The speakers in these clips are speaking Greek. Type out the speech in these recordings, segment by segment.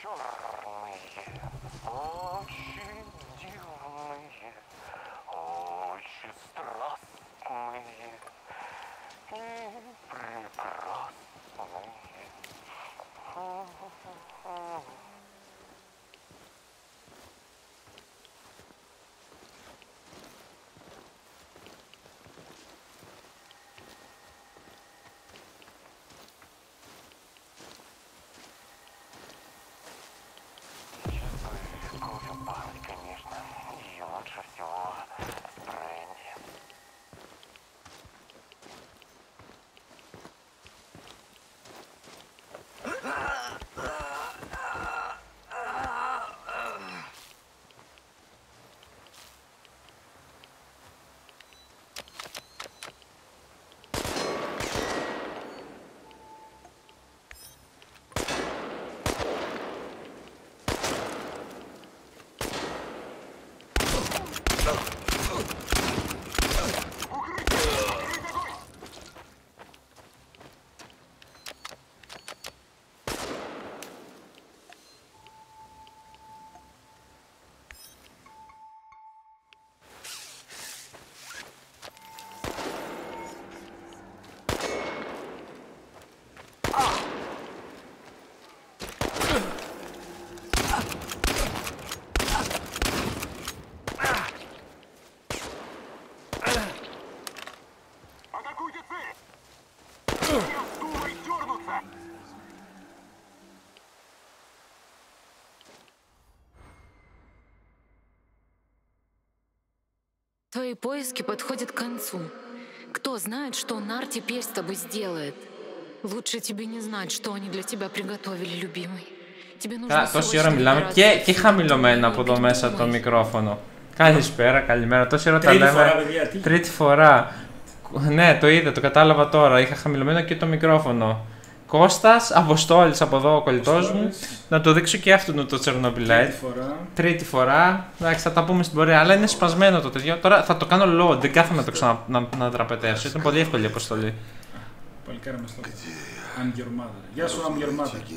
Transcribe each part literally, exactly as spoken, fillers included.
Твои поиски подходят к концу. Кто знает, что Нар теперь с тобой сделает? Лучше тебе не знать, что они для тебя приготовили, любимый. Тебе нужно τόση ώρα μιλάμε και, και χαμηλωμένα από εδώ μέσα το μικρόφωνο. Καλησπέρα, καλημέρα. Τόση ώρα τα λέμε. Φορά, παιδιά, Τρίτη φορά. Ναι, το είδα, το κατάλαβα τώρα. Είχα χαμηλωμένο και το μικρόφωνο. Κώστας, Αποστόλης από εδώ ο κολλητός μου. Να το δείξω και αυτόν το Τσερνομπιλάιτ. Τρίτη φορά. Τρίτη φορά. Εντάξει, θα τα πούμε στην πορεία. Αλλά είναι σπασμένο το τέτοιο. Τώρα θα το κάνω load. Δεν κάθομαι να το ξανα να, να δραπετεύσω. Ήταν πολύ εύκολη η αποστολή. Παλικάρα με στο I'm your mother. Γεια σου, I'm your mother.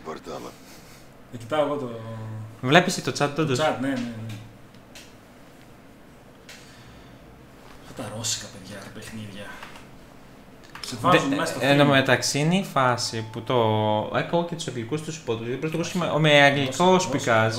Θα κοιτάω εγώ το... Βλέπεις το chat τότε. Το chat, ναι, ναι, ναι. Αυτά τα ρώσικα, παιδιά, τα παιχνίδια. Σε βάζουν μέσα στο Εν τω μεταξύ είναι η φάση που το. Έκανα και του αγγλικού του υπότιτλου. Με αγγλικό σπικάζ.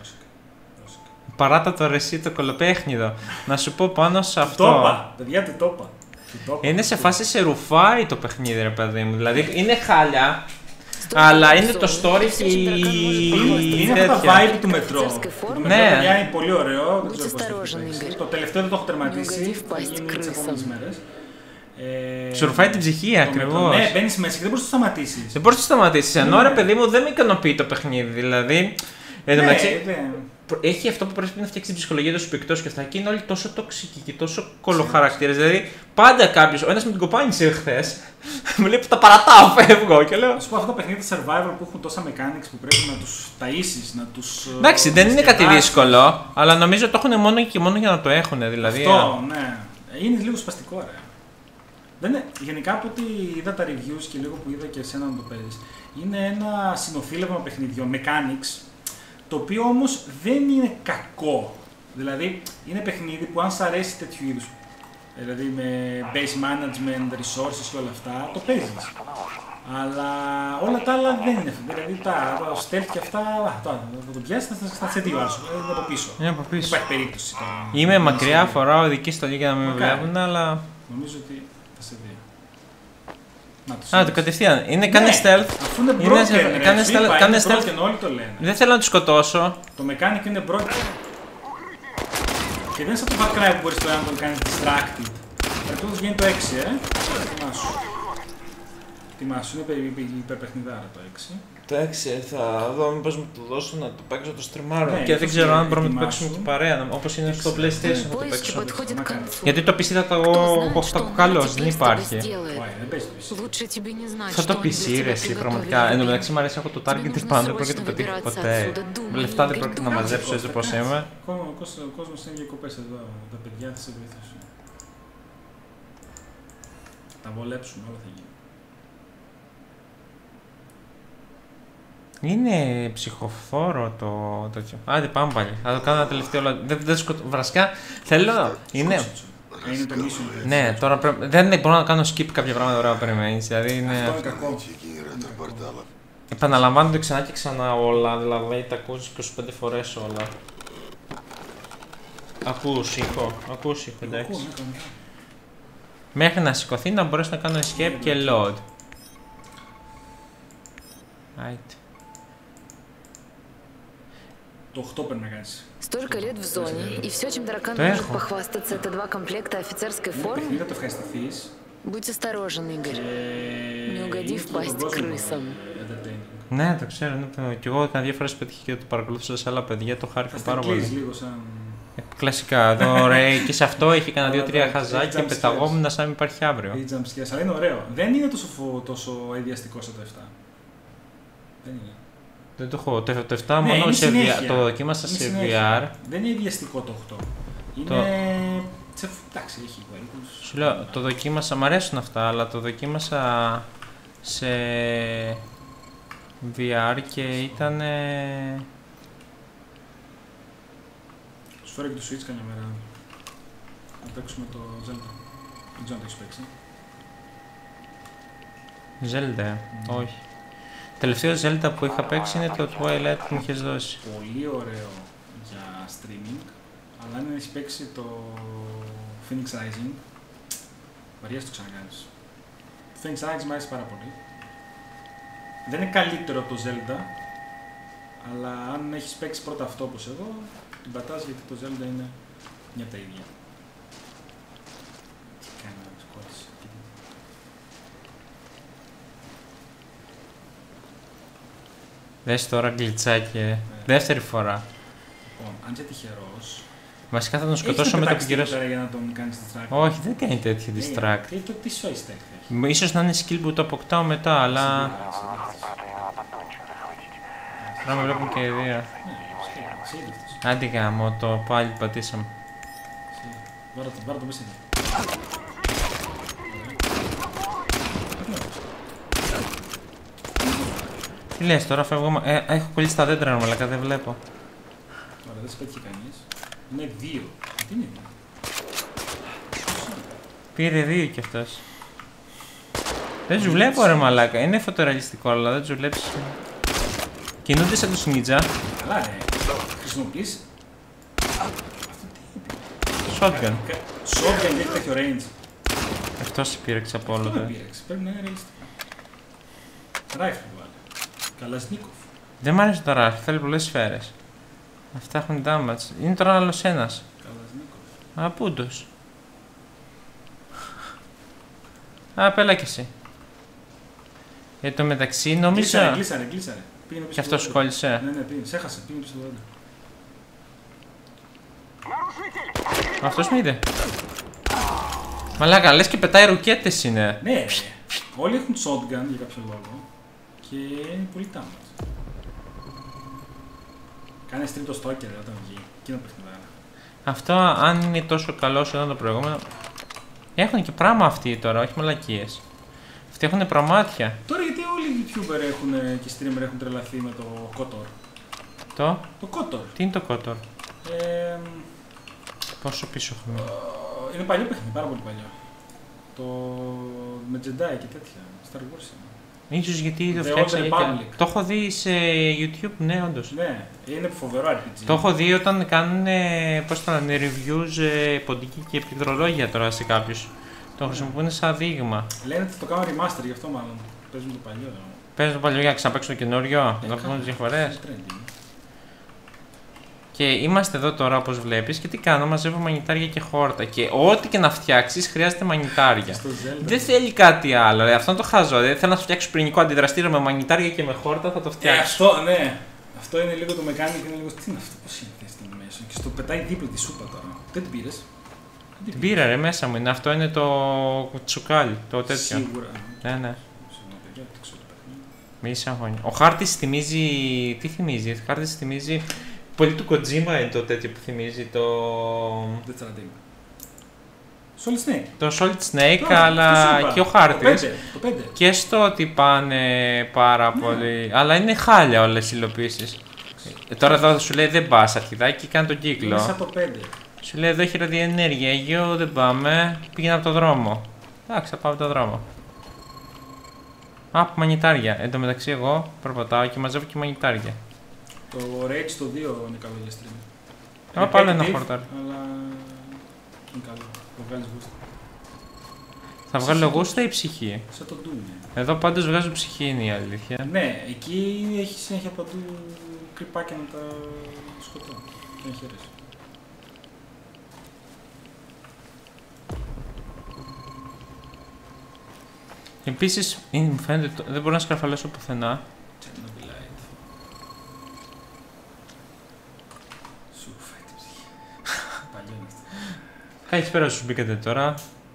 Παράτα το ρεσί το κολοπέχνιδο. Να σου πω πάνω σε αυτό. Το είπα, παιδιά, του το είπα. Είναι σε φάση σε ρουφάει το παιχνίδι, ρε παιδί μου. Δηλαδή είναι χάλια. Αλλά είναι το story και η. Είναι τα vibe του μετρό. Το μετρό, Ναι. παιδιά, είναι πολύ ωραίο. Δεν ξέρω πώς το έχει παίξει. Το τελευταίο δεν το έχω τερματίσει. Θα γίνει τις επόμενες μέρες. Ε, Σου ρουφάει την ψυχή, ακριβώς. Ναι, μπαίνεις μέσα και δεν μπορείς να το σταματήσεις. Δεν μπορείς να το σταματήσεις. Ενώ ναι. Ρε παιδί μου δεν με ικανοποιεί το παιχνίδι. Δηλαδή. Ναι, ναι, ναι. Έχει αυτό που πρέπει να φτιάξει την ψυχολογία του παικτός και αυτά και είναι όλοι τόσο τοξικοί και τόσο κολοχαρακτήρες. Δηλαδή πάντα κάποιος, ο ένας με την κοπάνισε εχθές, μου λέει που τα παρατάω, φεύγω και λέω. Να σου πω αυτά τα παιχνίδια survival που έχουν τόσα mechanics που πρέπει να τους ταΐσεις, να τους. Εντάξει, δεν είναι κάτι δύσκολο, αλλά νομίζω το έχουν μόνο και μόνο για να το έχουν. Δηλαδή, αυτό, ναι. Είναι λίγο σπαστικό, ρε. Δεν είναι, γενικά από ό,τι είδα τα reviews και λίγο που είδα και εσένα να το παίζεις, είναι ένα συνοθήλευμα παιχνιδιών, mechanics, το οποίο όμως δεν είναι κακό. Δηλαδή είναι παιχνίδι που αν σ' αρέσει τέτοιου είδους, δηλαδή με base management, resources και όλα αυτά, το παίζεις. Αλλά όλα τα άλλα δεν είναι. Δηλαδή τα, τα stealth και αυτά, τώρα θα το πιάσεις, θα σε δύο άρσου, είναι από πίσω. Είναι από πίσω. Υπάρχει περίπτωση. Το, Είμαι μακριά, φοράω ειδική στολή για να μην με βλέπουν, αλλά. Νομίζω ότι θα σε δει. Α, το κατευθείαν. Είναι κάνε ναι, stealth. Αφού είναι broken, είναι, ρε, κάνε stealth. Κάνε stealth. Broken, όλοι το λένε. Δεν θέλω να τους σκοτώσω. Το mechanic είναι broken. Και δεν είναι σαν το Far Cry που μπορείς το να τον κάνεις distracted. Περίπτωση βγαίνει το έξι, ε. Τιμάσου. Τιμάσου, είναι υπερπαιχνιδάρα το έξι. Το έξι, θα δω μήπως μου το δώσω να το παίξω το streamάρω. Ναι, και δεν ξέρω αν μπορούμε να το ετοιμάσου. παίξουμε και παρέα, όπως είναι στο PlayStation να το παίξω. Μακάρι. Γιατί το πι σι θα το έχω καλώς, δεν υπάρχει. δεν παίζει το πι σι. Θα το πι σι ρε εσύ, πραγματικά. Εν τω μεταξύ μου αρέσει, έχω το target πάνω, δεν πρόκειται να το πετύχω ποτέ. Λεφτά δεν πρόκειται να μαζέψω έτσι όπως είμαι. Ο κόσμος είναι διακοπές εδώ, τα παιδιά θα σε βοηθήσουν. Τα βολέψουν, όλα θα γίνει. Είναι ψυχοφθόρο το τέτοιο. Άντε πάμε πάλι. Θα το κάνω ένα τελευταίο. Δεν, δεν σκοτώ. Βρασικά θέλω. Είναι. Είναι το mission. Ναι, τώρα πρέπει. Δεν μπορώ να κάνω skip κάποια πράγματα ωραία που περιμένεις. Δηλαδή είναι. Αυτό είναι κακό. Επαναλαμβάνονται ξανά και ξανά όλα. Δηλαδή τα ακούς είκοσι πέντε φορές όλα. Ακούς ήχο. Ακούς ήχο, εντάξει. Μέχρι να σηκωθεί να μπορέσει να κάνω escape και load. Right. Το οκτώ πρέπει να κάνεις. Столько лет в зоне, и все, чем таракан может похвастаться, это два комплекта офицерской формы? Δεν το ευχαριστηθείς. Будь осторожен, Игорь. Не угоди в пасть крысам. Ναι, το ξέρω. Ναι, και εγώ έκανα δύο φορές πέτυχε και το παρακολούθησα σε άλλα παιδιά. Το χάρηκα πάρα πολύ. Λίγο σαν... Κλασικά. Εδώ ρε, και σε αυτό έχει κανένα δύο-τρία χαζάκια και πεταγόμουν σαν να μην υπάρχει αύριο. Η jumpscares, αλλά είναι ωραίο. Δεν είναι τόσο, φο... τόσο αειδιαστικό σαν το επτά. Δεν είναι. Δεν το έχω. Το, το επτά Ναι, μόνο σε βι αρ. συνέχεια. Το δοκίμασα Είναι σε συνέχεια. βι αρ. Δεν είναι αειδιαστικό το οκτώ. Είναι. Το- Σε... Εντάξει, έχει βαρύτητες. Σου λέω, το δοκίμασα, μ' αρέσουν αυτά, αλλά το δοκίμασα σε βι αρ και ήταν. Σου φέρω και το Switch καμιά μέρα. Να παίξουμε το Zelda. Δεν ξέρω αν το έχεις παίξει. Zelda, όχι. Τελευταίο Zelda που είχα παίξει είναι το Twilight που μου είχες δώσει. Πολύ ωραίο για streaming. Αλλά αν έχεις παίξει το Phoenix Rising, βαριές το ξανακάνεις. Το Phoenix Rising μου άρεσε πάρα πολύ. Δεν είναι καλύτερο από το Zelda, αλλά αν έχεις παίξει πρώτα αυτό όπως εγώ, την πατάς γιατί το Zelda είναι μια από τα ίδια. Τι κάνει να τους κόλλησε. Δες τώρα γκλιτσάκι, δεύτερη φορά. Λοιπόν, αν είσαι τυχερός, Βασικά θα τον έχεις σκοτώσω να με το πετάξεις κυρός. τίποτα για να τον κάνεις distract. Όχι, δεν κάνει τέτοιο Ε, distract. Τι, το, τι choice tag θα έχει. Ίσως να είναι skill που το αποκτάω μετά, αλλά. Τώρα με βλέπουν και οι δύο. Ναι, εσύ είναι αυτός. Άντε γάμο, το πάλι πατήσαμε. Βάρω το, βάρω το μέσα. Τι λες τώρα, φεύγω. μα- Ε, έχω κολλήσει τα δέντρα νομαλάκα, δεν βλέπω. Ωραία, δεν σε πέτυχε κανείς. Είναι δύο. Τι είναι. Πήρε δύο κι αυτός. Δεν του βλέπω ρε μαλάκα, είναι φωτορεαλιστικό αλλά δεν του βλέπεις. Κινούνται σαν τους νίτζα. Καλά ρε. Χρησιμοποιείς. Shotgun. Shotgun έχει τέτοιο range. Αυτός πήρεξε από όλο Αυτό δεν το. πήρεξε. Πρέπει να είναι ρεαλιστικά. Rifle βάλε. Καλασνίκοφ. Δεν μ' αρέσει το ράχ, θέλει πολλές σφαίρες. Αυτά έχουν damage. Είναι τώρα άλλος ένας. Καλασνίκοφ. Α, πούντος. Α, πέλα κι εσύ. Εν τω μεταξύ νομίζω. Κλείσαρε, κλείσαρε, κλείσαρε. Πήγαινε πίσω Κι στο αυτός δόντα. κόλλησε. Ναι, ναι, πήγαινε. Σε έχασε. Πήγαινε πίσω στο δόντα. Αυτός με είδε. Μαλάκα, λες και πετάει ρουκέτες είναι. Ναι, ρε. Όλοι έχουν shotgun για κάποιο λόγο. Και είναι πολύ damage. Κάνε τρίτο stalker όταν βγει. Εκείνο παιχνιδάρα. Αυτό αν είναι τόσο καλό όσο ήταν το προηγούμενο. Έχουν και πράγμα αυτοί τώρα, όχι μαλακίες. Αυτοί έχουν πραγμάτια. Τώρα γιατί όλοι οι YouTuber έχουν, και streamer έχουν τρελαθεί με το Kotor. Το. Το Kotor. Τι είναι το Kotor. Ε, Πόσο πίσω έχουμε. είναι παλιό παιχνίδι, πάρα πολύ παλιό. Το με Jedi και τέτοια. Star Wars είναι. Ίσως γιατί το The φτιάξα Old για... Republic. Το έχω δει σε YouTube, ναι όντως. Ναι, είναι φοβερό αρ πι τζι. Το έχω δει όταν κάνουν, πώς το λένε, reviews, ε, ποντική και πληκτρολόγια τώρα σε κάποιους. Το χρησιμοποιούν σαν δείγμα. Λένε ότι το κάνουν remaster, γι' αυτό μάλλον. Παίζουν το παλιό. Παίζουν το παλιό για να ξαναπαίξουν το καινούριο, Ε, να πούμε κάπου, τις διαφορές. trend είναι. Και είμαστε εδώ τώρα όπως βλέπεις και τι κάνω, μαζεύω μανιτάρια και χόρτα. Και ό,τι και να φτιάξεις χρειάζεται μανιτάρια. Στο Zelda. Δεν θέλει κάτι άλλο, ρε. Αυτό είναι το χαζό. Δεν θέλω να φτιάξω πυρηνικό αντιδραστήριο με μανιτάρια και με χόρτα, θα το Ε, φτιάξω. αυτό, ναι. Αυτό είναι λίγο το mechanic, είναι λίγο. Τι είναι αυτό, πώς είναι αυτή στην μέσα. Και στο πετάει δίπλα τη σούπα τώρα. Δεν την πήρες. Δεν Την πήρα ρε μέσα μου, είναι αυτό είναι το τσουκάλι, το τέτοιο. Σίγουρα. Ναι, ναι. Συγγνώμη, παιδιά, δεν ξέρω το παιχνίδι. Μη είσαι αγώνια. Ο χάρτης θυμίζει. Τι θυμίζει, ο χάρτης θυμίζει. Πολύ του Kojima είναι το τέτοιο που θυμίζει το. Death Stranding. Solid Snake. Το Solid Snake, Τώρα, αλλά και ο χάρτης. Το πέντε. Και στο ότι πάνε πάρα ναι. πολύ. Αλλά είναι χάλια όλες οι υλοποιήσεις. Ε, τώρα εδώ σου λέει δεν πας αρχιδάκι, κάνει τον κύκλο. Είναι σαν το πέντε. Σου λέει εδώ έχει ραδιενέργεια, εγώ δεν πάμε, πήγαινα από το δρόμο. Εντάξει, θα πάω από το δρόμο. Α, μανιτάρια. Εν τω μεταξύ εγώ περπατάω και μαζεύω και μανιτάρια. Το Rage το δύο είναι καλό για stream. Α, πάλι ένα χορτάρι. Αλλά είναι καλό. Το βγάλεις γούστα. Θα βγάλω γούστα ή ψυχή? Σαν το Doom. Εδώ πάντως βγάζω ψυχή είναι η αλήθεια. Ναι, εκεί έχει συνέχεια παντού κρυπάκια να τα σκοτώ. Και να χαιρέσει. Επίσης, μου φαίνεται δεν μπορώ να σκαρφαλώσω πουθενά. Σου φάει την ψυχή. Παλιό είναι αυτό. Καλησπέρα όσους μπήκατε τώρα.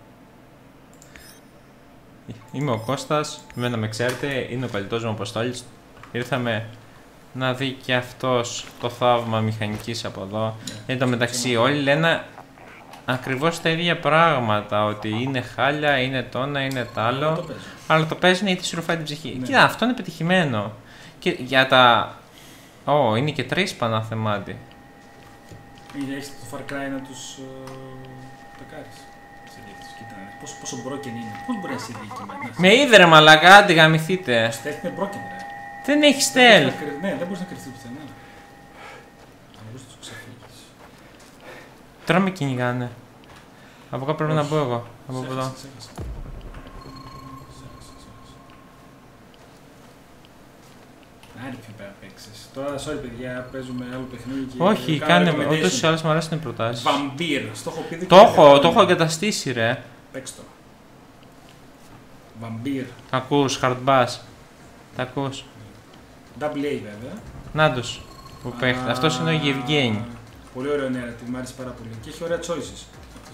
Είμαι ο Κώστας, εμένα με ξέρετε, είναι ο κολλητός μου Αποστόλης. Ήρθαμε να δει και αυτός το θαύμα μηχανικής από εδώ. Yeah. Εν τω μεταξύ όλοι λένε ακριβώς τα ίδια πράγματα, ότι είναι χάλια, είναι το ένα, είναι το άλλο. Το αλλά το παίζουν γιατί σου ρουφάει την ψυχή. Yeah. Κοίτα, αυτό είναι πετυχημένο. Και για τα... Ω, oh, είναι και τρεις πανάθεμάτι. Έχεις το Far Cry να τους πεκάρεις. Πόσο, πόσο broken είναι, πώς μπορεί να σε δει εκεί. Με είδε ρε μαλακά, άντε γαμηθείτε. Το stealth είναι broken ρε. Δεν έχει stealth. Ναι, δεν μπορείς να κρυφθείς πουθενά. Αν μπορείς να τους ξεφύγεις. Τώρα με κυνηγάνε. Από κάπου πρέπει να μπω εγώ. Από εδώ. Άρη ποιο πέρα παίξεις. Τώρα, sorry παιδιά, παίζουμε άλλο παιχνίδι και... Όχι, κάνε με, ούτως ή άλλως μου αρέσουν οι προτάσεις. Βαμπύρ, στο έχω πει. Το έχω, το έχω εγκαταστήσει ρε. Παίξ' το. Βαμπύρ. Ακούς, hard bass. Τα ακούς. Double A βέβαια. Νάντος, που παίχτε. Αυτός είναι ο Γευγένη. Πολύ ωραίο narrative, μου άρεσε πάρα πολύ. Και έχει ωραία choices.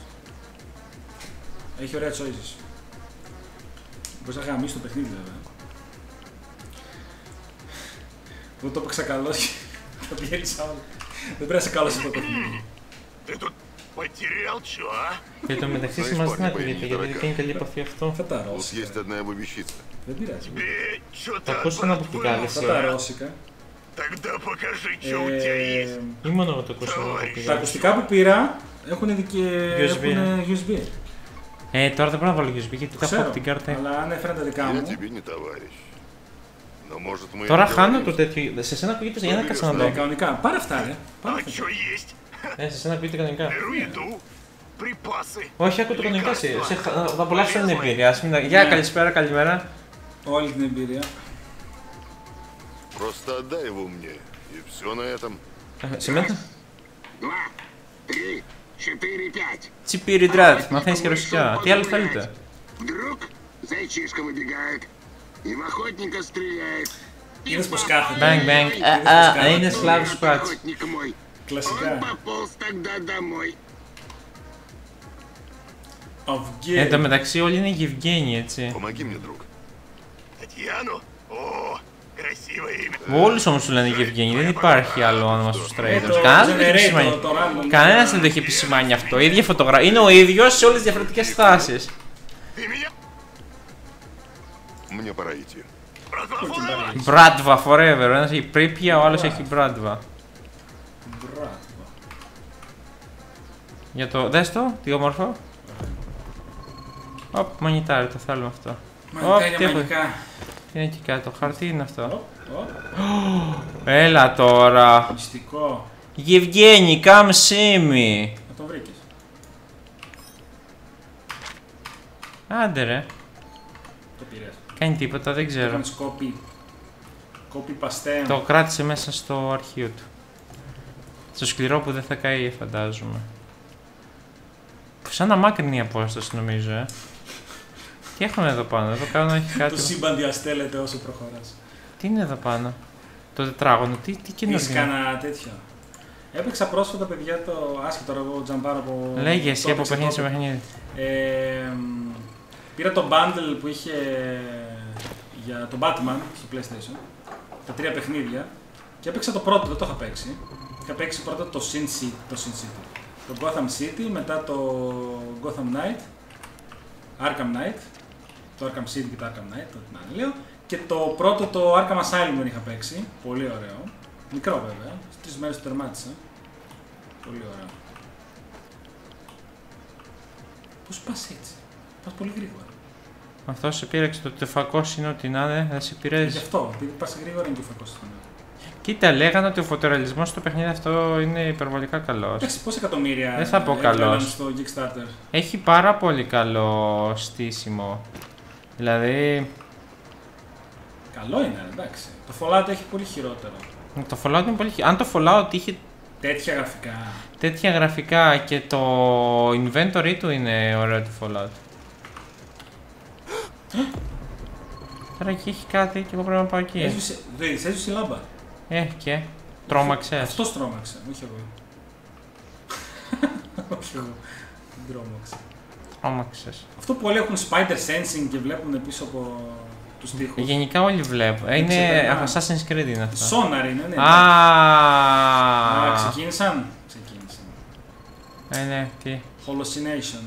Έχει ωραία choices. Μπορείς να γαμίσεις το παιχνίδι βέβαια. Εγώ το έπαιξα καλώς και το διέλυσα όλο. Δεν πρέπει να είσαι καλός σε το παιχνίδι. Και το μεταξύ μας δεν ακούγεται, γιατί δεν κάνει καλή επαφή αυτό. Θα τα ρώσικα. Δεν πειράζει. Θα ακούσω ένα από την κάλυψη. Θα τα ρώσικα. Ή μόνο εγώ το ακούσω. Τα ακουστικά που πήρα έχουν γιου ες μπι. Ε, τώρα δεν μπορώ να βάλω γιου ες μπι γιατί τα έχω από την κάρτα. Αλλά αν έφερα τα δικά μου. Τώρα χάνω το τέτοιο. Σε σένα ακούγεται για να κάτσα να δω. Κανονικά. Πάρε αυτά ρε. Ε, σε σένα ακούγεται κανονικά. Όχι, ακούω το κανονικά. Θα απολαύσω την εμπειρία. Γεια, καλησπέρα, καλημέρα. Όλη την εμπειρία. Просто отдай его мне, и все на этом. Σημαίνει. Два, три, четыре, пять. Τσιπίρι ντράτ, μαθαίνεις και ρωσικά. Τι άλλο θέλετε? Вдруг зайчишка выбегает и в охотника стреляет. Είδες πως κάθεται. Bang bang. Α, είναι Σλάβος Πάτς. Κλασικά. Он пополз тогда домой. Εν τω μεταξύ όλοι είναι Γευγένοι, έτσι. Помоги мне, друг. Татьяну? О, Όλους όμως του λένε Γευγένοι, δεν υπάρχει άλλο όνομα στους traders. Κανένας δεν το έχει επισημάνει αυτό. Η ίδια φωτογραφία. Είναι ο ίδιος σε όλες τις διαφορετικές στάσεις. Μπράντβα forever. Ο ένας έχει Πρίπια, ο άλλος έχει Μπράντβα. Για το. Δες το, τι όμορφο. Οπ, μανιτάρι, το θέλουμε αυτό. Μανιτάρια μαγικά. Τι είναι εκεί κάτω, χαρτί είναι αυτό. Έλα τώρα. Μυστικό. Γευγένη, come see me. Να το βρήκες. Άντε ρε. Το πήρες. Κάνει τίποτα, δεν ξέρω. Έκανες copy. Copy paste. Το κράτησε μέσα στο αρχείο του. Στο σκληρό που δεν θα καεί, φαντάζομαι. Σαν αμάκρυνη η απόσταση νομίζω, ε. Τι έχουμε εδώ πάνω, εδώ κάνω έχει κάτι. Το σύμπαν διαστέλλεται όσο προχωράς. Τι είναι εδώ πάνω, το τετράγωνο, τι, τι καινούργιο. Έχεις κανένα τέτοιο. Έπαιξα πρόσφατα παιδιά το άσχετο εγώ τζαμπάρο από... Λέγε εσύ από παιχνίδι σε παιχνίδι. Ε, πήρα το bundle που είχε για τον Batman στο PlayStation. Τα τρία παιχνίδια. Και έπαιξα το πρώτο, δεν το είχα παίξει. Είχα παίξει πρώτα το Sin City, το Sin City. το Gotham City, μετά το Gotham Knight, Arkham Knight, το Arkham City και το Arkham Knight, το την λέω. Και το πρώτο, το Arkham Asylum δεν είχα παίξει, πολύ ωραίο. Μικρό βέβαια, στις τρεις μέρες το τερμάτισα. Πολύ ωραίο. Πώς πας έτσι, πας πολύ γρήγορα. Αυτό σε πήραξε, το τεφακός είναι ό,τι να είναι, δεν σε πειράζει. Γι' αυτό, επειδή πας γρήγορα είναι και ο φακός. Κοίτα, λέγανε ότι ο φωτορεαλισμός στο παιχνίδι αυτό είναι υπερβολικά καλός. Εντάξει, πόσα εκατομμύρια δεν θα πω καλός. στο Kickstarter. Έχει πάρα πολύ καλό στήσιμο. Δηλαδή... Καλό είναι, εντάξει. Το Fallout έχει πολύ χειρότερο. Το Fallout είναι πολύ χειρότερο. Αν το Fallout είχε... Τέτοια γραφικά. Τέτοια γραφικά και το inventory του είναι ωραίο του Fallout. Τώρα εκεί έχει κάτι και εγώ πρέπει να πάω εκεί. Έζησε, έζησε η λάμπα. Ε, και. Τρόμαξες. Αυτός τρόμαξε, όχι εγώ. Όχι εγώ. Δεν τρόμαξε. Τρόμαξες. Αυτό που όλοι έχουν spider sensing και βλέπουν πίσω από τους τοίχους. Γενικά όλοι βλέπουν. Είναι Assassin's Creed είναι αυτό. Sonar είναι, ναι. Α, Α, ξεκίνησαν. Ξεκίνησαν. Ε, ναι, τι. Hallucination.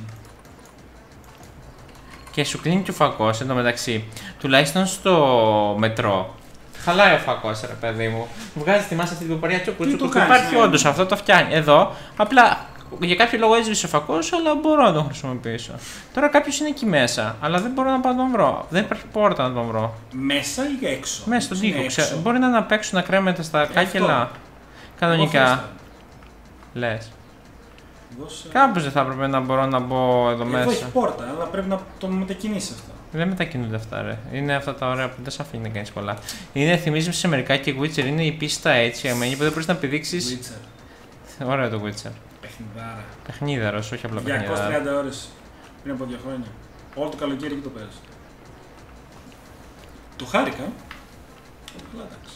Και σου κλείνει και ο φακός εντωμεταξύ. Τουλάχιστον στο μετρό. Χαλάει ο φακός, ρε παιδί μου. Βγάζει τη μаса αυτή την ποπαρία τσούκου τσούκου. Υπάρχει ναι, όντως, αυτό το φτιάχνει. Εδώ, απλά για κάποιο λόγο έσβησε ο φακός, αλλά μπορώ να τον χρησιμοποιήσω. Τώρα κάποιος είναι εκεί μέσα, αλλά δεν μπορώ να πάω να τον βρω. Δεν υπάρχει πόρτα να τον βρω. Μέσα ή έξω? Μέσα στον τοίχο. Ξέ... Μπορεί να είναι απ' έξω να κρέμεται στα κάκελα. Κανονικά. Λες. Δώσε... Κάπως δεν θα έπρεπε να μπορώ να μπω εδώ, εδώ μέσα. Εδώ έχει πόρτα, αλλά πρέπει να το μετακινήσει αυτό. Δεν μετακινούνται αυτά, ρε. Είναι αυτά τα ωραία που δεν σε αφήνει να κάνει πολλά. Είναι, θυμίζει σε μερικά και Witcher, είναι η πίστα έτσι, αμένη που δεν μπορεί να πηδήξει. Witcher. Ωραίο το Witcher. Παιχνιδάρα. Παιχνίδαρο, όχι απλά παιχνίδαρο. διακόσιες τριάντα ώρες πριν από δύο χρόνια. Όλο το καλοκαίρι και το πέρασε. Το χάρηκα. Αλλά εντάξει.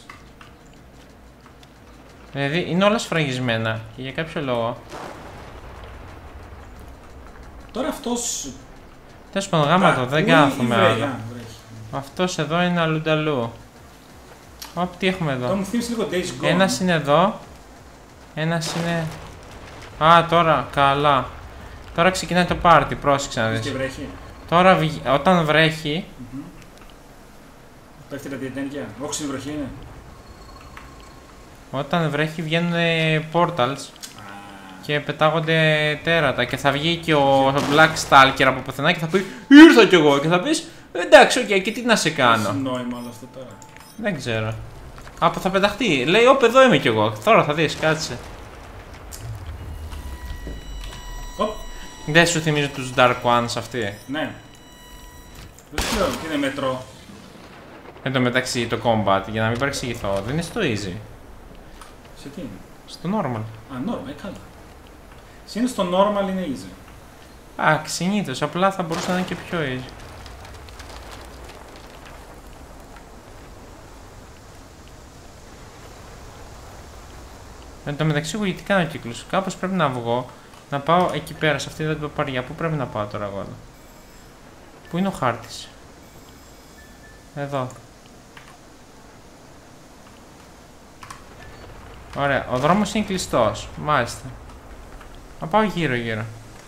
Δηλαδή είναι όλα σφραγισμένα και για κάποιο λόγο. Τώρα αυτός... Τέλος πάντων, γάμα το, δεν κάθομαι άλλο. Βρέχει. Αυτός εδώ είναι αλλούνταλού. Ωπ, τι έχουμε εδώ. Τώρα μου θύμισε λίγο Days Gone. Ένας είναι εδώ. Ένας είναι... Α, τώρα, καλά. Τώρα ξεκινάει το πάρτι, πρόσεξε να δεις. Και βρέχει. Τώρα, βγ... όταν βρέχει... Mm-hmm. Πέφτει τα διετένια. Όξινη βροχή είναι. Όταν βρέχει βγαίνουν portals. Και πετάγονται τέρατα και θα βγει και ο Black Stalker από πουθενά και θα πει ήρθα κι εγώ και θα πεις εντάξει, οκ, okay, και τι να σε κάνω. Έχει νόημα όλο αυτό τώρα. Δεν ξέρω. Από θα πεταχτεί. Λέει όπ, εδώ είμαι κι εγώ. Τώρα θα δεις, κάτσε. Οπ. Δεν σου θυμίζει τους Dark Ones αυτοί? Ναι. Δεν ξέρω τι είναι μετρό. Εν τω μεταξύ το combat, για να μην παρεξηγηθώ, δεν είναι στο easy. Σε τι είναι? Στο normal. Α, normal, ε, καλά. Είναι στο normal είναι easy. Α, συνήθως, απλά θα μπορούσε να είναι και πιο easy. Εν τω μεταξύ, εγώ γιατί κάνω κύκλους. Κάπως πρέπει να βγω, να πάω εκεί πέρα, σε αυτή την παπαριά. Πού πρέπει να πάω τώρα εγώ? Πού είναι ο χάρτης? Εδώ. Ωραία, ο δρόμος είναι κλειστός. Μάλιστα. Να πάω γύρω γύρω.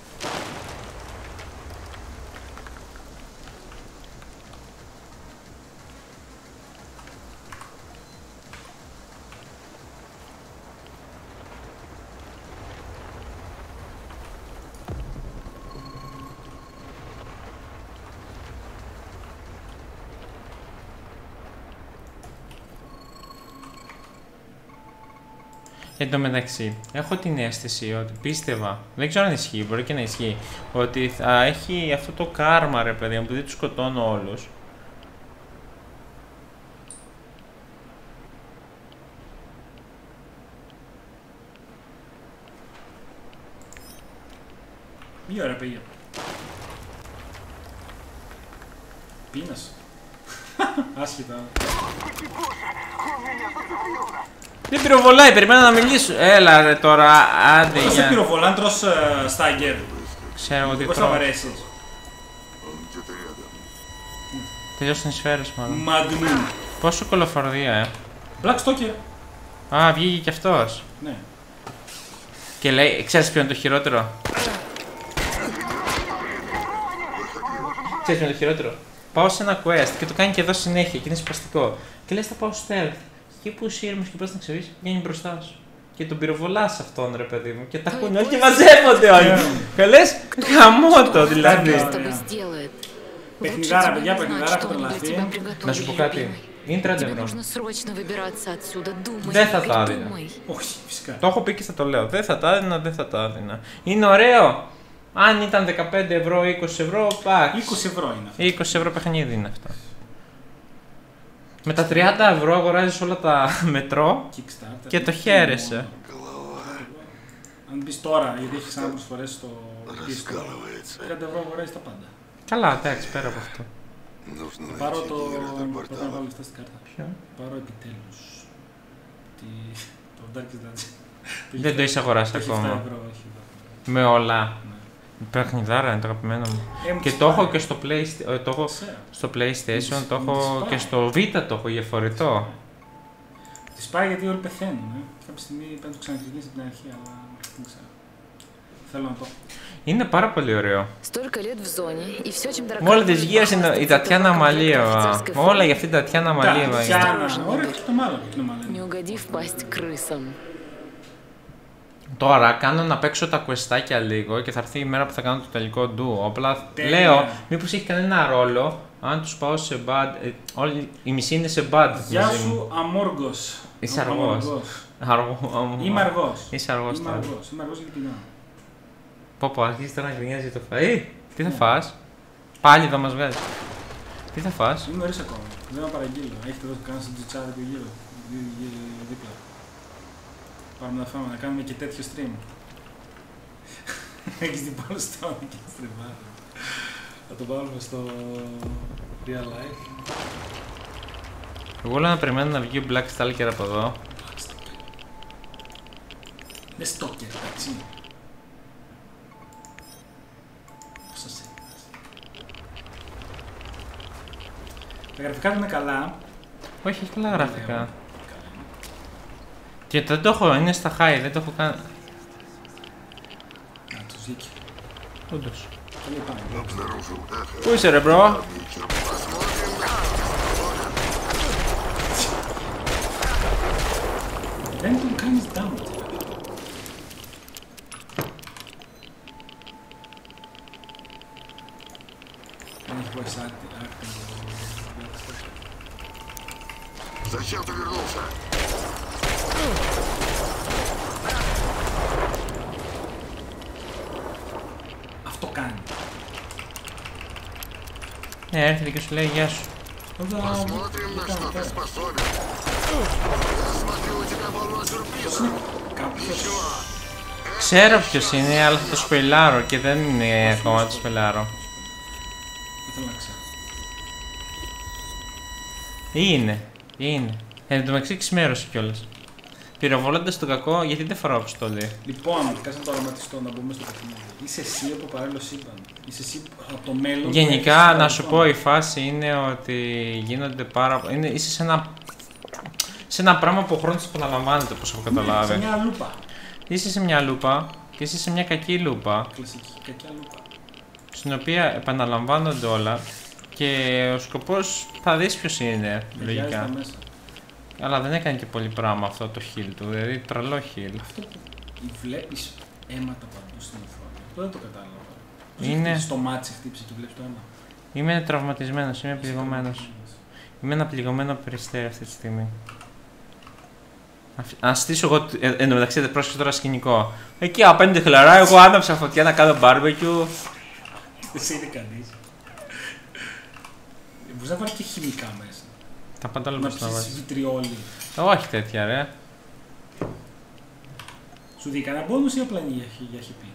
Εν τω μεταξύ, έχω την αίσθηση ότι πίστευα, δεν ξέρω αν ισχύει, μπορεί και να ισχύει, ότι θα έχει αυτό το κάρμα, ρε παιδί μου, επειδή τους σκοτώνω όλους. Μία ώρα πήγε. Πίνας. Άσχετα. Δεν πυροβολάει, περιμένω να μιλήσω. Έλα ρε τώρα, άντε για... Πώς σε πυροβολάν, τρως στάγκερ? Ξέρω εγώ τι τρώω. Πώς θα βαρέσεις? Τελειώσαν οι σφαίρες μάλλον. Μαγνούμ. Πόσο κολοφορδία, ε. Black Stalker. Α, βγήκε κι αυτός. Ναι. Και λέει, ξέρεις ποιο είναι το χειρότερο. Ξέρεις ποιο είναι το χειρότερο. Πάω σε ένα quest και το κάνει και εδώ συνέχεια και είναι σπαστικό. Και λες θα πάω stealth. Και που είσαι ήρεμος και πας να ξέρεις, βγαίνει μπροστά σου. Και τον πυροβολάς αυτόν ρε παιδί μου. Και τα ακούνε όλοι και μαζεύονται όλοι. Και λες, γαμώτο δηλαδή. Παιχνιδάρα, παιδιά, παιχνιδάρα, έχω τρελαθεί. Να σου πω κάτι. Είναι τριάντα ευρώ. Нужно σрочно выбираться отсюда. Думай, Δεν θα τα έδινα. Όχι, φυσικά. Το έχω πει και θα το λέω. Δεν θα τα έδινα, δεν θα τα έδινα. Είναι ωραίο. Αν ήταν δεκαπέντε ευρώ, είκοσι ευρώ, πάξ. είκοσι ευρώ είναι αυτό. είκοσι ευρώ παιχνίδι είναι αυτά. Με τα τριάντα ευρώ αγοράζεις όλα τα μετρό Kickstarter. και το χαίρεσαι. Αν μπεις τώρα, γιατί έχει ξανά προσφορές στο πίστο, τριάντα ευρώ αγοράζεις τα πάντα. Καλά, εντάξει, πέρα από αυτό. Θα πάρω το. Πρώτα να βάλω λεφτά στην κάρτα. Ποιο? Πάρω επιτέλους. Τι... Το Darkest Dungeon. Δεν το είσαι αγοράσει Το έχει ακόμα. επτά ευρώ, όχι. Με όλα. Ναι. Παιχνιδάρα είναι το αγαπημένο μου. Ε, μου Και τις το έχω πάει. και στο, Playsta- το έχω Ξέρω. στο PlayStation, το Μου τις έχω πάει. και στο Vita το έχω για φορητό. Τις πάει γιατί όλοι πεθαίνουν. Ε. Κάποια στιγμή πρέπει να το ξανακρινίσει από την αρχή, αλλά δεν ξέρω. Θέλω να το. Είναι πάρα πολύ ωραίο. Столько лет в зоне, и все, чем дорога. Μόλι της γύρω είναι η Τατιάνα Μαλίεβα. Όλα για αυτήν την Τατιάνα Μαλίεβα είναι. Τατιάνα, ωραία, και το μάλλον και το μάλλον. Не угоди в пасть крысам. Τώρα κάνω να παίξω τα questάκια λίγο και θα έρθει η μέρα που θα κάνω το τελικό ντου. Απλά Τέλεια. λέω, μήπως έχει κανένα ρόλο αν τους πάω σε bad. Ε, όλοι, η μισή είναι σε bad. Γεια μαζί μου. σου, Αμόργος. Είσαι αργός. Αργός. Είμαι αργός. Είσαι αργός Είμαι τώρα. αργός. Είμαι αργός γιατί πεινάω. Πω πω, αρχίζει τώρα να γκρινιάζει για το φαΐ. Τι θα φας? Πάλι θα μας βγάζει. Τι θα φας? Είμαι νωρίς ακόμα. Δεν θα παραγγείλω. Έχετε εδώ κανένα στο τζιτσάρι του γύρω. δι- δι- Δίπλα. Πάμε να φάμε, να κάνουμε και τέτοιο stream. Έχεις την πάνω στο και στρεβάρι. Θα το βάλουμε στο real life. Εγώ λέω να περιμένω να βγει ο Black Stalker από εδώ. Είναι stalker, εντάξει. Πόσα σε. Τα γραφικά του είναι καλά. Όχι, έχει καλά γραφικά. Καλά είναι. Και δεν το έχω, είναι στα high, δεν το έχω κάνει. Να, το ζήκε. Όντως. Καλή πάμε. Πού είσαι ρε μπρο? Δεν τον κάνεις damage. Δεν έχει voice acting. Зачем ты вернулся? Αυτό κάνει. Ναι, έρχεται και σου λέει γεια σου. Εδώ Посмотрим, на что ты способен. Я смотрю, у тебя полно сюрпризов. κάποιος. Ξέρω ποιος είναι, αλλά θα το σπελάρω και δεν είναι ακόμα το σπελάρω. Δεν θέλω να ξέρω. Είναι, είναι. Εν τω μεταξύ ξημέρωσε κιόλας. Πυροβολώντας τον κακό, γιατί δεν φοράω πιστόλι. Λοιπόν, κάτσε να το οραματιστώ, να μπούμε στο παιχνίδι. Είσαι εσύ από παράλληλο σύμπαν. Είσαι εσύ από το μέλλον. Γενικά, που έχεις να σου το πω, η φάση είναι ότι γίνονται πάρα είναι, είσαι σε ένα, σε ένα πράγμα που ο χρόνος επαναλαμβάνεται, όπως έχω παρελθόν. καταλάβει. Σε μια λούπα. Είσαι σε μια λούπα και είσαι σε μια κακή λούπα, Κλασική κακιά λούπα. στην οποία επαναλαμβάνονται όλα και ο σκοπός θα δεις ποιος είναι, Ταιριάζει λογικά. τα μέσα. Αλλά δεν έκανε και πολύ πράγμα αυτό το heal του, δηλαδή τρελό heal. Αυτό που βλέπεις αίματα παντού στην οθόνη. Αυτό δεν το κατάλαβα. Πώς Είναι- χτύπησε στο μάτι, σε χτύπησε και βλέπεις το αίμα. Είμαι τραυματισμένος, είμαι πληγωμένος. Είμαι ένα πληγωμένο περιστέρι αυτή τη στιγμή. Αφ- Να στήσω εγώ ε, εν τω μεταξύ δεν πρόσεξε τώρα σκηνικό. Εκεί απέναντι χλαρά, εγώ άναψα φωτιά να κάνω barbecue. Δεν σε είδε κανείς. Μπορείς να βάλεις και χημικά μέσα. Τα πάντα όλα Να μπορείς να ψήσεις βάζεις. βιτριόλι. Όχι τέτοια ρε. Σου δει κανένα bonus ή απλά είναι για, χ- για χιπή.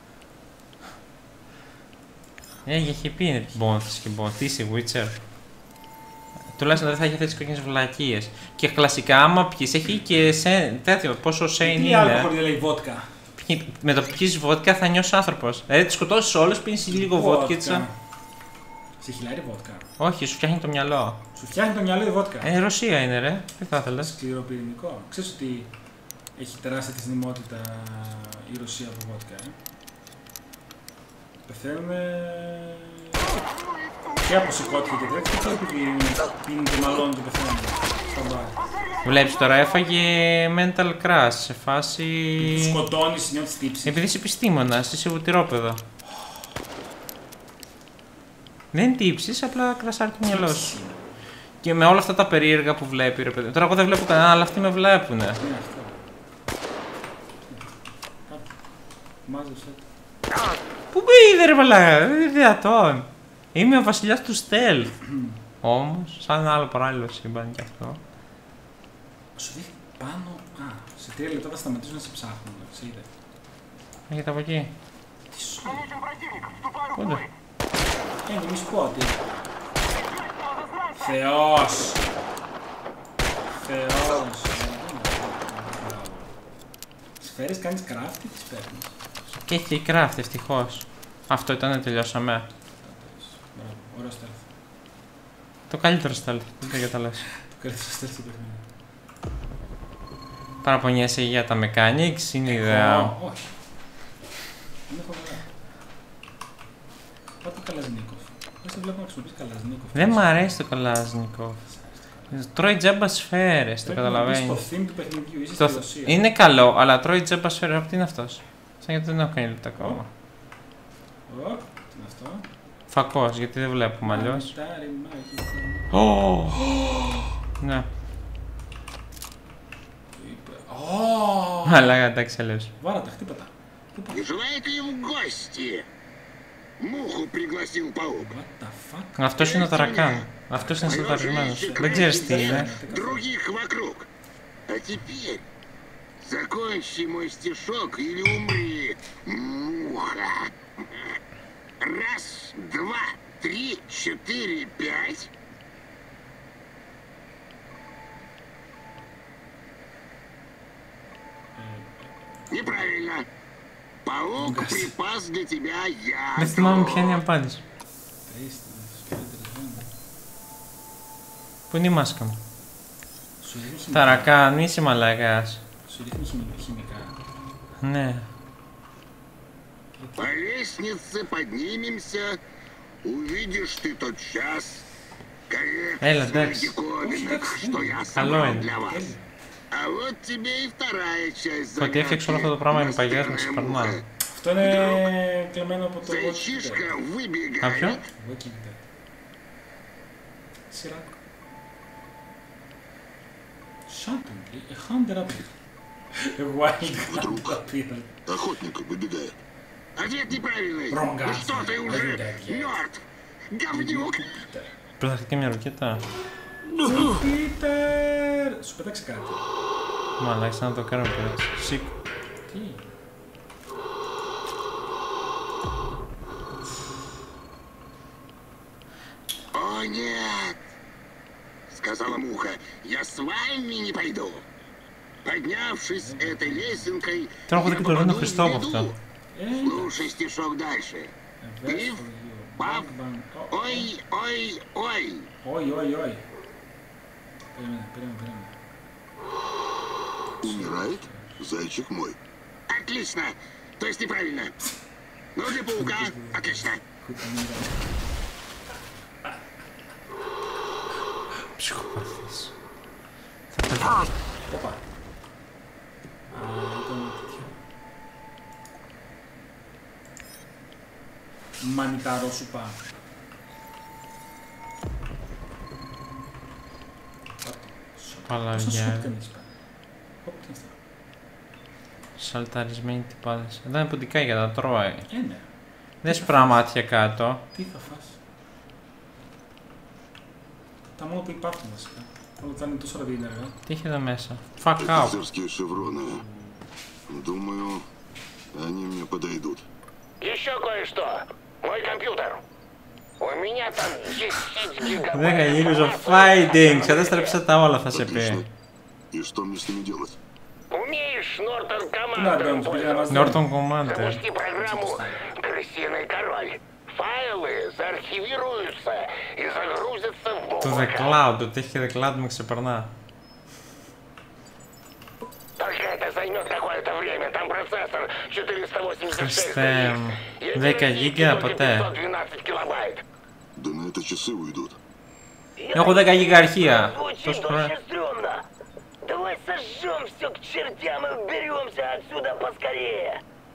Ε, για χιπή είναι bonus και bonus. Τι είσαι, Witcher. Τουλάχιστον δεν θα έχει αυτές τις κόκκινες βλακίες. Και κλασικά άμα πιείς έχει και σε, τέτοιο, πόσο σέιν Τι άλλο είναι. χωρίς λέει βότκα. Πιει- Με το που πιείς βότκα θα νιώσεις άνθρωπος. Δηλαδή τις σκοτώσεις όλους, πίνεις λίγο βότκα και τσα- Σε χιλιάρι βότκα. Όχι, σου φτιάχνει το μυαλό. Σου φτιάχνει το μυαλό η βότκα. Ε, Ρωσία είναι ρε. Τι θα ήθελες. Σκληροπυρηνικό. Ξέρεις ότι Έχει τεράστια θνημότητα η Ρωσία από βότκα, ε. Πεθαίνουμε και από σηκώτια και τέτοια και επειδή πίνουν και μαλώνουν και πεθαίνουν στα μπάρ. Βλέπεις τώρα έφαγε mental crash σε φάση... Του σκοτώνεις, νιώθεις τύψη. Επειδή είσαι επιστήμονας, είσαι βουτυρόπεδο. Δεν είναι τύψεις, απλά κρασάρει το μυαλό σου. Και με όλα αυτά τα περίεργα που βλέπει ρε παιδί. Τώρα εγώ δεν βλέπω κανένα, αλλά αυτοί με βλέπουνε. Ναι, αυτό. Μάζεψε. Πού πήγε ρε μαλάκα, δεν είναι δυνατόν. Είμαι ο βασιλιάς του stealth. Όμως, σαν ένα άλλο παράλληλο σύμπαν κι αυτό. Σου δείχνει πάνω. Α, σε τρία λεπτά θα σταματήσουν να σε ψάχνουν. Σε είδε. Έχετε από εκεί. Τι σου Πότε. Ε, μη σου πω ότι. Θεός. Θεός. Σφαίρες κάνεις craft ή τις παίρνεις. Και έχει και craft, ευτυχώς. Αυτό ήταν, τελειώσαμε. Μπράβο, ωραίο stealth. Το καλύτερο stealth, δεν το καταλάβεις. Το καλύτερο stealth του παιχνίδι. Παραπονιέσαι για τα mechanics, είναι ιδέα. Όχι. Είναι φοβερά. Πάτε Καλαζνίκοφ. Δεν σε βλέπω να χρησιμοποιείς Καλαζνίκοφ. Δεν μ' αρέσει το Καλάζνικοφ. Τρώει τζάμπα σφαίρες, το καταλαβαίνεις. Το theme του παιχνιδιού, είσαι Το... στη Ρωσία. Είναι καλό, αλλά τρώει τζάμπα σφαίρες. Από τι είναι αυτός. Σαν γιατί δεν έχω κάνει λεπτά ακόμα. Ω, τι είναι αυτό. Φακός, γιατί δεν βλέπουμε αλλιώς. Μανιτάρι, μάγικο. Ναι. Ω, Αλλά εντάξει, αλλιώς. Βάρα τα, хтипа τα. Не желаете ли в гости? Муху пригласил паук. What the fuck. Αυτός είναι ο Ταρακάν. Αυτός είναι σαταρισμένος. Δεν ξέρεις τι είναι. Других вокруг. А теперь закончи мой стишок или умри, муха. Раз, два, три, четыре, пять. Неправильно. Паук припас для тебя Δεν яд. θυμάμαι ποια είναι η απάντηση. Πού είναι η μάσκα μου. Σου δείχνει χημικά. Ταρακάν, είσαι μαλάκας. Σου δείχνει χημι- χημικά. Ναι. По лестнице поднимемся, увидишь ты тот час Έλα, коллекцию εντάξει. диковинок, что я Καλό собрал είναι. для вас. А вот тебе и вторая часть Το ότι έφτιαξε όλο αυτό το πράγμα με παγιάς με ξεπερνά. Αυτό είναι κλεμμένο από το Зайчишка Walking Α, ποιο? выбегает. Dead. Walking Dead. Σειρά. Shantly, a hunter appeared. A wild hunter appeared. Охотник выбегает. Ответ неправильный. Wrong Ну answer. что ты I уже did that, yeah. мертв? Говнюк. Πρωταχτική μια ρουκέτα. Πίτερ! Σου πέταξε κάτι. Μαλάκες να το κάνω πέρα. Σικ. Τι? О нет! Сказала муха, я с вами не пойду. Поднявшись этой лесенкой, Τώρα έχω я δει και το Ρένο попаду в Χριστό από беду. αυτό. Ε, Слушай стишок дальше. a verse for you. Παπ. Bang, bang. Oh, Ой, ой, ой. Όχι, όχι, όχι. Περίμενε, περίμενε, περίμενε. Умирает зайчик мой. Отлично. То есть неправильно. Но для паука отлично. Ψυχοπαθής. Οπα. Α, ήταν τέτοιο. Μανιταρό σου πά. Παλαβιά. Πόσα κανείς πά. Ωπ, τι είναι αυτά. Σαλταρισμένοι τυπάδες. Εδώ είναι ποντικά για να τρώει. Ε, ναι. Δεν σπρά μάτια κάτω. Τι θα φας. Τα μόνο που υπάρχουν βασικά. Όλα τα είναι τόσο ραβίλαργα. Τι έχει εδώ μέσα. Fuck out. Офицерские шевроны. Думаю, они мне подойдут. Еще кое-что. Мой компьютер. У меня там десять гигабайт. δέκα γίγος of fighting. Κατέστρεψε τα όλα θα σε Отлично. πει. И что мне с ними делать? Умеешь Нортон надо, командой он тебе пользоваться? Norton Commander. Запусти программу «Крысиный король». Файлы заархивируются и загрузятся в Το The облако. Cloud, ότι έχει The Cloud με ξεπερνά. Только это займет четыреста восемьдесят шесть. Χριστέ μου. δέκα γίγκα ποτέ. Да на это часы уйдут. Έχω δέκα γίγκα αρχεία. Τόσο χρόνο. Давай сожжем все к чертям и уберемся отсюда поскорее.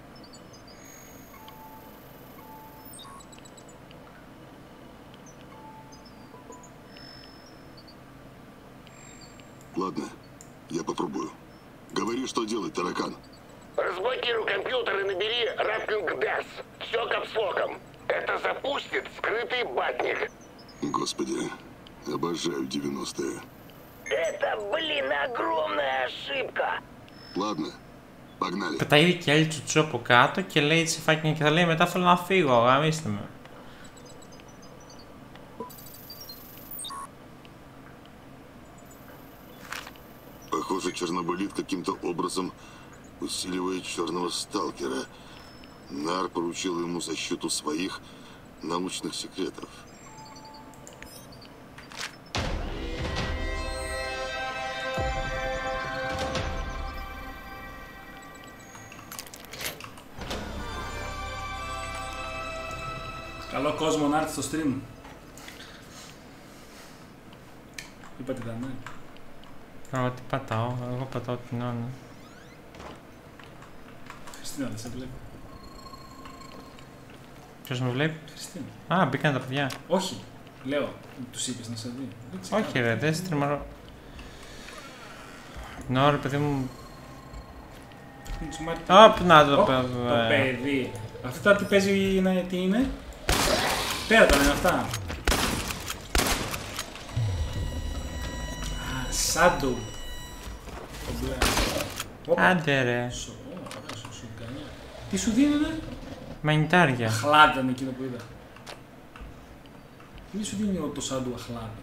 Ладно, я попробую. Говори, что делать, таракан. Разблокируй компьютер и набери Rappling Death. Все капслоком. Это запустит скрытый батник. Господи, обожаю девяностые. Это, блин, огромная ошибка. Ладно, погнали. Πετάει και άλλη τσουτσού από κάτω και λέει τσιφάκι και θα λέει μετά θέλω να φύγω, γαμίστε με. Похоже, чернобылит каким-то образом усиливает черного сталкера. Нар поручил ему защиту своих научных секретов. Καλό κόσμο να έρθει στο stream. Είπα τι ήταν, ναι. Τώρα τι πατάω, εγώ πατάω την ώρα. Χριστίνα δεν σε βλέπει. Ποιος με βλέπει? Χριστίνα. Α, μπήκαν τα παιδιά. Όχι, λέω, τους είπες να σε δει. Όχι ρε, δεν στριμαρώ. Ναι, ρε παιδί μου. Απ, να το παιδί. Το παιδί. Αυτό τώρα τι παίζει, είναι, τι είναι? Πέρα τα είναι αυτά. Α, Shadow. Άντε ρε. Τι σου δίνουνε? Μανιτάρια. Αχλάδι ήταν εκείνο που είδα. Τι σου δίνει το Shadow αχλάδι?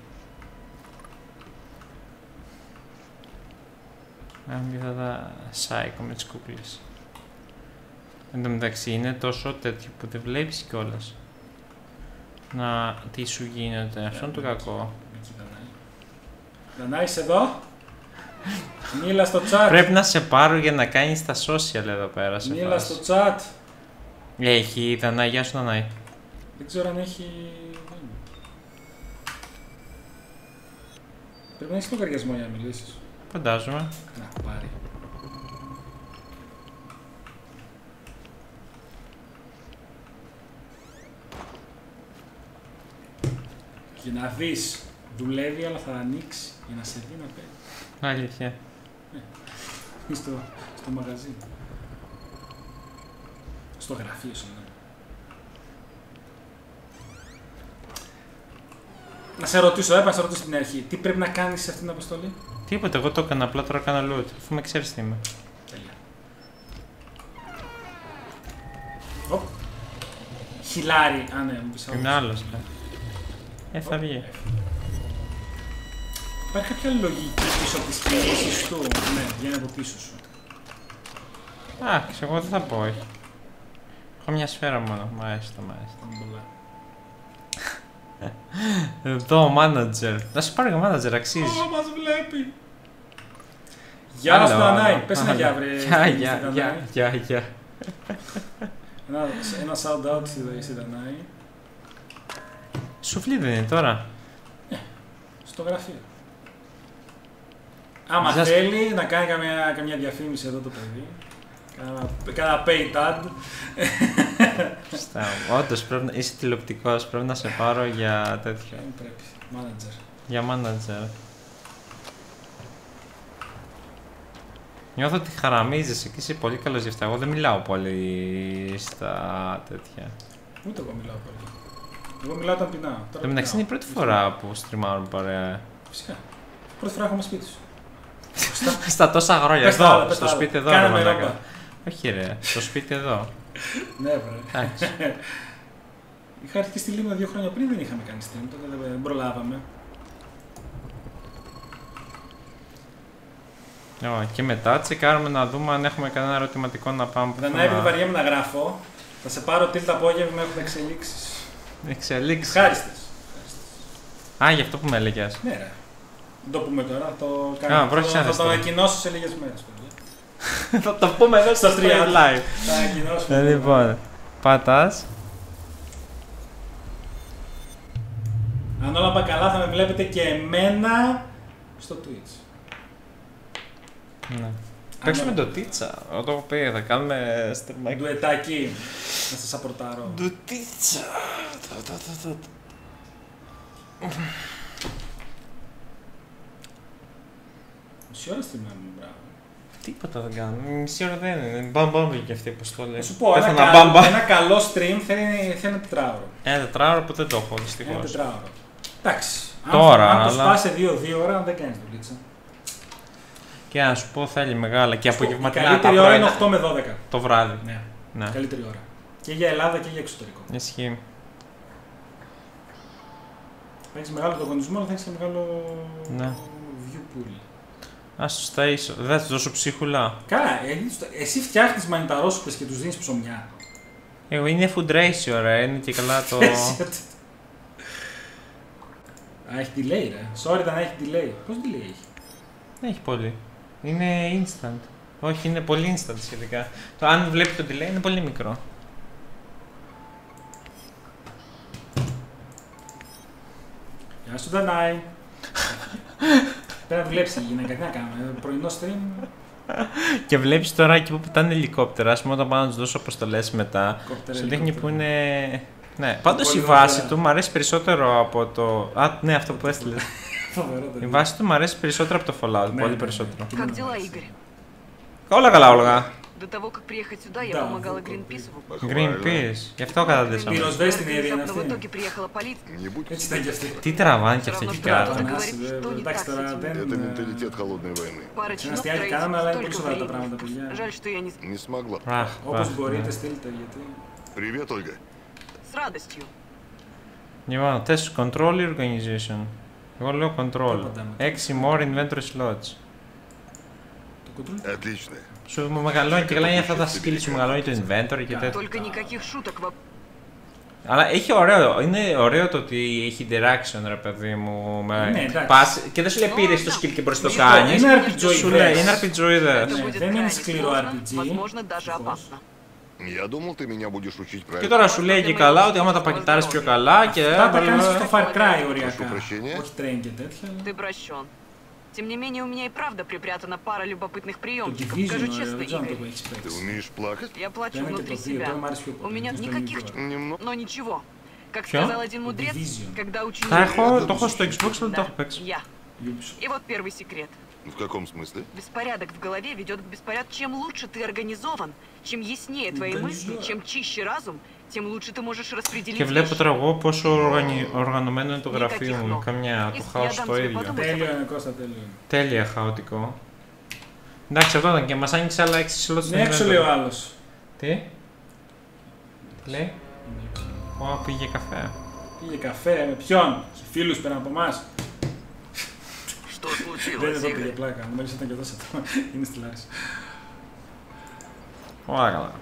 Αν και θα τα σάικο με τις κούκλες. Εν τω μεταξύ είναι τόσο τέτοιο που δεν βλέπεις κιόλας. Να τι σου γίνεται, αυτό είναι το κακό. Δανάη, είσαι εδώ. Μίλα στο chat. Πρέπει να σε πάρω για να κάνεις τα social εδώ πέρα σε Μίλα φάση. στο chat. Έχει Δανάη, γεια σου Δανάη. Δεν ξέρω αν έχει... Πρέπει να έχεις λογαριασμό για να μιλήσεις. Φαντάζομαι. Να, πάρει. Για να δεις, δουλεύει αλλά θα ανοίξει για να σε δει να παίρνει. Αλήθεια. Ναι. Στο, στο μαγαζί. Στο γραφείο σου, ναι. Να σε ρωτήσω, έπα να σε ρωτήσω στην αρχή, τι πρέπει να κάνεις σε αυτήν την αποστολή? Τίποτα, εγώ το έκανα, απλά τώρα έκανα loot, αφού με ξέρεις τι είμαι. Τέλεια. Οπ. Χιλάρι, α ναι, μου πεις άλλος. Είναι άλλος, ναι. Ε, θα βγει. Υπάρχει κάποια λογική πίσω από τις κινήσεις του? Ναι, βγαίνει από πίσω σου. Εντάξει, εγώ δεν θα πω, όχι. Έχω μια σφαίρα μόνο, μ' αρέσει το, μ' αρέσει το. Εδώ, manager. Να σου πάρει ο manager, αξίζει. Ω, μας βλέπει. Γεια σου, Δανάη. Πες ένα γεια, βρε. Γεια, γεια, γεια, γεια, γεια. Ένα shout out στη Δανάη. Σουφλί δεν είναι τώρα? Ναι, στο γραφείο. Άμα θέλει να κάνει καμιά, καμιά διαφήμιση εδώ το παιδί. Κάνα paid ad. Όντως, είσαι τηλεοπτικός, πρέπει να σε πάρω για τέτοιο. Δεν πρέπει, manager. Για manager. Νιώθω ότι χαραμίζεσαι και είσαι πολύ καλός γι' αυτά. Εγώ δεν μιλάω πολύ στα τέτοια. Ούτε εγώ μιλάω πολύ. Εγώ μιλάω όταν πεινάω. Εν τω μεταξύ είναι η πρώτη φορά που στριμάρουμε παρέα. Φυσικά. Πρώτη φορά έχουμε σπίτι σου. Στα τόσα χρόνια. Πες Εδώ, τα άλλα, στο πες σπίτι τα εδώ. άλλα. ρε Κάνε μαλάκα. ρόμπα. Όχι ρε, στο σπίτι εδώ. Ναι, βρε. Εντάξει. Είχα έρθει και στη Λίμνο δύο χρόνια πριν, δεν είχαμε κάνει stream, τότε δεν προλάβαμε. Ω, και μετά τσεκάρουμε να δούμε αν έχουμε κανένα ερωτηματικό να πάμε. Δεν έπρεπε βαριέμαι να γράφω. Θα σε πάρω τίλ το απόγευμα, έχουμε εξελίξεις. Εξελίξεις. Ευχάριστες. Α, γι' αυτό που με έλεγες. Ναι, ρε. Δεν το πούμε τώρα, θα το Α, κάνω. βράχεις Θα, θα το άνεστα. ανακοινώσω σε λίγες μέρες, παιδιά. Θα το πούμε εδώ στο stream live. Θα ανακοινώσουμε. Λοιπόν, πατάς. Αν όλα πάει καλά θα με βλέπετε και εμένα στο Twitch. Ναι. Παίξουμε το Τίτσα. Εγώ το έχω πει, θα κάνουμε stream. Ντουετάκι. Να σας απορτάρω. Το Τίτσα. Μισή ώρα streamάμε, μπράβο. Τίποτα δεν κάνουμε. Μισή ώρα δεν είναι. Μπαμ μπαμ βγήκε αυτή που στο λέει. Θα σου πω, ένα, Πέθανα καλό, μπαμ μπαμ. ένα καλό stream θέλει, θέλει ένα τετράωρο. Ένα τετράωρο που δεν το έχω Ένα δυστυχώς. τετράωρο. Εντάξει. Τώρα, αν, αν το αλλά- σπάσει δύο δύο ώρα δεν κάνεις δουλίτσα. Και να σου πω θέλει μεγάλα και Η απογευματινά τα καλύτερη ώρα είναι πρωινά. οκτώ με δώδεκα. Το βράδυ. Ναι. Ναι. Καλύτερη ώρα. Και για Ελλάδα και για εξωτερικό. Ισχύει. Θα έχεις μεγάλο ανταγωνισμό, αλλά θα έχεις και μεγάλο Ναι. view pool. Ας τους ταΐσω. Δεν θα τους δώσω ψίχουλα. Καλά, ε, εσύ φτιάχνεις μανιταρόσουπες και τους δίνεις ψωμιά. Εγώ είναι food ratio ρε, είναι και καλά το... Α, έχει delay ρε. Sorry, δεν έχει delay. Πώς delay έχει? Δεν έχει πολύ. Είναι instant. Όχι, είναι πολύ instant σχετικά. Το αν βλέπει το delay είναι πολύ μικρό. Γεια σου Δανάη. Πρέπει να δουλέψει η γυναίκα, τι να κάνουμε, πρωινό stream. Και βλέπεις τώρα εκεί που πετάνε ελικόπτερα, ας πούμε όταν πάνε να τους δώσω αποστολές μετά, Ελικόπτερα, σου δείχνει που ελικόπτερα. είναι... Ναι, πάντως η Πολύ βάση ωραία. του μου αρέσει περισσότερο από το... Α, ναι, αυτό που έστειλε. Φοβερό το Η video. βάση του μου αρέσει περισσότερο από το Fallout, Ναι, πολύ ναι, περισσότερο. ναι. Как дела, Игорь? Όλα καλά, όλα. До того, как приехать сюда, я Да, помогала вот, Гринпису. Greenpeace, γι' αυτό καταντήσαμε. Πυροσβέστη είναι η Ειρήνη Внезапно в αυτή. итоге приехала полиция. Не будь Έτσι ήταν και αυτή. Τι τραβάνε και Всё αυτά равно εκεί что κάτω. кто-то Нас, говорит, э, что не так так с что этим. да. Это Да. менталитет холодной войны. Пара Сейчас чинов стоять строительства, канал, αλλά είναι столько πολύ σοβαρά τα времени. πράγματα, παιδιά. Жаль, что я не... Не смогла. Αχ, Όπως αχ, μπορείτε, ναι. στείλτε γιατί. Привет, Ольга. С радостью. Λοιπόν, τεστ control ή organization. Εγώ λέω control. Τίποτα με. έξι more inventory slots. Το κουτρούλι. Отлично. Σου μεγαλώνει και καλά είναι αυτά τα skills σου, μεγαλώνει το inventory και τέτοια. Только никаких шуток. во- Αλλά έχει ωραίο, είναι ωραίο το ότι έχει interaction ρε παιδί μου. Με... Ναι, εντάξει. Πας και δεν σου λέει πήρες το skill και μπορείς να το Είναι κάνεις. Είναι αρ πι τζι Σου λέει, είναι ιδέες. RPGoidες. Это Ναι, будет δεν είναι крайне σκληρό сложно, αρ πι τζι. возможно, даже Ευτυχώς. опасно. Я думал, ты меня будешь учить Και правильно. τώρα σου λέει και καλά ότι άμα τα πακετάρεις πιο καλά και... Αυτά τα κάνεις στο Far Cry οριακά. Прошу прощения. Όχι train και τέτοια. αλλά Ты прощен. Тем не менее, у меня и правда припрятана пара любопытных Το приемчиков. Division, Скажу ωραία, честно, δεν ξέρω αν το Игорь, έχεις Ты παίξει. умеешь плакать? я плачу Ένα και внутри το δύο, себя. τώρα μου άρεσε πιο У πολύ. меня στο никаких... ίδιο. Немного. Но ничего. Как Чё? сказал один мудрец, Division. когда ученик... Τα έχω, το έχω στο Xbox, αλλά δεν το έχω Да, παίξει. я. Ubisoft. И вот первый секрет. В каком смысле? Беспорядок в голове ведет к беспорядку. Чем лучше ты организован, чем яснее твои мысли, чем чище разум, тем лучше ты можешь распределить Και βλέπω вещи. τώρα εγώ πόσο οργανι... οργανωμένο είναι το γραφείο μου. Καμιά, το Ίσως χάος για το να ίδιο. μην Τέλειο είναι, Κώστα, τέλειο είναι. Τέλεια χαοτικό. Εντάξει, αυτό ήταν και μας άνοιξε άλλα έξι slots. Είναι έξω λέει ο άλλος. Τι? Τι λέει? Ω, πήγε καφέ. Πήγε καφέ, με ποιον? Έχει φίλους πέρα από εμάς. Что Δεν είναι случилось, εδώ πήγε Игорь? πλάκα, μου μέλησε ήταν και εδώ σε αυτό. Είναι στη Λάρισα. Ωραία καλά.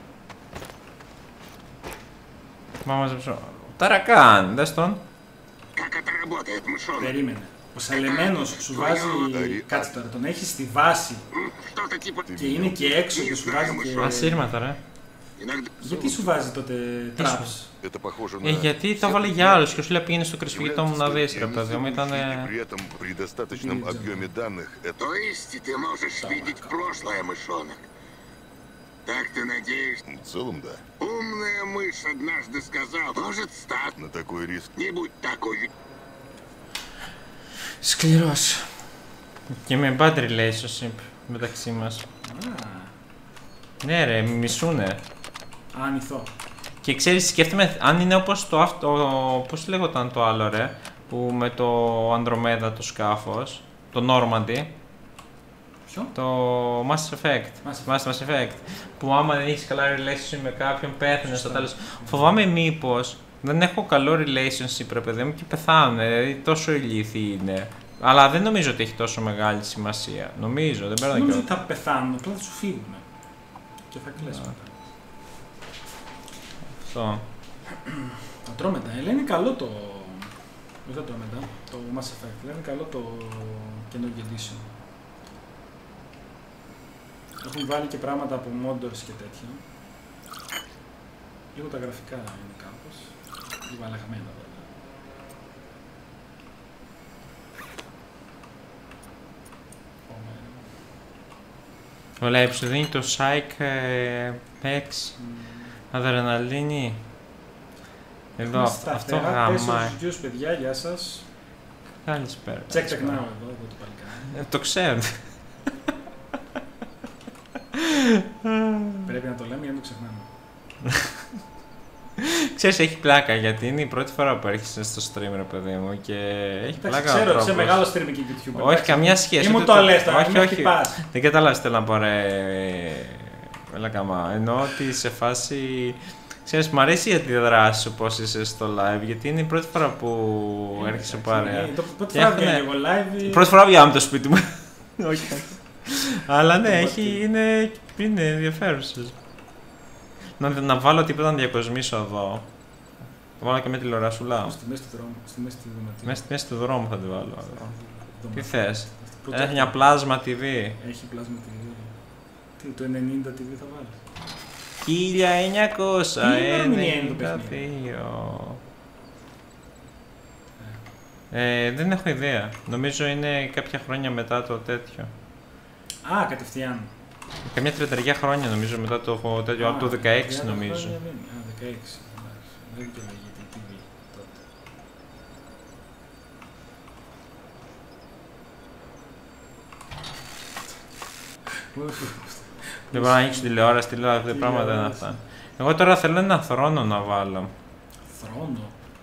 Μα μαζέψω. Ταρακάν, δες τον. Как это работает, мышонок? Περίμενε. Ο Σαλεμένος σου βάζει. Κάτσε τώρα, τον έχει στη βάση М, Что-то типа... και είναι και έξω Не και σου знаю, βάζει και. мышонок. Ασύρματα ρε. Иногда... Γιατί σου βάζει τότε traps? Это похоже Ε, на... γιατί το βάλε για άλλους και σου λέει πήγαινε στο κρυσφυγητό μου να δεις ρε παιδί μου, ήταν... И при этом при достаточном объеме данных это... То есть ты можешь видеть прошлое, мышонок? Так ты надеешься? В целом, да. Умная мышь однажды сказал, может стать. На такой риск. Не будь такой. Σκληρός. Και με bad relationship μεταξύ μας. Ναι ρε, μισούνε. Άνηθο. Και ξέρεις, σκέφτομαι αν είναι όπως το αυτό, πώς λέγονταν το άλλο ρε, που με το Ανδρομέδα το σκάφος, το Normandy, Ποιο? το Mass Effect, Mass Mass, Mass Effect, που άμα δεν έχεις καλά relationship με κάποιον πέθανε στο τέλος. Φοβάμαι μήπως δεν έχω καλό relationship ρε παιδί μου και πεθάνε, δηλαδή τόσο ηλίθιοι είναι. Αλλά δεν νομίζω ότι έχει τόσο μεγάλη σημασία. Νομίζω, δεν παίρνω Νομίζω και ότι θα πεθάνουν, απλά θα σου φύγουν. Και θα κλαις μετά. αυτό. Θα τρώω μετά. Ε, λένε καλό το. Δεν θα τρώω μετά. Το Mass Effect. Λένε καλό το καινούργιο edition. Έχουν βάλει και πράγματα από Mordors και τέτοια. Λίγο τα γραφικά είναι κάπως. Λίγο αλλαγμένα βέβαια. Όλα σου δίνει το Psych X, mm. αδρεναλίνη. Εδώ, αυτό, αυτό γαμάει. Τέσσερις παιδιά, γεια σας. Καλησπέρα. Check check now εδώ, εδώ το παλικάρι. Ε, το ξέρω. Πρέπει να το λέμε για να το ξεχνάμε. Ξέρεις, έχει πλάκα γιατί είναι η πρώτη φορά που έρχεσαι στο stream, ρε παιδί μου, και έχει Εντάξει, πλάκα. Ξέρω, σε μεγάλο stream και YouTube. Όχι, καμία σχέση. Ή μου το λες τώρα, όχι, όχι. Δεν καταλάβεις τι θέλω να πω, ρε. Έλα καμά. Εννοώ ότι σε φάση. Ξέρεις, μου αρέσει η αντιδράση σου πώς είσαι στο live, γιατί είναι η πρώτη φορά που είναι, έρχεσαι παρέα. Είναι, πρώτη φορά βγαίνω εγώ live. Πρώτη φορά βγαίνω το σπίτι μου. Όχι. Αλλά ναι, έχει, είναι, είναι ενδιαφέρουσες. Να, να βάλω τίποτα να διακοσμήσω εδώ. Θα βάλω και με τηλεορασούλα. Στη μέση του δρόμου. Στη μέση του δωματίου. Μέσα στη μέση του δρόμου θα τη βάλω. Τι θες? Έχει Έχει μια πλάσμα τι βι. Έχει πλάσμα τι βι. Τι, το ενενήντα τι βι θα βάλεις? χίλια εννιακόσια ενενήντα δύο. Ε, δεν έχω ιδέα. Νομίζω είναι κάποια χρόνια μετά το τέτοιο. Α, κατευθείαν. Καμιά τριανταριά χρόνια νομίζω μετά το τέτοιο, από το δεκαέξι νομίζω. Α, δεκαέξι. Δεν δικαιολογεί την τι βι τότε. Δεν μπορώ να ανοίξω τηλεόραση, τηλεόραση, πράγματα είναι αυτά. Εγώ τώρα θέλω ένα θρόνο να βάλω. Θρόνο?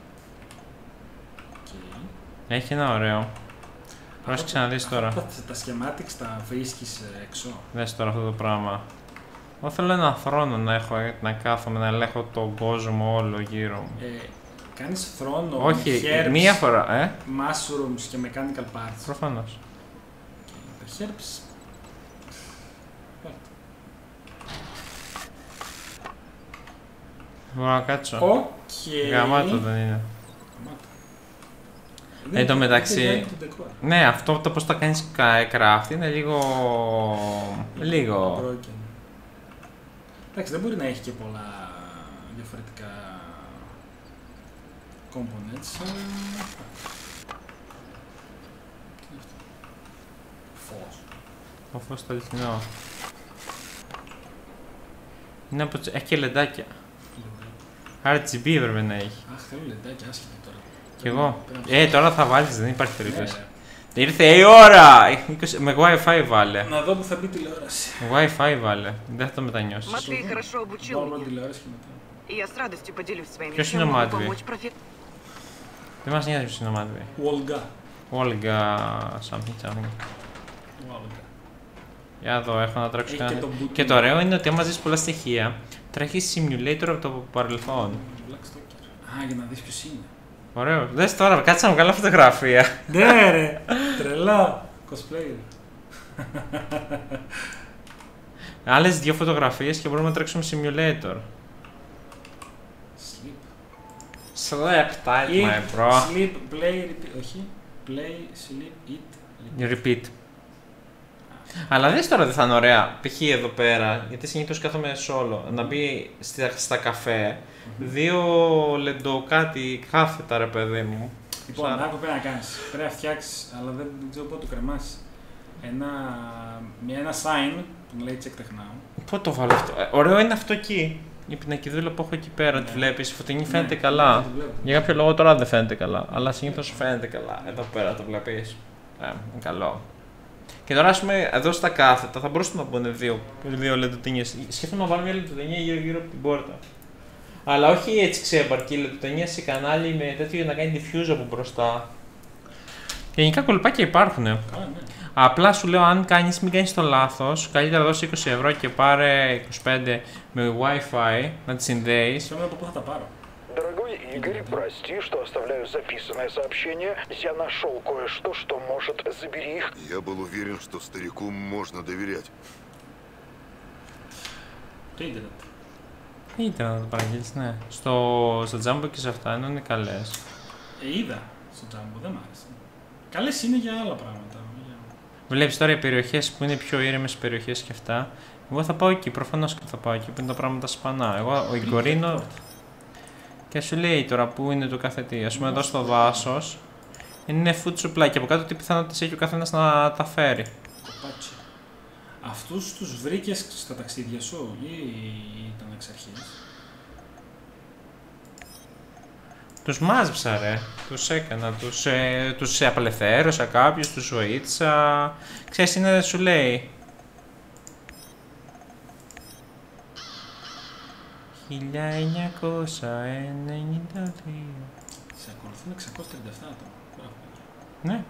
Έχει ένα ωραίο. Πρόσεξε να δεις τώρα. Τα schematics τα βρίσκεις έξω. Δες τώρα αυτό το πράγμα. Εγώ θέλω ένα θρόνο να έχω, να κάθομαι, να ελέγχω τον κόσμο όλο γύρω μου. Ε, κάνεις θρόνο, όχι, herbs, μία φορά, ε. mushrooms και mechanical parts. Προφανώς. Okay, τα herbs... Μπορώ να κάτσω. Okay. Γαμάτο δεν είναι. Εν τω μεταξύ, ναι, αυτό το πώς θα κάνεις craft είναι λίγο... λίγο... Εντάξει, δεν μπορεί να έχει και πολλά διαφορετικά components. Φως. Το φως το αληθινό. Είναι από... έχει και λεντάκια. αρ τζι μπι έπρεπε να έχει. Αχ, θέλω λεντάκια, άσχετα τώρα. Κι εγώ. Ε, τώρα θα βάλεις, δεν υπάρχει περίπτωση. Ήρθε η ώρα! Με Wi-Fi βάλε. Να δω που θα μπει τηλεόραση. Wi-Fi βάλε. Δεν θα το μετανιώσεις. Ποιος είναι ο Μάτβι? Δεν μας νοιάζει ποιος είναι ο Μάτβι. Olga. Olga something something. Για εδώ, έχω να τρέξω κανένα. Και το ωραίο είναι ότι άμα ζεις πολλά στοιχεία, τρέχεις simulator από το παρελθόν. Α, για να δεις ποιος είναι. Ωραίο. Δες τώρα, κάτσε να βγάλω φωτογραφία. Ναι ρε, τρελά. Cosplayer. Άλλες δύο φωτογραφίες και μπορούμε να τρέξουμε simulator. Sleep. Sleep, tight my bro. Sleep, play, repeat. Όχι. Play, sleep, eat, repeat. repeat. Αλλά δες τώρα δεν θα είναι ωραία, π.χ. εδώ πέρα, γιατί συνήθως κάθομαι solo, να μπει στα, στα καφέ, mm-hmm. δύο λεντο κάτι κάθετα ρε παιδί μου. Λοιπόν, Σαν... άκου πρέπει να κάνεις, πρέπει να φτιάξεις, αλλά δεν, δεν ξέρω πότε το κρεμάσεις. Ένα, μια, ένα sign που λέει check tech now. Πού το βάλω αυτό, ε, ωραίο είναι αυτό εκεί. Η πινακιδούλα που έχω εκεί πέρα, ναι. Τη βλέπεις, η φωτεινή φαίνεται ναι, καλά. Ναι, για κάποιο λόγο τώρα δεν φαίνεται καλά, αλλά συνήθως φαίνεται καλά. Εδώ πέρα το βλέπεις, ε, είναι καλό. Και τώρα, ας πούμε, εδώ στα κάθετα θα μπορούσαμε να πούνε δύο, δύο λεντοτενίες. Σκέφτομαι να βάλω μια λεντοτενία γύρω-γύρω από την πόρτα. Αλλά όχι έτσι ξέπαρκη, λεντοτενία σε κανάλι με τέτοιο για να κάνει diffuse από μπροστά. Γενικά κολπάκια υπάρχουν. Ναι. Απλά σου λέω, αν κάνεις, μην κάνεις το λάθος. Καλύτερα δώσει είκοσι ευρώ και πάρε είκοσι πέντε με Wi-Fi να τη συνδέεις. Ξέρω από πού θα τα πάρω. Дорогой Игорь, прости, что оставляю записанное сообщение. Я нашел кое-что, что может... Забери их. Я был уверен, что старику можно доверять. Το ίντερνετ. Ίντερνετ το παραγγείλεις, ναι. Στο, στο Jumbo και σε αυτά είναι καλές. Ε, είδα στο Jumbo, δεν μ' άρεσε. Καλές είναι για άλλα πράγματα. Βλέπεις τώρα οι περιοχές που είναι πιο ήρεμες περιοχές και αυτά. Εγώ θα πάω εκεί, προφανώς και θα πάω εκεί που είναι τα πράγματα σπανά. Εγώ, ο Ιγκορίνο. Και σου λέει τώρα που είναι το κάθε τι. Ας πούμε εδώ στο δάσος είναι food supply και από κάτω τι πιθανότητες έχει ο καθένας να τα φέρει. Κοπάτσι. Αυτούς τους βρήκες στα ταξίδια σου ή ήταν εξ αρχής? Τους μάζεψα ρε, τους έκανα, τους, ε, τους απελευθέρωσα κάποιους, τους βοήθησα. Ξέρεις, είναι σου λέει. χίλια εννιακόσια ενενήντα δύο. Σε ακολουθούν εξακόσια τριάντα επτά άτομα. Μπράβο. Ναι.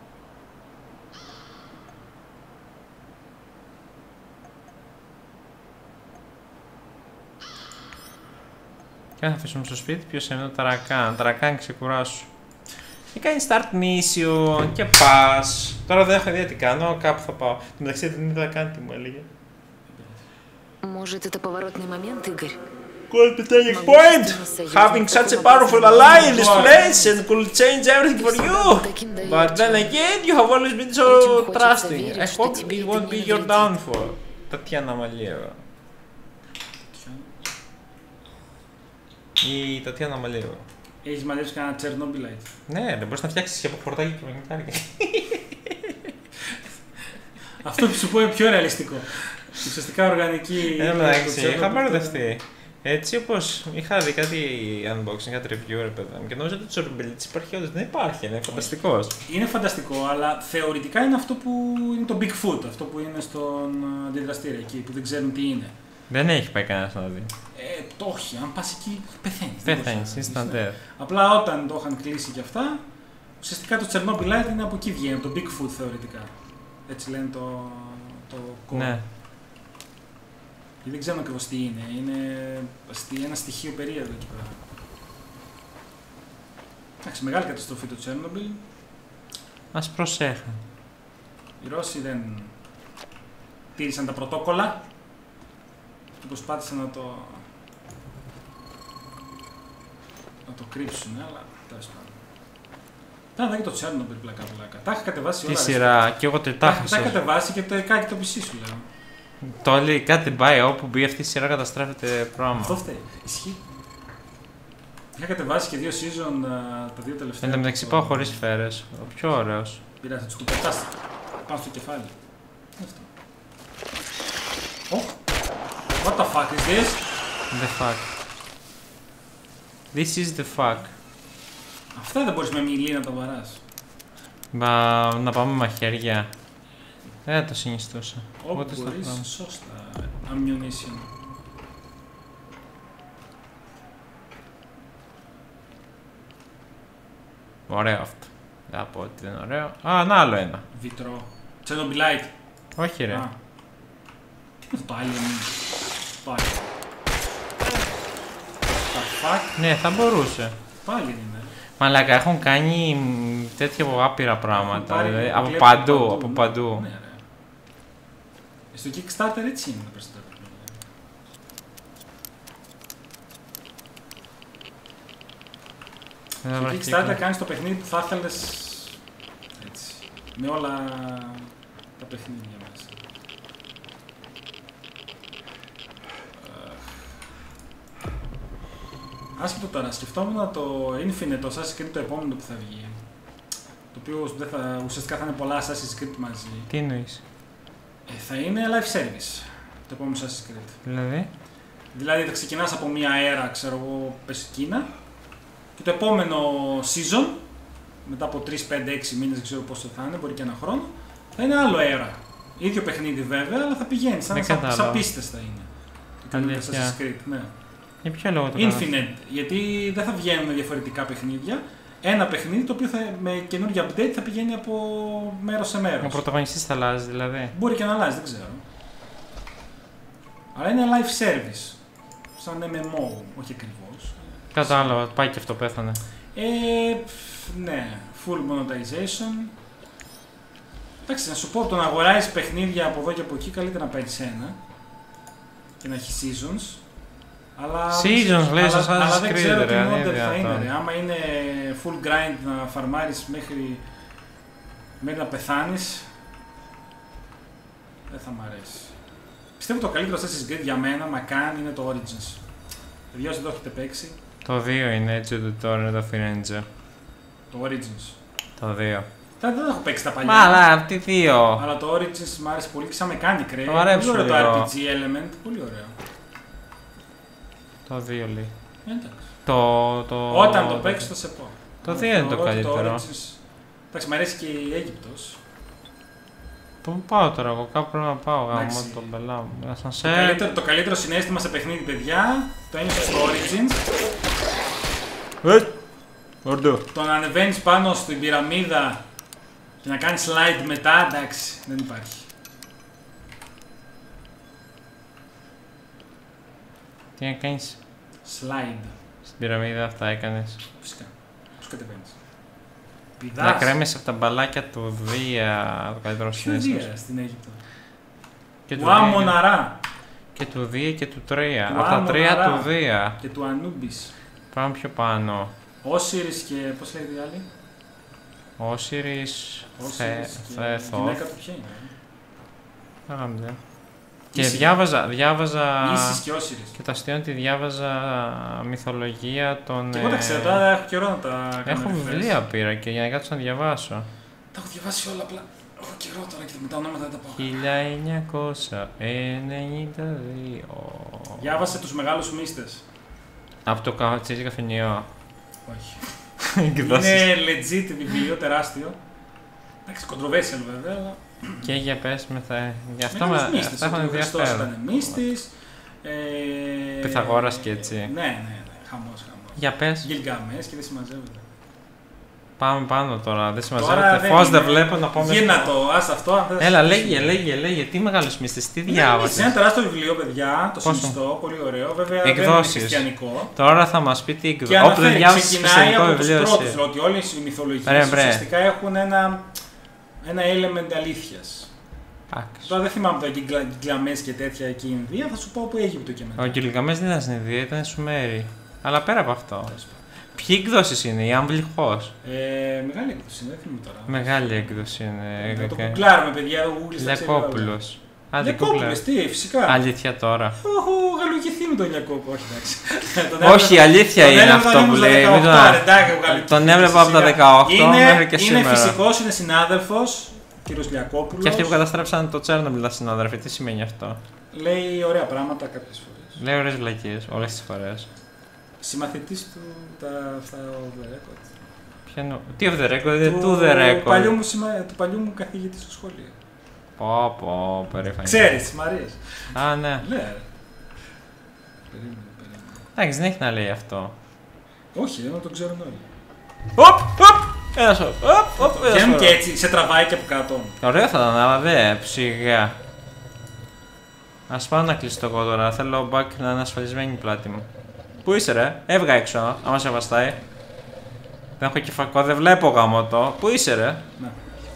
Και αν θα αφήσουμε στο σπίτι, ποιος είναι ο Ταρακάν. Ταρακάν, ξεκουράσου. Και κάνει start mission και πας. Τώρα δεν έχω ιδέα τι κάνω, κάπου θα πάω. Μεταξύ δεν είδα καν τι μου έλεγε. Может, это поворотный момент, Игорь? Could be turning point! Having such a powerful ally in this place and could change everything for you! But then again, you have always been so trusting. I hope it won't be your downfall. Τατιάνα Μαλίεβα. Η Τατιάνα Μαλίεβα. Έχεις μαζέψει κανένα Τσερνόμπιλite? Ναι, δεν μπορείς να φτιάξεις και από χορτάκι και μαγνητάρια. Αυτό που σου πω είναι πιο ρεαλιστικό. Ουσιαστικά οργανική. Εν τω μεταξύ, είχα μπερδευτεί. Έτσι όπως είχα δει κάτι unboxing, κάτι review ρε παιδί μου και νόμιζα ότι το Τσερνομπίλιτς υπάρχει όντως. Δεν υπάρχει, είναι φανταστικός. Είναι φανταστικό, αλλά θεωρητικά είναι αυτό που είναι το Bigfoot, αυτό που είναι στον αντιδραστήρα εκεί, που δεν ξέρουν τι είναι. Δεν έχει πάει κανένας να δει. Ε, το όχι, αν πας εκεί πεθαίνεις. Πεθαίνεις, instant death. Απλά όταν το είχαν κλείσει και αυτά, ουσιαστικά το Τσερνόμπιλ είναι από εκεί βγαίνει, το Bigfoot θεωρητικά. Έτσι λένε το, το κόμμα. Ναι. Και δεν ξέρω ακριβώς τι είναι, είναι ένα στοιχείο περίεργο εκεί πέρα. Εντάξει, μεγάλη καταστροφή το Τσέρνομπιλ. Ας προσέχαν. Οι Ρώσοι δεν τήρησαν τα πρωτόκολλα και προσπάθησαν να το να το κρύψουν, αλλά τέλος πάντων. Τώρα δεν και το Τσέρνομπιλ πλάκα πλάκα. Τα είχα κατεβάσει όλα. Τι σειρά, και εγώ το τα είχα κατεβάσει και το ΕΚΑ και το πι σι σου λέω. Το λέει κάτι πάει, όπου μπει αυτή η σειρά καταστρέφεται πράγμα. Αυτό φταίει. Ισχύει. Είχα κατεβάσει και δύο season τα δύο τελευταία. Εν τω μεταξύ πάω χωρίς σφαίρες. Ο πιο ωραίος. Πειράζει, θα τους του πετάς πάνω στο κεφάλι. Αυτό. Oh. What the fuck is this? The fuck. This is the fuck. Αυτά δεν μπορείς με μιλή να τα βαράς. Μπα, να πάμε μαχαίρια. Δεν θα το συνιστούσα. Όπου μπορείς, σώστα. Ammunition. Ωραίο αυτό. Δεν θα πω ότι δεν είναι ωραίο. Α, ένα άλλο ένα. Βιτρό. Τσερνομπιλάιτ. Όχι ρε. Α. Τι είναι αυτό το Alien? Πάλι. Τα fuck. Ναι, θα μπορούσε. Πάλι είναι. Μαλάκα, έχουν κάνει τέτοια άπειρα πράγματα. Πάρει, Δηλαδή, από παντού, παντού, παντού, από παντού. Ναι, ρε. Στο Kickstarter έτσι είναι τα περισσότερα. Στο Kickstarter κάνεις το παιχνίδι που θα ήθελες έτσι, με όλα τα παιχνίδια μέσα. Άσχετο τώρα, σκεφτόμουν το Infinite, το Assassin's Creed το επόμενο που θα βγει. Το οποίο δεν θα, ουσιαστικά θα είναι πολλά Assassin's Creed μαζί. Τι εννοείς? Ε, θα είναι live service το επόμενο Assassin's Creed. Δηλαδή? Δηλαδή θα ξεκινάς από μια αέρα, ξέρω εγώ, πες Κίνα και το επόμενο season, μετά από τρεις, πέντε, έξι μήνες, δεν ξέρω πόσο θα είναι, μπορεί και ένα χρόνο, θα είναι άλλο αέρα. Ίδιο παιχνίδι βέβαια, αλλά θα πηγαίνει, σαν, σαν, σαν πίστες θα είναι. Το Assassin's Creed, ναι. Για ποιο λόγο το Infinite, κάνω? Γιατί δεν θα βγαίνουν διαφορετικά παιχνίδια. Ένα παιχνίδι το οποίο θα, με καινούργια update θα πηγαίνει από μέρος σε μέρος. Ο πρωταγωνιστής θα αλλάζει δηλαδή. Μπορεί και να αλλάζει, δεν ξέρω. Αλλά είναι live service. Σαν εμ εμ ο, όχι ακριβώς. Κατάλαβα, πάει και αυτό, πέθανε. Ε, ναι, full monetization. Εντάξει, να σου πω, το να αγοράζεις παιχνίδια από εδώ και από εκεί, καλύτερα να παίρνεις ένα και να έχει seasons. Αλλά, seasons, λες, αλλά, αλλά δεν ξέρω ρε, τι model θα αυτό. είναι. Ρε. Άμα είναι full grind να φαρμάρεις μέχρι, μέχρι να πεθάνεις, Δεν θα μ' αρέσει. Πιστεύω το καλύτερο Assassin's Creed για μένα, μακάν, είναι το Origins. Παιδιά, όσοι το έχετε παίξει. Το δύο είναι έτσι, ότι τώρα είναι το Firenze. Το Origins. Το δύο. Δεν το έχω παίξει τα παλιά. Μα, αλλά απ' τη δύο. Αλλά το Origins μου άρεσε πολύ και σαν mechanic, ρε. Το αρέψω πολύ ωραίο το λίγο. αρ πι τζι element, πολύ ωραίο. Το δύο λέει. Εντάξει. Το, το... Όταν το παίξεις θα σε πω. Το δύο είναι το καλύτερο. Origins... Εντάξει, μ' αρέσει και η Αίγυπτος. Πού πάω τώρα, εγώ κάπου πρέπει να πάω γάμο Εντάξει. τον πελά μου. Το καλύτερο, το καλύτερο συναίσθημα σε παιχνίδι, παιδιά, το ένιωσα στο Origins. Ε, ορντό. Το να ανεβαίνεις πάνω στην πυραμίδα και να κάνεις slide μετά, εντάξει, δεν υπάρχει. Τι να κάνεις Slide. στην πυραμίδα αυτά έκανες. Φυσικά. Πώς κατεβαίνεις. Να Πηδάς. κρέμεσαι από τα μπαλάκια του Δία, το καλύτερο Ποιο συνέστημα. Δία στην Αίγυπτο. Και του Ουά Δία- Μοναρά. Και του Δία και του Τρία. Του Από τα Άμμο τρία Ναρά. του Δία. Και του Ανούμπης. Πάμε πιο πάνω. Όσιρις και πώς λέγεται η άλλη. Όσιρις, Θε, Όσιρις και η Θέθο. γυναίκα του ποια είναι. ε? Άγαμνε. Και Ίσης. διάβαζα, διάβαζα... Ίσης και Όσιρις. Και το αστείο είναι ότι διάβαζα μυθολογία των... Και εγώ τα ε, ξέρω, τώρα έχω καιρό να τα κάνω. Έχω refresh. βιβλία πήρα και για να κάτσω να διαβάσω. Τα έχω διαβάσει όλα απλά. Έχω καιρό τώρα και με τα ονόματα δεν τα πάω. χίλια εννιακόσια ενενήντα δύο. Διάβασε τους μεγάλους μύστες. Από το Κατσίζι Καφενείο. Όχι. Εκδόσεις. Είναι legit βιβλίο, τεράστιο. Εντάξει, controversial βέβαια, αλλά. Και για πες με θα... Γι' αυτό με... Μεγάλος μύστης, αυτά έχουν ότι ο Χριστός ενδιαφέρον. ήταν μύστης. Ε... Πυθαγόρας και έτσι. Ναι, ναι, ναι. Χαμός, χαμός. Για πες. Γιλγκαμές και δεν συμμαζεύονται. Πάμε πάνω τώρα, δεν Τώρα συμμαζεύεται. δεν Φως είναι. δεν βλέπω να πάμε. Γύρνα το, ας αυτό. αν θες. Έλα, λέγε, λέγε, λέγε. Τι μεγάλος μύστης, τι Είναι ένα διάβασες. τεράστιο βιβλίο, παιδιά, το Πόσο? συνιστώ, πολύ ωραίο. Βέβαια δεν είναι Εκδόσεις. χριστιανικό. Τώρα θα μας πει τι εκδόσεις. Και Όπου δεν αναφέρει, διάβασες ξεκινάει χριστιανικό από τους βιβλίο, πρώτους, εσύ. ότι όλες οι μυθολογίες Μπρε, μπρε. ουσιαστικά έχουν ένα, ένα element αλήθειας. Εντάξει. Τώρα δεν θυμάμαι το Γιλγκαμές και τέτοια εκεί Ινδία, θα σου πω από Αίγυπτο και μετά. Ο Γκυλγαμές δεν ήταν στην Ινδία, ήταν Σουμέρι. Αλλά πέρα από αυτό. Ποιοι εκδόσεις είναι, η Αμβληχός. Ε, μεγάλη έκδοση, δεν θυμάμαι τώρα. Μεγάλη έκδοση είναι. Να το ε, κουκλάρουμε, παιδιά, ο Google στα ξέρει όλα. Λιακόπουλος. Άντε, Λιακόπουλος, κούκλα. τι, φυσικά. Αλήθεια τώρα. Έχω γαλουχηθεί με τον Λιακόπουλο, όχι εντάξει. Τον Όχι, η έβλεπα- αλήθεια τον είναι έβλεπα αυτό όταν που ήμουν στα λέει. Μην δεκαοκτώ, τον- ρε, εντάξει, έχω γαλουχηθεί, Τον έβλεπα από τα φυσικά. δεκαοκτώ Είναι- μέχρι και Είναι σήμερα. φυσικός, είναι συνάδελφος, κύριος Λιακόπουλος. Και αυτοί που καταστρέψαν το Τσέρνομπιλ, τα συνάδελφοι, τι σημαίνει αυτό. Λέει ωραία πράγματα κάποιες φορές. Λέει ωραίες βλακίες όλες τις φορές. Συμμαθητής του τα, στα off the record. Ποια εννοώ- Τι off the record, είναι to the record. Παλιού μου, σημα... του παλιού μου καθηγητή στο σχολείο. Πω, πω, περήφανη. Ξέρεις τις Μαρίες. Α, ναι. Ναι, ρε. Περίμενε, περίμενε. Εντάξει, δεν έχει να λέει αυτό. Όχι, δεν το ξέρουν όλοι. Οπ, οπ, ένα σώρο. Οπ, οπ, ένα Βγαίνουν σώρο. και έτσι, σε τραβάει και από κάτω. Ωραίο θα ήταν, αλλά δε, ψυγά. Ας πάω να κλείσω το εγώ τώρα, θέλω back να είναι ασφαλισμένη η πλάτη μου. Πού είσαι ρε, έβγα έξω, άμα σε βαστάει. Δεν έχω κεφακό, δεν βλέπω γαμώτο. Πού είσαι ρε. Να.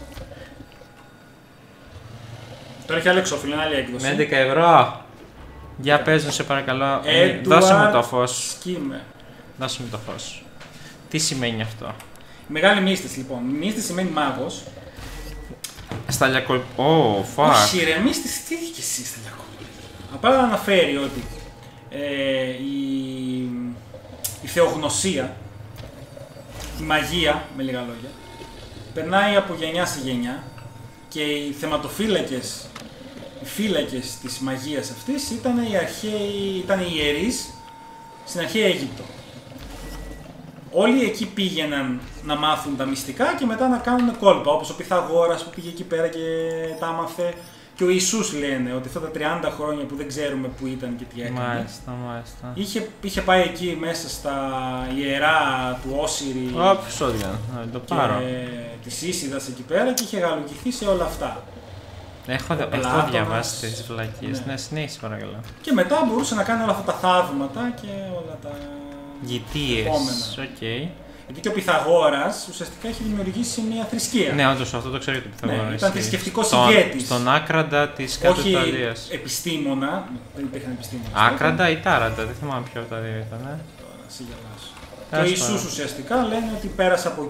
Τώρα έχει άλλο εξώφυλλο, είναι άλλη έκδοση. Με έντεκα ευρώ. Για πες μου σε παρακαλώ, Edward δώσε μου το φως. Skimmer. Δώσε μου το φως. Τι σημαίνει αυτό. Μεγάλη μύστης λοιπόν. Μύστης σημαίνει μάγος. Στα λιακολ... Ω, fuck. Όχι ρε, μύστης, τι είχε εσύ στα λιακόλπα. Απλά αναφέρει ότι ε, η, η θεογνωσία, η μαγεία, με λίγα λόγια, περνάει από γενιά σε γενιά και οι θεματοφύλακες, οι φύλακες της μαγείας αυτής ήταν οι αρχαίοι, ήταν οι ιερείς στην αρχαία Αίγυπτο. Όλοι εκεί πήγαιναν να μάθουν τα μυστικά και μετά να κάνουν κόλπα, όπως ο Πυθαγόρας που πήγε εκεί πέρα και τα άμαθε. Και ο Ιησούς λένε ότι αυτά τα τριάντα χρόνια που δεν ξέρουμε που ήταν και τι έκανε. Μάλιστα, μάλιστα. Είχε, είχε πάει εκεί μέσα στα ιερά του Όσιρη Ωπ, σώδια, να το πάρω. και της Ίσιδας εκεί πέρα και είχε γαλουχηθεί σε όλα αυτά. Έχω, έχω Πλάτωνας. διαβάσει τις βλακίες. Ναι. Ναι, συνέχισε παρακαλώ. Και μετά μπορούσε να κάνει όλα αυτά τα θαύματα και όλα τα Γητείες, επόμενα. οκ. Γιατί και ο Πυθαγόρας ουσιαστικά έχει δημιουργήσει μια θρησκεία. Ναι, όντως αυτό το ξέρω για το Πυθαγόρα. Ναι, ήταν εσύ. θρησκευτικός Στον- ηγέτης. Στον άκραντα της κάτω Όχι Ιταλίας. επιστήμονα, δεν υπήρχαν επιστήμονες. Άκραντα ή τάραντα, δεν θυμάμαι ποιο από τα δύο ήταν. Ε. Τώρα, σε γελάσω. Και ο Τέλος Ιησούς πάντων. ουσιαστικά λένε ότι πέρασε από εκεί.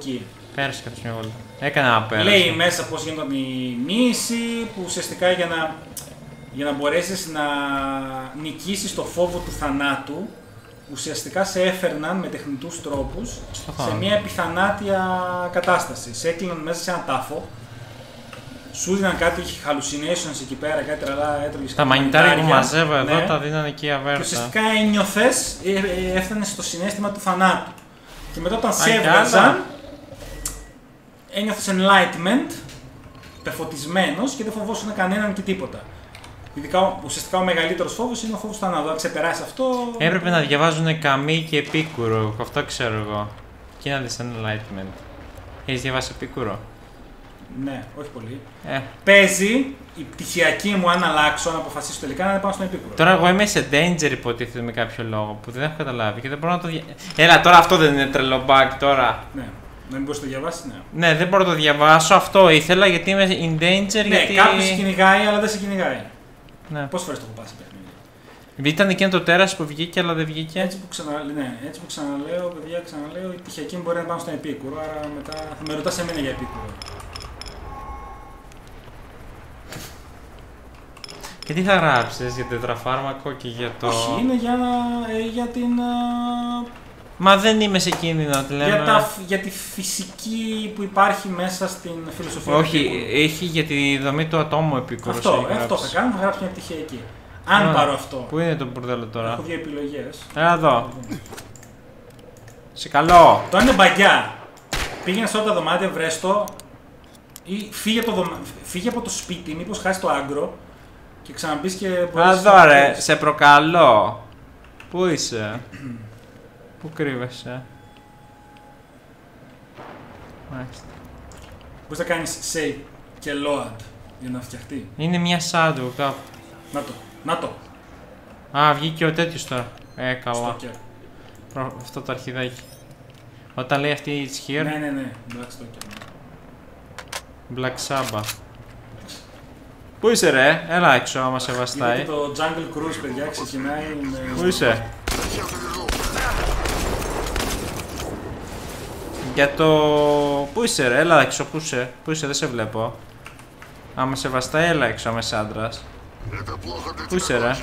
Πέρασε κάποιος μια βόλτα. Έκανε ένα πέρασε. Λέει μέσα πώς γινόταν η μοίηση, που ουσιαστικά για να, για να μπορέσεις να νικήσεις το φόβο του θανάτου, ουσιαστικά σε έφερναν με τεχνητούς τρόπους σε μια επιθανάτια κατάσταση. Σε έκλειναν μέσα σε έναν τάφο, σου δίναν κάτι, είχε hallucinations εκεί πέρα, κάτι τρελά, έτρωγες. Τα μανιτάρια που μαζεύω εδώ ναι, τα δίνανε εκεί αβέρτα. Και ουσιαστικά ένιωθες, έφτανες στο συναίσθημα του θανάτου. Και μετά όταν σε έβγαζαν, ένιωθες enlightenment, πεφωτισμένος και δεν φοβόσουν κανέναν και τίποτα. Ειδικά, ουσιαστικά ο μεγαλύτερος φόβος είναι ο φόβος του θανάτου. Αν ξεπεράσει αυτό. Έπρεπε να διαβάζουν Καμί και Επίκουρο, αυτό ξέρω εγώ. Και να δεις enlightenment. Έχεις διαβάσει Επίκουρο? Ναι, όχι πολύ. Ε. Παίζει η πτυχιακή μου, αν αλλάξω, αν αποφασίσω τελικά, να είναι πάνω στον Επίκουρο. Τώρα εγώ είμαι σε danger, υποτίθεται με κάποιο λόγο που δεν έχω καταλάβει και δεν μπορώ να το διαβάσω. Έλα, τώρα αυτό δεν είναι τρελό bug τώρα. Ναι. Να μην μπορείς να το διαβάσεις, ναι. Ναι, δεν μπορώ να το διαβάσω. Αυτό ήθελα γιατί είμαι in danger. Ναι, γιατί... κάποιος σε κυνηγάει, αλλά δεν σε κυνηγάει. Ναι. Πόσες φορές το έχω πάσει παιχνίδι? Ήταν εκείνο το τέρας που βγήκε, αλλά δεν βγήκε. Έτσι που, ξανα... ναι, έτσι που ξαναλέω, παιδιά, ξαναλέω, η πτυχιακή μου μπορεί να είναι πάνω στον Επίκουρο, άρα μετά θα με ρωτάς εμένα για Επίκουρο. Και τι θα γράψεις, για τετραφάρμακο και για το... Όχι, είναι για, ε, για την... Ε... Μα δεν είμαι σε κίνδυνο, τη λέμε. Για, τα, για τη φυσική που υπάρχει μέσα στην φιλοσοφία. Όχι, έχει για τη δομή του ατόμου Επίκουρος. Αυτό, αυτό θα κάνω, θα γράψω μια πτυχιακή. Αν Α, πάρω αυτό. Πού είναι το μπουρδέλο τώρα? Έχω δύο επιλογές. Έλα εδώ. Σε καλό. Το είναι μπαγκιά. Πήγαινε σε όλα τα δωμάτια, βρες το. Ή φύγε, το δωμα... φύγε από το σπίτι, μήπως χάσει το άγκρο. Και ξαναμπείς και μπορείς... Εδώ ρε, σε προκαλώ. Πού είσαι? Πού κρύβεσαι? Μάλιστα. Πώς θα κάνεις save και load για να φτιαχτεί? Είναι μια σάντου κάπου. Να το, να το. Α, βγήκε ο τέτοιος τώρα. Ε, καλά. Stoker. Αυτό το αρχιδάκι. Όταν λέει αυτή it's here. Ναι, ναι, ναι. Black Stoker. Black Sabbath. Πού είσαι ρε, έλα έξω άμα σε βαστάει. Γιατί το Jungle Cruise, παιδιά, ξεκινάει με... Πού είσαι? Για το... Πού είσαι ρε, έλα έξω, πού είσαι, πού είσαι, δεν σε βλέπω. Άμα σε βαστάει, έλα έξω, άμα είσαι άντρας. Πού είσαι ρε?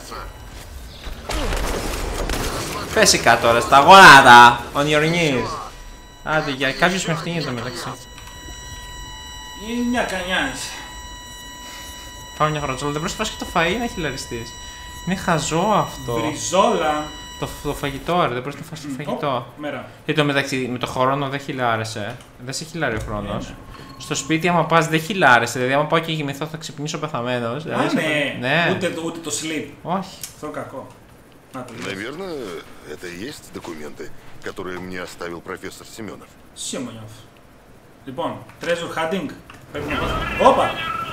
Πέσει κάτω ρε, στα γόνατα, on your knees. Άντε, για κάποιος με φτύνει το μεταξύ. Είναι μια κανιάς. Φάω μια χρονοτζόλα, δεν πρόσφατα και το φαΐ να χιλαριστείς. Είναι χαζό αυτό. Μπριζόλα. Το, το φαγητό, ρε, δεν μπορείς να φας το φαγητό. Oh, μέρα. Εν τω μεταξύ, με το χρόνο δεν χιλάρεσαι. Δεν σε χιλάρει ο χρόνος. Yeah. Στο σπίτι, άμα πας, δεν χιλάρεσαι. Δηλαδή, άμα πάω και γυμηθώ, θα ξυπνήσω πεθαμένος. Α, δηλαδή, ναι. ναι. Ούτε, ούτε το sleep. Όχι. Αυτό κακό. Наверное, это и есть документы, которые мне оставил профессор Семенов. Семенов. Λοιπόν, treasure hunting. Πρέπει να πας. Όπα!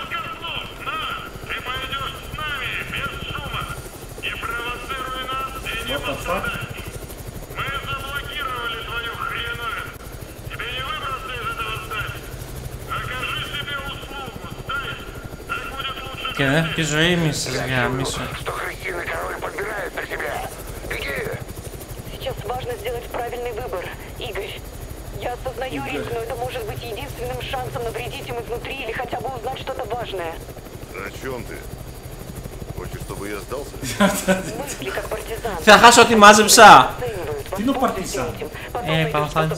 What the fuck? Мы заблокировали твою хреновину. Тебе не выбраться из этого здания. Окажи себе услугу, сдай. Так будет лучше. Και δεν έχει ζωή μισή για μίσο. Что хрустильный король подбирает на тебя. Беги. Сейчас важно сделать правильный выбор, Игорь. Я осознаю риск, но это может быть единственным шансом навредить им изнутри или хотя бы узнать что-то важное. О чем ты? Хочешь, чтобы я сдался? Мысли как партизан. Θα χάσω ό,τι μάζεψα. Τι είναι ο παρτιζάν? Ε, παραθάνεις.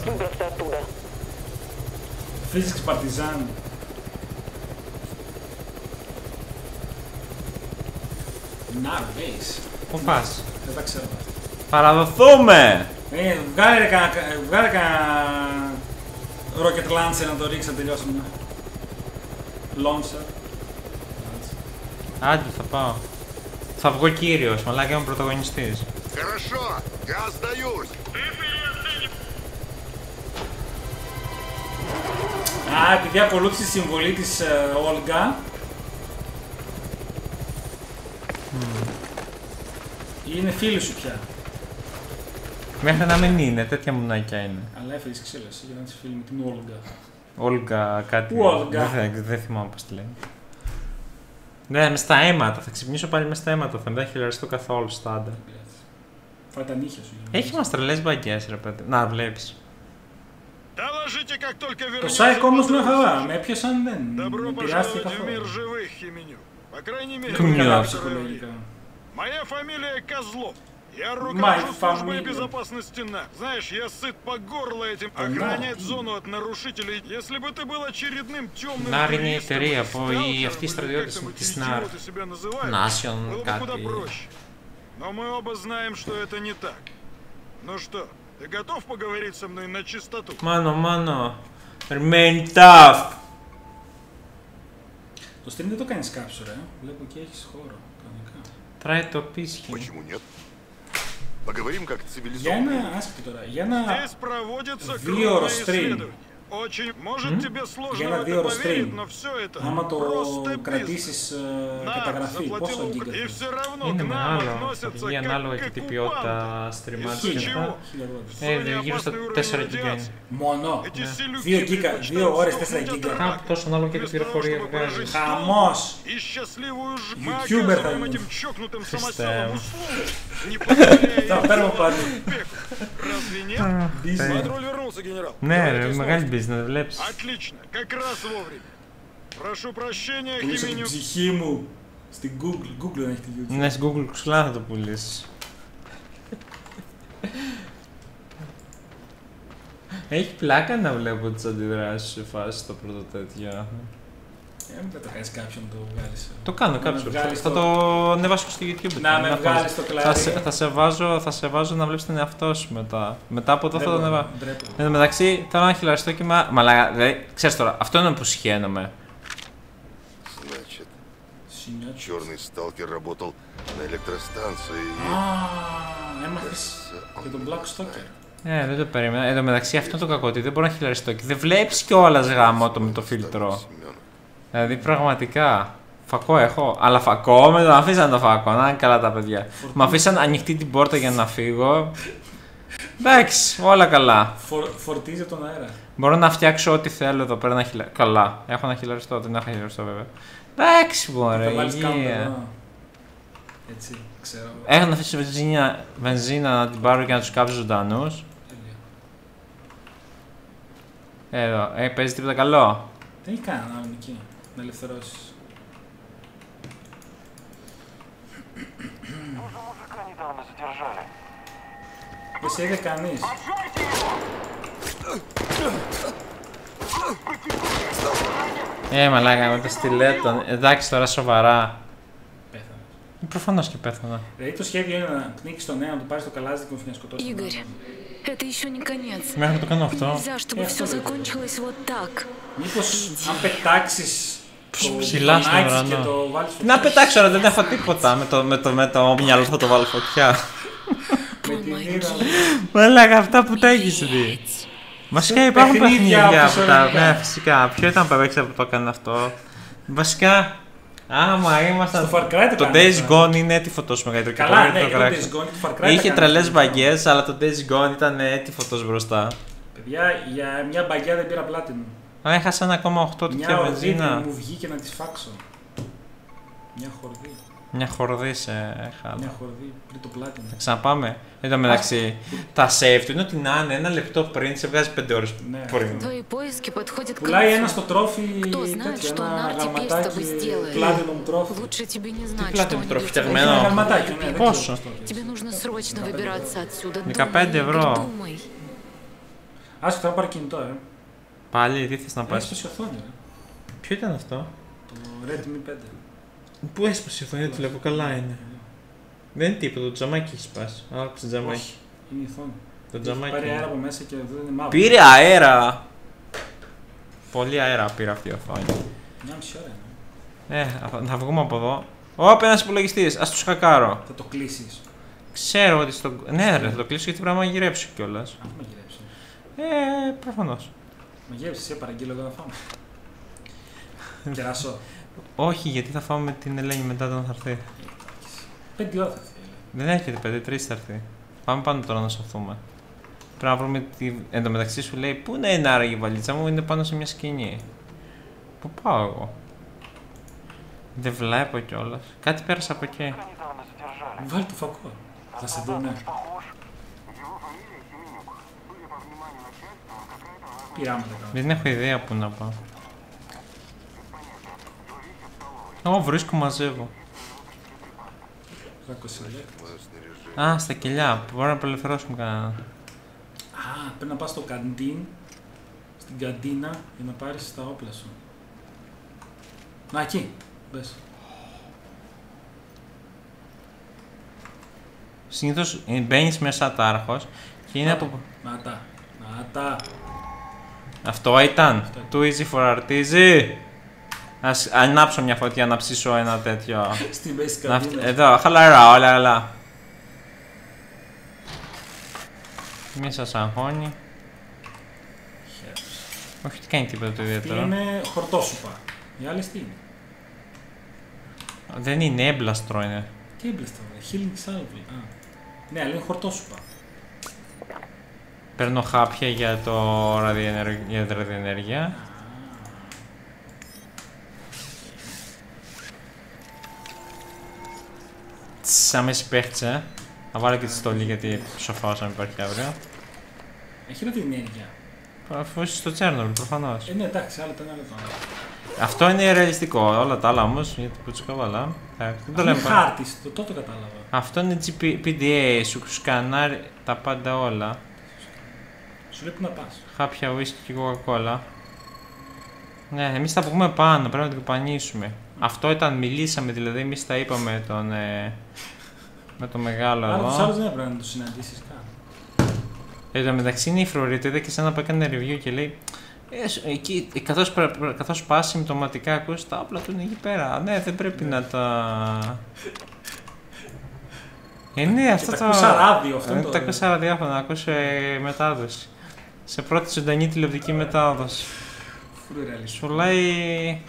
Physics παρτιζάν. Να, βέεις. Πού πας? Δεν τα ξέρω. Παραδοθούμε! Ε, βγάλε κανένα rocket launcher να το ρίξει να τελειώσουμε. Launcher. Άντε, θα πάω. Θα βγω κύριος, μαλάκα είμαι πρωταγωνιστής. Хорошо, я сдаюсь. Α, επειδή ακολούθησε τη συμβολή της Όλγα. Mm. Είναι φίλη σου πια. Μέχρι να μην είναι, τέτοια μουνάκια είναι. Αλλά έφερες ξύλωση για να είσαι φίλη με την Όλγα. Όλγα κάτι. Όλγα. Δεν, δεν θυμάμαι πώς τη λένε. Ναι, μες στα αίματα. Θα ξυπνήσω πάλι μες στα αίματα. Θα μην τα χιλιαριστώ καθόλου στάντα. Φάει τα νύχια σου. Έχει μας τρελές μπαγκές ρε παιδί. Να, βλέπεις. Доложите, как только Το вернется. Σάικ όμως μια χαρά. Με έπιασαν, δεν Добро με πειράστηκε пожаловать в мир καθόλου. живых, Хименю. По крайней мере, Кумир. Καλά некоторое ψυχολογικά. время. Моя фамилия Козлов. Я Моя руковожу службой фамилия. безопасности НА. Знаешь, я сыт по горло этим. Охранять зону от нарушителей. Если бы ты был очередным темным НАР είναι η туристом, εταιρεία που οι сталкером, αυτοί οι или στρατιώτες как там της эти ΝΑΡ. идиоты себя называют, Nation было бы куда κάτι. проще. Но мы оба знаем, что это не так. Ну что, ты готов поговорить со мной на чистоту? Μάνο, μάνο. Remain tough. Το stream δεν το κάνεις κάψουρα, ε. Βλέπω και έχεις χώρο. Κανονικά. Τράει το πίσχυ. Почему нет? Поговорим как Για цивилизованные. ένα, άσχετο τώρα, για ένα Здесь проводится δύο крупное stream. исследование. Очень, может, тебе сложно Για в ένα это δύο поверить, stream. но все это Άμα το просто бизнес. κρατήσεις ε, ΝΑΡ καταγραφή, заплатила πόσο Укра- γίγκα И θες? все равно Είναι к нам μεγάλο. относятся Πηγαίνει как ανάλογα к και την оккупантам. ποιότητα στριμάτων και Χίλια, αυτά. χίλια δώδεκα. В зоне Ε, γύρω στα опасный уровень τέσσερα γίγκα είναι. радиации. Μόνο. Эти селюки Δύο γίγκα, предпочитают δύο ώρες, сдохнуть τέσσερα от γίγκα. рака. Κάπου τόσο ανάλογα και την Вместо того, πληροφορία чтобы βγάζει. прожить Χαμός. долгую и счастливую жизнь, мы Ютубер θα оказываем γίνει. этим чокнутым Χριστέ самоселам μου. услугу, не позволяя Θα им παίρνω делать πάλι. успех. Разве нет? Патруль вернулся, генерал. Ναι, ρε, Говорите μεγάλη снова. business, βλέπεις. Отлично, как раз вовремя. Прошу прощения, Πουλήσα την Хименю. ψυχή μου στην Google. Google δεν έχει τη YouTube. Ναι, στην Google Ξουλά θα το πουλήσεις. Έχει πλάκα να βλέπω τις αντιδράσεις σε φάση στο πρώτο τέτοιο. Ε, μην το κάνεις κάποιον να το βγάλεις. Το κάνω Να κάποιος. με Θα, βγάλεις θα το- το ανεβάσω στο YouTube. Να με φας- βγάλεις το θα, κλαρί. σε, θα, σε βάζω, θα σε βάζω να βλέπεις τον εαυτό σου μετά. Μετά από εδώ θα το Ντρέπομαι, ανεβάσω. ντρέπομαι. Εν τω μεταξύ, θέλω ένα χιλαριστό κύμα. Μαλάκα, δηλαδή, ξέρεις τώρα, αυτό είναι που συχαίνομαι. Значит, Συνιώτη. черный сталкер работал на электростанции. и- Α, έμαθες και τον Black Stalker. Ε, δεν το περίμενα. Εν τω μεταξύ, αυτό το κακό ότι δεν μπορώ να χιλαριστώ και δεν βλέπεις κιόλας γάμο το με το φίλτρο. Семён. Δηλαδή, πραγματικά. Φακό έχω. Αλλά φακό, με το αφήσαν το φακό. Να είναι καλά τα παιδιά. Μ' αφήσαν ανοιχτή την πόρτα για να φύγω. Εντάξει, όλα καλά. Φορ, φορτίζει τον αέρα. Μπορώ να φτιάξω ό,τι θέλω εδώ πέρα να χιλα... Καλά. Έχω ένα χιλαριστό, δεν έχω χιλαριστό βέβαια. Εντάξει, μωρέ, Θα βάλεις κάμερα υγεία. εδώ. Έτσι, ξέρω. Έχω να αφήσω βενζίνα, βενζίνα να την πάρω και να τους κάψω ζωντανούς. Τέλεια. Εδώ, ε, παίζει τίποτα καλό. Δεν έχει κανέναν άλλον εκεί να ελευθερώσεις. Δεν σε είδε κανείς. Ε, μαλάκα, με το στιλέτο. Εντάξει, τώρα σοβαρά. Πέθανε. Προφανώς και πέθανα. Δηλαδή το σχέδιο είναι να πνίξεις τον ένα, να του πάρεις το καλάζικο και να σκοτώσεις τον Игорь, άλλον. это еще не конец. Μέχρι να το κάνω αυτό. Нельзя, чтобы Я все тоже. закончилось вот так. Μήπως αν πετάξεις το ψηλά στον φωνάξεις ουρανό. και το βάλεις Τι να πετάξω, ρε, δεν έχω τίποτα. Με το, με το, με το μυαλό θα το βάλω φωτιά. με την είδα. Μαλάκα, αυτά που τα έχεις δει. Βασικά υπάρχουν παιχνίδια παιχνίδια όπως που τα. όλα. Ναι, φυσικά. Ποιο ήταν που έπαιξε που το έκανε αυτό. Βασικά, άμα ήμασταν. Στο Far Cry το Το κάνανε Days αυτό. Gone είναι έτη τόσο μεγαλύτερο και Καλά, πολύ ναι, το και το χαρακτήρα. Days Gone και το Far Cry τα Είχε κάνανε τρελές αυτό. μπαγκιές, αλλά το Days Gone ήταν έτη φωτός μπροστά. Παιδιά, για μια μπαγκιά δεν πήρα πλάτινο. Α, έχασα ένα κόμμα οκτώ τέτοια Μια ορδίδη βενζίνα. μου βγήκε να τη φάξω. Μια χορδή. Μια χορδή σε χάλα. Μια χορδή πριν το πλάτινο. Θα ξαναπάμε. Εν τω μεταξύ, τα save του είναι ότι να είναι ένα λεπτό πριν, σε βγάζει πέντε ώρες Ναι. πριν. Твои поиски подходят к Πουλάει ένα концу. στο τρόφι Кто знает, τέτοιο, что ένα Нар теперь с тобой γαλματάκι сделает. platinum τρόφι. Лучше тебе не знать, платим что они трофи, для тебя терминал. Ένα делают. γαλματάκι, ναι, δεν Πόσο? ξέρω αυτό. Тебе нужно срочно выбираться отсюда. δεκαπέντε Думай, ευρώ. Игорь, думай. Άσχετα, θα πάρει κινητό, ε. Πάλι, τι θες να Έσπασε πας. η οθόνη, ρε. Ποιο ήταν αυτό? Το Redmi πέντε. Πού έσπασε η οθόνη, το βλέπω, καλά είναι. Δεν είναι τίποτα, το τζαμάκι έχει σπάσει. Άκουσε το τζαμάκι. Όχι, είναι η οθόνη. Το Έχει τζαμάκι. πάρει αέρα είναι. από μέσα και δεν είναι μαύρο. Πήρε αέρα! Πολύ αέρα πήρε αυτή η οθόνη. Μια μισή ώρα είναι. Ε, θα, θα βγούμε από εδώ. Ωπ, ένας υπολογιστής, ας τους χακάρω. Θα το κλείσεις. Ξέρω ότι στο. Ναι, ρε, θα το κλείσω γιατί πρέπει να μαγειρέψω κιόλας. Αν μαγειρέψεις. Ε, προφανώς. Μαγειρέψεις, εσύ παραγγείλω εδώ να φάμε. Κεράσω. Όχι, γιατί θα φάμε με την Ελένη μετά όταν θα έρθει. Πέντε ώρα θα θέλει. Δεν έρχεται, παιδί, τρεις θα έρθει. Πάμε πάνω τώρα να σωθούμε. Πρέπει να βρούμε τη. Εν τω μεταξύ σου λέει, πού να είναι άραγε η βαλίτσα μου, είναι πάνω σε μια σκηνή. Πού πάω εγώ. Δεν βλέπω κιόλας. Κάτι πέρασα από εκεί. Βάλει το φακό. Θα σε δούνε. πειράματα κάνω. Δεν έχω ιδέα που να πάω. Ω, βρίσκω, μαζεύω. Α, στα κελιά. Μπορώ να απελευθερώσουμε κανένα. Α, πρέπει να πας στο καντίν, στην καντίνα, για να πάρεις τα όπλα σου. Να, εκεί. Μπες. Συνήθως μπαίνεις μέσα τάρχος και είναι από... Να τα. Να τα. Αυτό ήταν. Αυτό. Too easy for artisan. Ας ανάψω μια φωτιά να ψήσω ένα τέτοιο. Στη μέση της Να... καντίνας. Εδώ, χαλαρά, όλα καλά. Μη σας αγχώνει. Όχι, τι κάνει τίποτα το Αυτή ιδιαίτερο. είναι χορτόσουπα. Οι άλλες τι είναι. Δεν είναι, έμπλαστρο είναι. Τι έμπλεστα, healing salve. Α. Ναι, αλλά είναι χορτόσουπα. Παίρνω χάπια για το ραδιενεργ... για τη ραδιενέργεια. Σαν μέση παίχτσε. Θα βάλω και τη στολή γιατί σοφάω αν υπάρχει αύριο. Έχει ραδιενέργεια. Αφού είσαι στο Τσέρνοβιλ, προφανώς. Ε, ναι, εντάξει, άλλο το ένα άλλο το άλλο. Αυτό είναι ρεαλιστικό. Όλα τα άλλα όμως, γιατί που τσουκαβαλά. Δεν το Αυτό λέμε είναι πάρα. χάρτης, το τότε κατάλαβα. Αυτό είναι τζι πι ντι έι, σου σκανάρει τα πάντα όλα. Σου λέει που να πας. Χάπια, whisky και coca-cola. Ναι, εμείς θα πούμε πάνω, πρέπει να την κοπανίσουμε. Αυτό ήταν, μιλήσαμε δηλαδή, εμείς τα είπαμε τον, ε, με το μεγάλο Άρα τους εδώ. άλλους δεν έπρεπε να τους συναντήσεις καν. Εν τω μεταξύ είναι η Φρουρίτου, είδα και σένα που έκανε review και λέει ε, σ- εκεί, ε, καθώς, πρε- πρε- καθώς πας συμπτωματικά ακούς τα όπλα του είναι εκεί πέρα. Ναι, δεν πρέπει να τα... Ε, ναι, αυτό τα το... ακούσα ράδιο, αυτό Ε, το- Τα ακούσα ραδιόφωνα, να ακούς ε, μετάδοση. Σε πρώτη ζωντανή τηλεοπτική μετάδοση. Φουλ ρεαλιστικό. Σου λέει...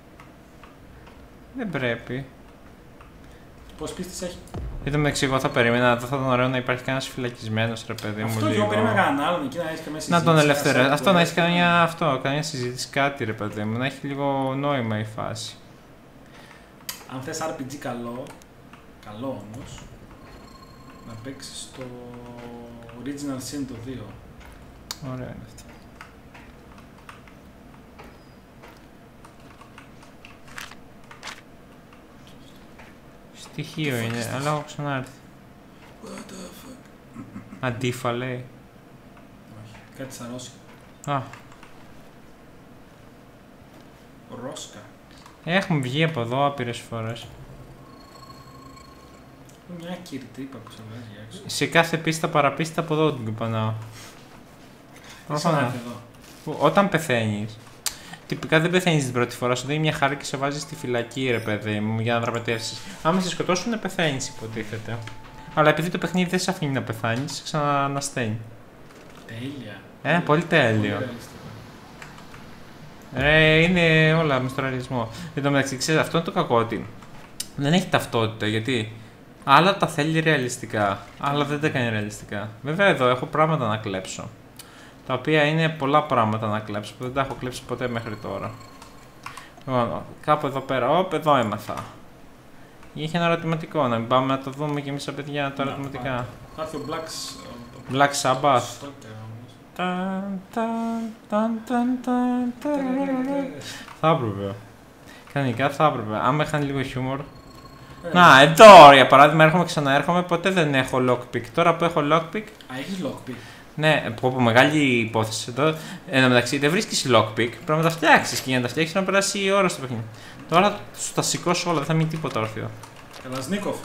Δεν πρέπει. Πώς πίστης έχει. Εν τω μεταξύ, εγώ θα περίμενα, δεν θα ήταν ωραίο να υπάρχει κανένας φυλακισμένος, ρε παιδί μου, Αυτό λίγο. εγώ περίμενα κανέναν άλλον εκεί να έχει καμία συζήτηση. Να τον ελευθερώσει. ένα Αυτό να έχει side καμία, αυτό, καμία συζήτηση, κάτι ρε παιδί μου, να έχει λίγο νόημα η φάση. Αν θες αρ πι τζι καλό, καλό όμως, να παίξεις το Original Sin το δύο. Ωραία είναι αυτό. Στοιχείο είναι, αλλά έχω ξανάρθει. What the fuck. Αντίφα λέει. Όχι, κάτι σαν Ρώσικα. Α, Ρώσικα. έχουμε βγει από εδώ άπειρες φορές. Είναι μια άκυρη τρύπα που σε βγάζει έξω. Σε κάθε πίστα παραπίστα από εδώ την κουπανάω. Τι σαν να Προφανώς. έρθει εδώ. Όταν πεθαίνεις, τυπικά δεν πεθαίνεις την πρώτη φορά, σου δίνει μια χάρη και σε βάζει στη φυλακή, ρε παιδί μου, για να δραματεύσεις. Άμα σε σκοτώσουν, πεθαίνεις, υποτίθεται. Αλλά επειδή το παιχνίδι δεν σε αφήνει να πεθάνεις, σε ξανανασταίνει. Τέλεια. Ε, πολύ τέλειο. Πολύ ρεαλιστικό. Ρε, είναι όλα με στο ρεαλισμό. Εν τω μεταξύ, ξέρεις, αυτό είναι το κακό ότι δεν έχει ταυτότητα, γιατί άλλα τα θέλει ρεαλιστικά, άλλα δεν τα κάνει ρεαλιστικά. Βέβαια, εδώ έχω πράγματα να κλέψω. Τα οποία είναι πολλά πράγματα να κλέψω που δεν τα έχω κλέψει ποτέ μέχρι τώρα. Λοιπόν, κάπου εδώ πέρα, όπ, εδώ έμαθα. Είχε ένα ερωτηματικό, να μην πάμε να το δούμε και εμείς τα παιδιά τα Να, ερωτηματικά. πάμε. Θα έρθει ο Blacks. Black Sabbath. Στόκερ όμως. Ταν, ταν, ταν, ταν, ταν, ταν. Θα έπρεπε. Κανονικά θα έπρεπε. Άμα είχαν λίγο χιούμορ. Ε, Να, εδώ για παράδειγμα έρχομαι ξαναέρχομαι, ποτέ δεν έχω lockpick. Τώρα που έχω lockpick, Α, έχεις lockpick. ναι, πω πω μεγάλη υπόθεση εδώ. Εν τω μεταξύ δεν βρίσκεις lockpick, πρέπει να τα φτιάξεις και για να τα φτιάξεις να περάσει η ώρα στο παιχνίδι. Τώρα σου τα σηκώσω όλα, δεν θα μείνει τίποτα όρθιο. Καλασνίκοφ.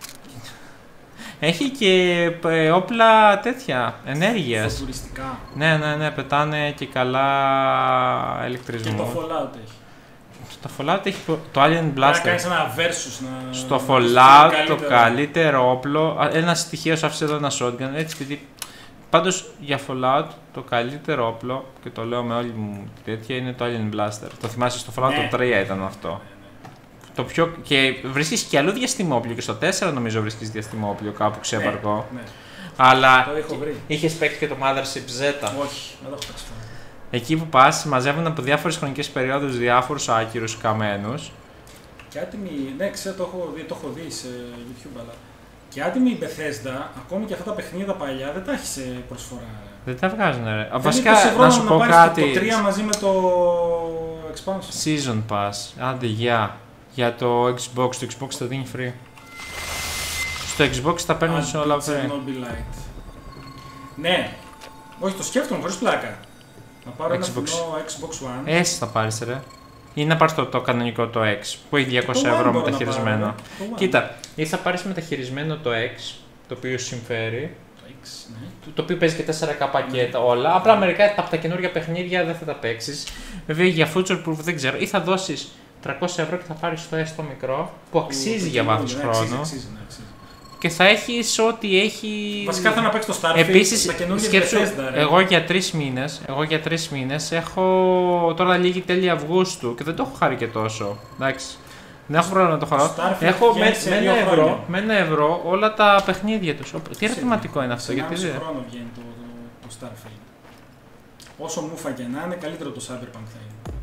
Έχει και ε, όπλα τέτοια, ενέργειας. Φωτουριστικά. Ναι, ναι, ναι, πετάνε και καλά ηλεκτρισμό. Και το Fallout έχει. Στο Fallout έχει το το Alien Πρέπει να Blaster. κάνεις ένα versus να... Στο να Fallout κάνεις το καλύτερο. καλύτερο όπλο. α, Ένα στοιχείο σου άφησε εδώ ένα shotgun. Έτσι, επειδή. Πάντως για Fallout το καλύτερο όπλο, και το λέω με όλη μου τη τέτοια, είναι το Alien Blaster. Το θυμάσαι στο Fallout Ναι. το τρία ήταν αυτό. Το πιο... Και βρίσκεις και αλλού διαστημόπλιο, και στο τέσσερα νομίζω βρίσκεις διαστημόπλιο κάπου ξέπαρκο. Ναι, ναι. Αλλά Το έχω βρει. είχες παίξει και το Mothership Z. Όχι, δεν το έχω παίξει. Εκεί που πας, μαζεύουν από διάφορες χρονικές περιόδους διάφορους άκυρους καμένους. Και άτιμοι, ναι, ξέρω, το έχω δει, το έχω δει σε YouTube, αλλά Και άτιμη η Bethesda, ακόμη και αυτά τα παιχνίδια τα παλιά, δεν τα έχει σε προσφορά. Δεν τα βγάζουν, ρε. Δεν Βασικά, είκοσι να σου πω κάτι. Το τρία μαζί με το expansion. Season Pass. Άντε, για. Για το Xbox. Το Xbox θα δίνει free. Στο Xbox θα παίρνεις όλα free. Ναι. Όχι, το σκέφτομαι χωρίς πλάκα. Να πάρω Xbox. ένα φθηνό Xbox One. Έτσι θα πάρεις, ρε. Ή να πάρεις το, το κανονικό το X που έχει διακόσια ευρώ μεταχειρισμένο. Πάρω, Κοίτα, ή θα πάρεις μεταχειρισμένο το X, το οποίο σου συμφέρει. Το X, ναι. Το, το οποίο παίζει και τέσσερα κέι πακέτα όλα. Απλά μερικά από τα καινούργια παιχνίδια δεν θα τα παίξεις. Βέβαια για future proof δεν ξέρω. Ή θα δώσεις τριακόσια ευρώ και θα πάρεις το S το μικρό που αξίζει για βάθος χρόνου. Αξίζει, αξίζει, ναι, αξίζει. Και θα έχεις ό,τι έχει. Βασικά θα να παίξει το Starfield. Επίσης, τα καινούργια σκέψου, Bethesda, εγώ για τρεις μήνες, εγώ για τρεις μήνες έχω τώρα λίγη τέλη Αυγούστου και δεν το έχω χάρει και τόσο. Εντάξει. Δεν έχω πρόβλημα να το χαρώ. Έχω με, με, ένα ευρώ, με ένα ευρώ όλα τα παιχνίδια τους. Τι ερωτηματικό είναι αυτό, γιατί δεν. χρόνο βγαίνει το, το, το Starfield. Όσο μούφα και να είναι, καλύτερο το Cyberpunk θα είναι.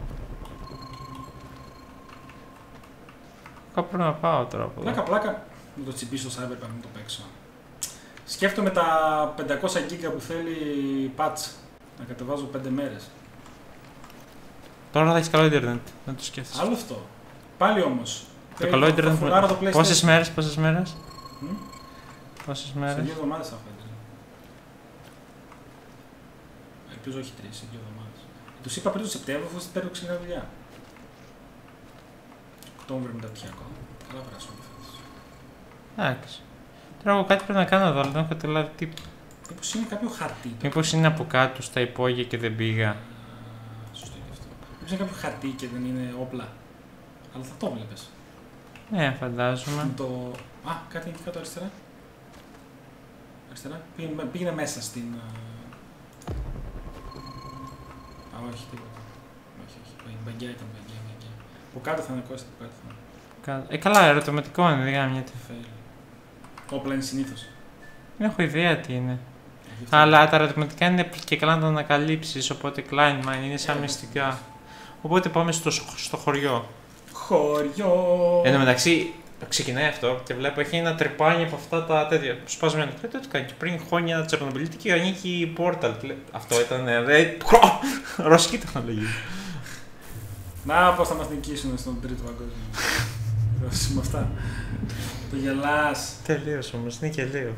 Κάπου πρέπει να πάω τώρα από εδώ. Πλάκα, πλάκα. Με το τσιμπήσω στο Cyberpunk να το παίξω. Σκέφτομαι τα πεντακόσια γίγα που θέλει patch. Να κατεβάζω πέντε μέρες. Τώρα θα έχεις καλό ίντερνετ, δεν το σκέφτεσαι. Άλλο αυτό. Πάλι όμως. Το καλό ίντερνετ. Πόσες μέρες, πόσες μέρες. Mm? Πόσες μέρες. Σε δύο εβδομάδες θα έχω ίντερνετ. Ελπίζω όχι τρεις, σε δύο εβδομάδες. Τους είπα πριν το Σεπτέμβριο, αφού παίρνω ξένα δουλειά. Οκτώβριο μεταπτυχιακό. Καλά περάσουμε. Εντάξει. Τώρα εγώ κάτι πρέπει να κάνω εδώ, αλλά δεν έχω καταλάβει τι. Μήπως είναι κάποιο χαρτί. Μήπως είναι από κάτω στα υπόγεια και δεν πήγα. Σωστό είναι αυτό. Μήπως είναι κάποιο χαρτί και δεν είναι όπλα. Αλλά θα το βλέπεις. Ναι, φαντάζομαι. Με το... Α, κάτι εκεί κάτω αριστερά. Αριστερά. Πήγαινε, πήγαινε μέσα στην... Α, όχι, τίποτα. Όχι, όχι. Μπαγκιά ήταν, μπαγκιά, μπαγκιά. Από κάτω θα είναι Κώστα, από κάτω θα είναι. Ε, καλά, ερωτηματικό είναι, δεν κάνω μια τεφέλη. Όπλα είναι συνήθως. Δεν έχω ιδέα τι είναι. Αλλά τα ερωτηματικά είναι και καλά να τα ανακαλύψεις, οπότε Klein Mine είναι σαν μυστικά. Οπότε πάμε στο, στο χωριό. Χωριό! Εν τω μεταξύ, ξεκινάει αυτό και βλέπω έχει ένα τρυπάνι από αυτά τα τέτοια σπασμένα. Και το κάνει και πριν χρόνια Τσερνομπιλίτη και ανοίγει πόρταλ. Αυτό ήταν. Ρωσική τεχνολογία. Να πώς θα μας νικήσουν στον τρίτο παγκόσμιο. Ρώσοι με αυτά. Το γελάς. Τελείως όμως, είναι γελίο.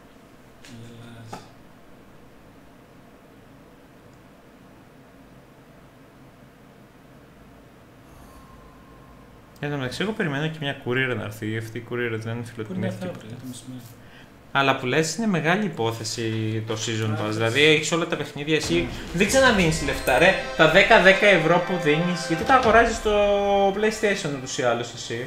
Εν τω μεταξύ, εγώ περιμένω και μια courier να έρθει. Αυτή η courier δεν φιλοτιμήθηκε. Αλλά που λες είναι μεγάλη υπόθεση το season pass. Δηλαδή έχεις όλα τα παιχνίδια εσύ. Δεν ξαναδίνεις λεφτά, ρε. Τα δέκα δέκα ευρώ που δίνεις, γιατί τα αγοράζεις στο PlayStation ούτως ή άλλως εσύ.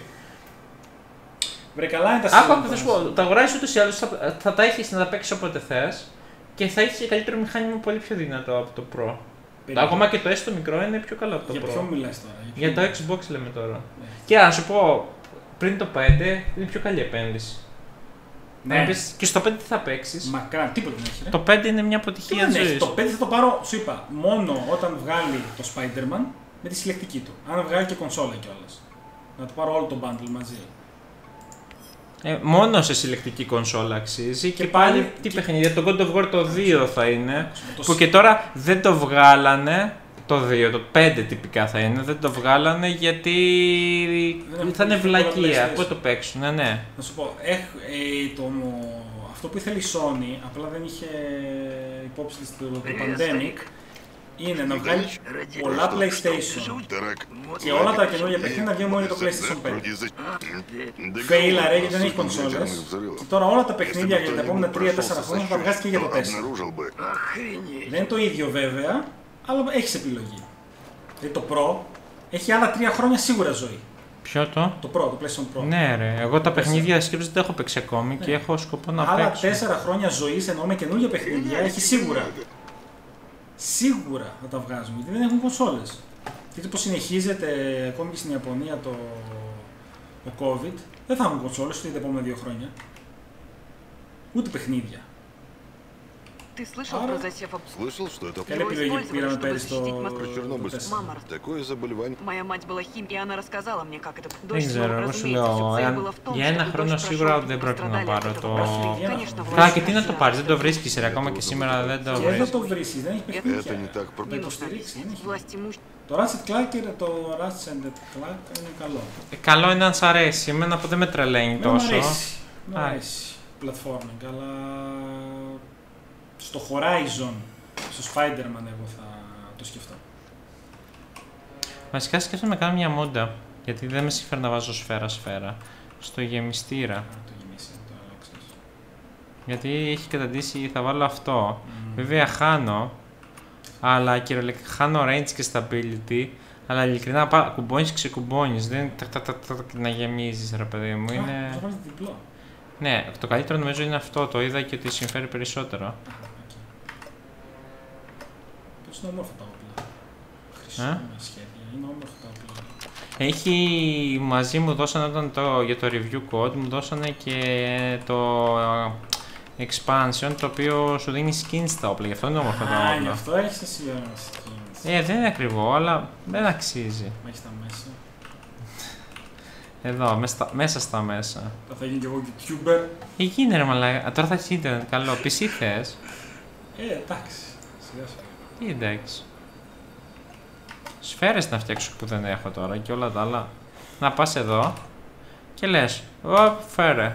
Βρε καλά είναι τα Άκου, θα σου πω, τα αγοράζεις ούτως ή άλλως, θα, θα τα έχεις να τα παίξεις όποτε θες και θα έχεις καλύτερο μηχάνημα πολύ πιο δυνατό από το Pro. Το, ακόμα και το S το μικρό είναι πιο καλό από το για Pro. Για ποιο μιλάς τώρα? Για, για το Xbox λέμε τώρα. Ναι. Και να σου πω, πριν το πέντε είναι πιο καλή επένδυση. Ναι. Πεις, και στο πέντε τι θα παίξεις. Μακράν, τίποτα δεν έχει. Ρε. Το πέντε είναι μια αποτυχία ζωής. Το πέντε θα το πάρω, σου είπα, μόνο όταν βγάλει το Spider-Man με τη συλλεκτική του. Αν βγάλει και κονσόλα κιόλας. Να το πάρω όλο το bundle μαζί. Ε, μόνο σε συλλεκτική κονσόλα αξίζει και, και πάλι, πάλι τι και... παιχνίδια. Το God of War το δύο θα είναι. Το... Που και τώρα δεν το βγάλανε. Το δύο, το πέντε τυπικά θα είναι. Δεν το βγάλανε γιατί δεν θα είναι βλακεία. Πού το παίξουν, ναι, ναι. Να σου πω, έχ, ε, το, αυτό που ήθελε η Sony, απλά δεν είχε υπόψη της το, το pandemic, είναι να βγάλει πολλά PlayStation και όλα τα καινούργια παιχνίδια να βγαίνουν μόνο για το PlayStation πέντε. Φέιλα ρε, γιατί δεν έχει κονσόλες. Και τώρα όλα τα παιχνίδια για τα επόμενα τρία τέσσερα χρόνια θα τα βγάζει και για το τέσσερα. Δεν είναι το ίδιο βέβαια, αλλά έχεις επιλογή. Δηλαδή το Pro έχει άλλα τρία χρόνια σίγουρα ζωή. Ποιο το? Το Pro, το PlayStation Pro. Ναι ρε, εγώ τα παιχνίδια σκέψη δεν τα έχω παίξει ακόμη ναι. Και έχω σκοπό να άλλα παίξω. Άλλα τέσσερα χρόνια ζωής εννοώ με καινούργια παιχνίδια έχει σίγουρα. Σίγουρα θα τα βγάζουν γιατί δεν έχουν κονσόλες. Γιατί πως συνεχίζεται ακόμη και στην Ιαπωνία το, το COVID, δεν θα έχουν κονσόλες ούτε τα επόμενα δύο χρόνια. Ούτε παιχνίδια. Ты слышал про засев? Слышал, что это Καλή επιλογή που πήραμε πέρυσι στο про Чернобыль. Мама, Такое заболевание. моя мать была хим, и она рассказала мне, как это. Δεν Дочь ξέρω, снова, εγώ σου разумеется, λέω, вся цель εάν была в том, για ένα чтобы χρόνο дочь σίγουρα прошла, δεν πρόκειται να пострадали πάρω от το... этого. Конечно, Καλά, και τι Влад, να το πάρεις, δεν το βρίσκεις, ρε, ακόμα και σήμερα δεν το Και δεν βρίσκεις. το βρίσκεις, δεν έχει Это παιχνίδια. не так Να просто. не нужно υποστηρίξει, είναι объяснять. Власть имущества. Το Ratchet Clank, το Ratchet Clank είναι καλό. Ε, καλό είναι αν σ' αρέσει, εμένα που δεν με τρελαίνει Εμένα μου τόσο. αρέσει. Μου Α. αρέσει. Platforming, αλλά στο Horizon, στο Spider-Man εγώ θα το σκεφτώ. Βασικά σκέφτομαι να κάνω μια μόντα, γιατί δεν με συμφέρει να βάζω σφαίρα-σφαίρα στο γεμιστήρα. Να το γεμίσει, το αλλάξεις. Γιατί έχει καταντήσει, θα βάλω αυτό. Βέβαια χάνω, αλλά κυριολεκτικά χάνω range και stability, αλλά ειλικρινά πά- κουμπώνεις και ξεκουμπώνεις, δεν είναι τακ, τακ, τακ, τακ, να γεμίζεις, ρε παιδί μου, Α, είναι... θα βάλεις διπλό. Ναι, το καλύτερο νομίζω είναι αυτό, το είδα και ότι συμφέρει περισσότερο. Α, οκ. Πώς είναι όμορφα τα όπλα. Χρυσό Α? με σχέδια, είναι όμορφα τα όπλα. Έχει μαζί μου δώσανε όταν το, για το review code, μου δώσανε και το expansion το οποίο σου δίνει skins στα όπλα, γι' αυτό είναι όμορφα τα Α, γι' όπλα. αυτό έχεις εσύ skins. Ε, δεν είναι ακριβό, αλλά δεν αξίζει. Μα έχεις τα μέσα. Εδώ, μέσα στα, μέσα στα μέσα. Θα θα γίνει κι εγώ YouTuber. Εκεί είναι ρε μαλάκα, τώρα θα έχει ίντερνετ, καλό. πι σι θες. Ε, εντάξει. Σιγά σιγά. Τι εντάξει. Σφαίρες να φτιάξω που δεν έχω τώρα και όλα τα άλλα. Να πας εδώ και λες, Ω, φέρε.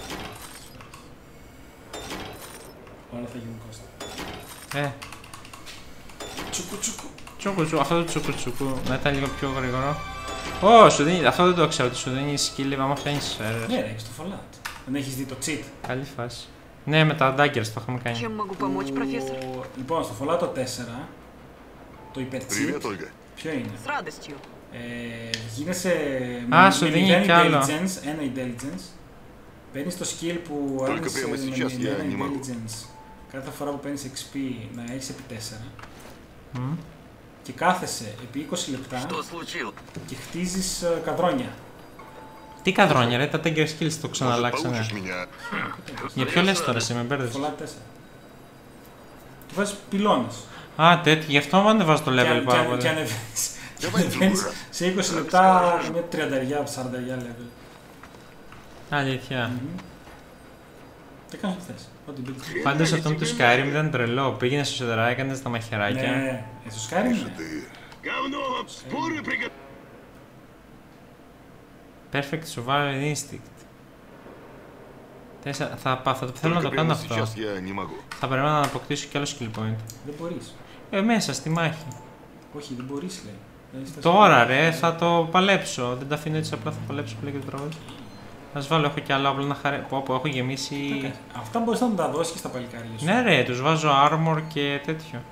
Όλα θα γίνουν Κώστα. Ε, Τσουκου τσουκου. τσούκου τσούκου, αυτό το τσούκου τσούκου, να ήταν λίγο πιο γρήγορο. Ω, σου δίνει, αυτό δεν το ξέρω, ότι σου δίνει skill άμα φτιάχνεις σφαίρες. Ναι, ρε, έχεις το Fallout. Δεν έχεις δει το cheat. Καλή φάση. Ναι, με τα daggers το είχαμε κάνει. Чем могу помочь, профессор? Το- Λοιπόν, στο Fallout τέσσερα, το υπερ cheat, Привет, Ольга. ποιο είναι. С радостью. Ε, γίνεσαι Α, με, σου με δίνει μηδέν κι άλλο. intelligence, ένα intelligence. Παίρνεις το skill που Только άνοιξε прямо με сейчас ένα я не могу. intelligence. Κάθε φορά που παίρνεις εξ πι να έχεις επί τέσσερα. Μμ. Και κάθεσαι επί είκοσι λεπτά случилось? και χτίζεις ε, καδρόνια. Τι καδρόνια ρε, τα dagger skills το Может, ξαναλλάξανε. получишь меня? Για ποιο λες τώρα, εσύ με μπέρδες. Fallout τέσσερα. Του βάζεις πυλώνες. Α, τέτοιο, γι' αυτό μου ανεβάζω το Και, level αν- πάρα και, πολύ. και ανεβαίνεις, και Давай ανεβαίνεις другой раз. σε είκοσι λεπτά με τριάντα σαράντα level. Αλήθεια. Μμμ. Τι κάνεις ό,τι θες. Ό,τι μπήκες. Πάντως αυτό με το Skyrim ήταν τρελό. Πήγαινε στο σιδερά, έκανες τα μαχαιράκια. Ναι, ε, στο Skyrim Тише ναι. ты. Говно, споры приготовить. Perfect Survival Instinct. Τέσσερα, θα, πα- θα το θέλω να Только το κάνω прямо αυτό. сейчас я не могу. Θα πρέπει να αποκτήσω κι άλλο skill point. Δεν μπορείς. Ε, μέσα στη μάχη. Όχι, δεν μπορείς λέει. Δεν είσαι Τώρα στα- ρε, θα το παλέψω. Δεν τα αφήνω έτσι απλά, θα παλέψω που λέει και το τραγούδι. Ας βάλω, έχω κι άλλα όπλα να χαρέ... Πω, πω, έχω γεμίσει... Αυτά μπορείς να μου τα δώσεις και στα παλικάρια σου. Ναι ρε, τους βάζω armor και τέτοιο.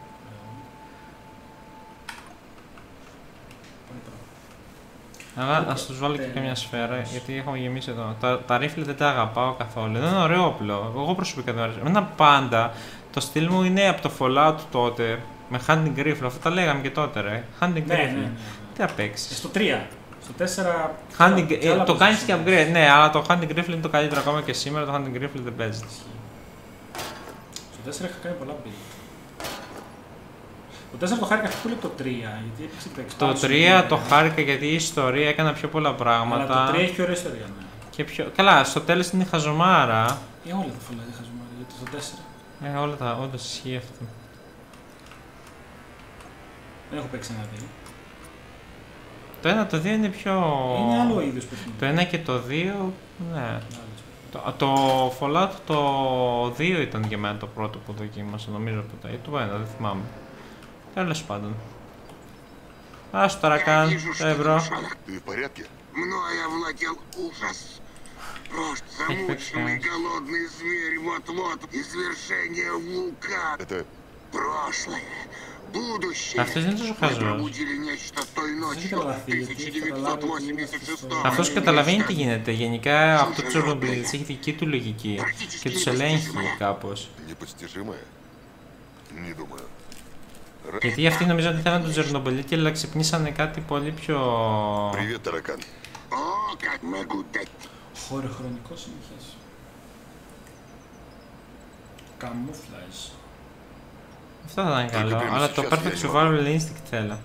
Αλλά ας τους βάλω και καμιά σφαίρα, γιατί έχω γεμίσει εδώ. Τα, τα ρίφλε δεν τα αγαπάω καθόλου. Δεν είναι ωραίο όπλο. Εγώ προσωπικά δεν αρέσει. Εμένα πάντα το στυλ μου είναι από το Fallout τότε με hunting rifle. Αυτό τα λέγαμε και τότε ρε. Hunting Ναι, ναι, rifle. ναι. Τι θα Ε, παίξεις. Στο τρία. Στο τέσσερα. Hunting, και ε, άλλα το κάνεις και position. upgrade, ναι, αλλά το hunting rifle είναι το καλύτερο ακόμα και σήμερα. Το hunting rifle δεν παίζεται. Στο τέσσερα είχα κάνει πολλά build. Το τέσσερα το χάρηκα αυτό που λέει το τρία, γιατί έπαιξε το expansion. Το τρία ναι. το χάρηκα γιατί η ιστορία έκανα πιο πολλά Αλλά πράγματα. το τρία έχει ωραία ιστορία, ναι. Και πιο... Καλά, στο τέλος είναι χαζομάρα. Ε, όλα τα φωλά είχα ζουμάρει, γιατί στο τέσσερα. Ε, όλα τα, όντως ισχύει αυτό. Δεν έχω παίξει ένα δύο. Το ένα, το δύο είναι πιο... Είναι άλλο είδος παιχνίδι. Το ένα και το δύο, ναι. Άλλο. Το, το Fallout το δύο ήταν για μένα το πρώτο που δοκίμασα, νομίζω ποτέ. Ή το ένα, δεν θυμάμαι. Τέλος πάντων. Ας το ταρακάν, το ευρώ. Ты в порядке? Мною овладел ужас. Просто замученный голодный зверь вот-вот извержение вулкана. Это Прошлое, будущее. Αυτός δεν είναι τόσο Мы χαζός. пробудили нечто той ночью тысяча девятьсот восемьдесят шестого. Αυτός καταλαβαίνει τι γίνεται. Γενικά αυτό το Τσέρνομπιλ έχει δική του λογική και τους ελέγχει κάπως. непостижимое? Не думаю. Γιατί αυτοί νομίζω ότι θέλουν τον Τσέρνομπιλ αλλά ξυπνήσανε κάτι πολύ πιο... Привет, таракан. О, как могу дать. Χωροχρονικό συνεχές. Καμούφλαζ. Αυτό θα ήταν καλό, αλλά το Perfect Survival Instinct θέλω.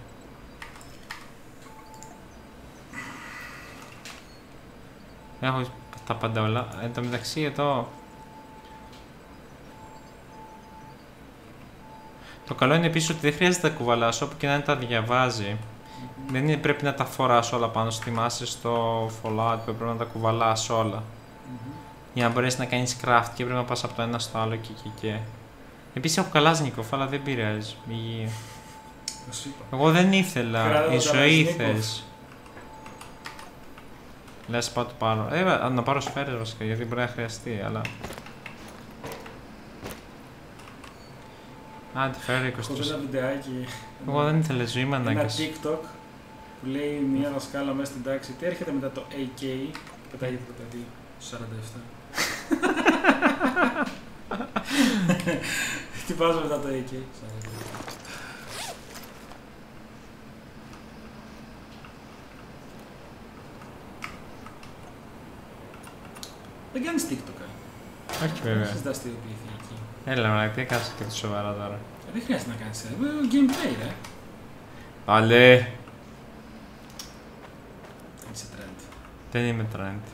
Έχω τα πάντα όλα. Εν τω μεταξύ εδώ... Το καλό είναι επίσης ότι δεν χρειάζεται να τα κουβαλάς, όπου και να τα διαβάζει. Mm-hmm. Δεν είναι, πρέπει να τα φοράς όλα πάνω στη μάση στο Fallout, που πρέπει να τα κουβαλάς όλα. Mm-hmm. Για να μπορέσεις να κάνεις craft και πρέπει να πας από το ένα στο άλλο και και και. Επίσης έχω καλάζνικοφ, αλλά δεν πειράζει. Υγεία. Εγώ δεν ήθελα, η ζωή ήθελες. Λες πάω το πάρω. Ε, να πάρω σφαίρες βασικά, γιατί μπορεί να χρειαστεί, αλλά... Άντε, φέρε είκοσι. Έχω ένα βιντεάκι. Εγώ δεν ήθελα ζωή με ανάγκες. Ένα TikTok που λέει μια δασκάλα μέσα στην τάξη τι έρχεται μετά το έι κέι. Πετάγεται το παιδί σαράντα επτά. Τι πάζω μετά το έι κέι. Δεν κάνεις TikTok, ε. Όχι βέβαια. Έχεις δραστηριοποιηθεί εκεί. Έλα, μα τι έκανες και το σοβαρά τώρα. Ε, δεν χρειάζεται να κάνεις, ε. Gameplay, ρε. Πάλε. Είσαι trend. Δεν είμαι trend.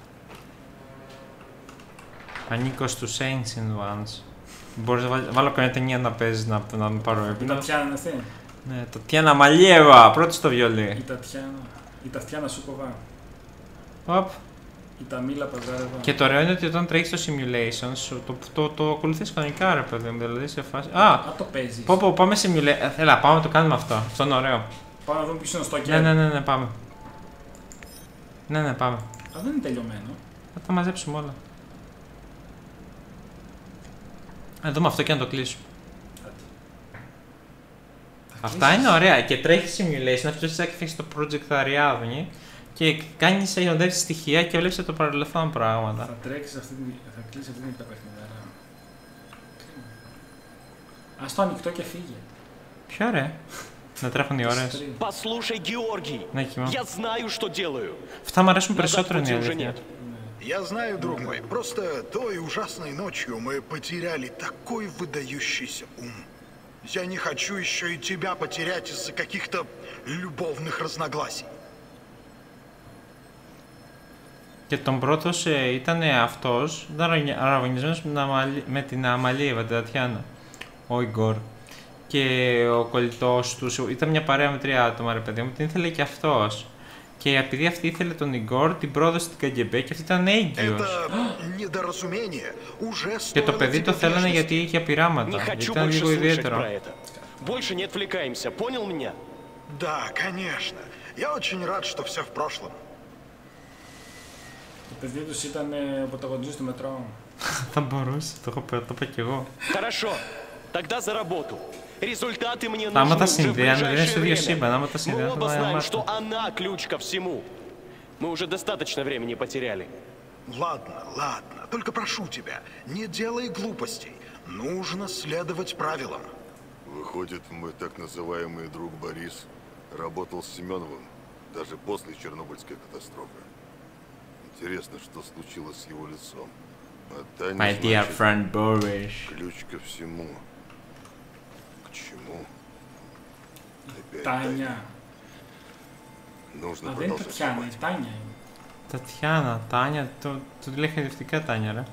Ανήκω στους Ancient Ones. Μπορείς να βάλω καμιά ταινία να παίζεις να, να με πάρω έπινο. Η Τατιάνα αυτή. Ναι, Τατιάνα Μαλιέβα, πρώτη στο βιολί. Η Τατιάνα. Η Τατιάνα Σούκοβα. Οπ. Η Ταμίλα Παζάρεβα. Και το ωραίο είναι ότι όταν τρέχεις στο simulations, το, το, το, το ακολουθείς κανονικά ρε παιδί μου, δηλαδή σε φάση... Α, Α, το παίζεις. Πω, πω, πάμε simulation, έλα πάμε να το κάνουμε αυτό, αυτό είναι ωραίο. Πάμε να δούμε ποιος είναι στο Ναι, ναι, ναι, ναι, πάμε. Ναι, ναι, πάμε. Α, δεν είναι τελειωμένο. Θα τα μαζέψουμε όλα. Να δούμε αυτό και να το κλείσουμε. Αυτά είναι ωραία και τρέχει simulation, αυτό είσαι έκφυγε στο project Ariadne και κάνεις εγνοδεύσεις στοιχεία και βλέπεις το παρελθόν πράγματα. Θα τρέξεις αυτή την... θα κλείσεις αυτή την υπερπαιχνιδάρα. Ας το ανοιχτό και φύγε. Ποιο ωραία. Να τρέχουν οι ώρες. Послушай, Георгий, Ναι, κοιμά. я знаю, что делаю. Αυτά μου αρέσουν περισσότερο είναι η αλήθεια. Я знаю, друг мой, просто той ужасной ночью мы потеряли такой выдающийся ум. Я не хочу еще и тебя потерять из-за каких-то любовных разногласий. Και τον πρώτος ε, ήταν αυτός, ήταν αραβωνισμένος με την Αμαλίεβα, την Τατιάνα, ο Ιγκόρ. Και ο κολλητός του, ήταν μια παρέα με τρία άτομα ρε παιδί μου, την ήθελε και αυτός. Και επειδή αυτή ήθελε τον Ιγκόρ, την πρόδωσε στην Καγκεμπέ και αυτή ήταν έγκυος. Και το παιδί το θέλανε γιατί είχε πειράματα, γιατί ήταν λίγο ιδιαίτερο. Больше не отвлекаемся, понял меня? Да, конечно. Я очень рад, что все в прошлом. Το παιδί τους ήταν ο πρωταγωνιστής του μετρό. Θα μπορούσε, το είπα κι εγώ. Хорошо, тогда за работу. Результаты мне Άμα τα нужны уже в συνδέανε, δεν είναι στο ίδιο ближайшее σύμπαν, άμα τα время. Мы συνδέανε оба θα знаем, μάθω. что она ключ ко всему. Мы уже достаточно времени потеряли. Ладно, ладно, только прошу тебя, не делай глупостей. Нужно следовать правилам. Выходит, мой так называемый друг Борис работал с Семеновым даже после Чернобыльской катастрофы. Интересно, что случилось с его лицом. А Таня, My dear значит, friend Boris. ключ ко всему. К чему? Опять Τάνια. Нужно Α, δεν είναι продолжать Τατιάνα, копать. η Τάνια είναι. Τατιάνα, Τάνια, το, το λέει χαϊδευτικά Τάνια ρε.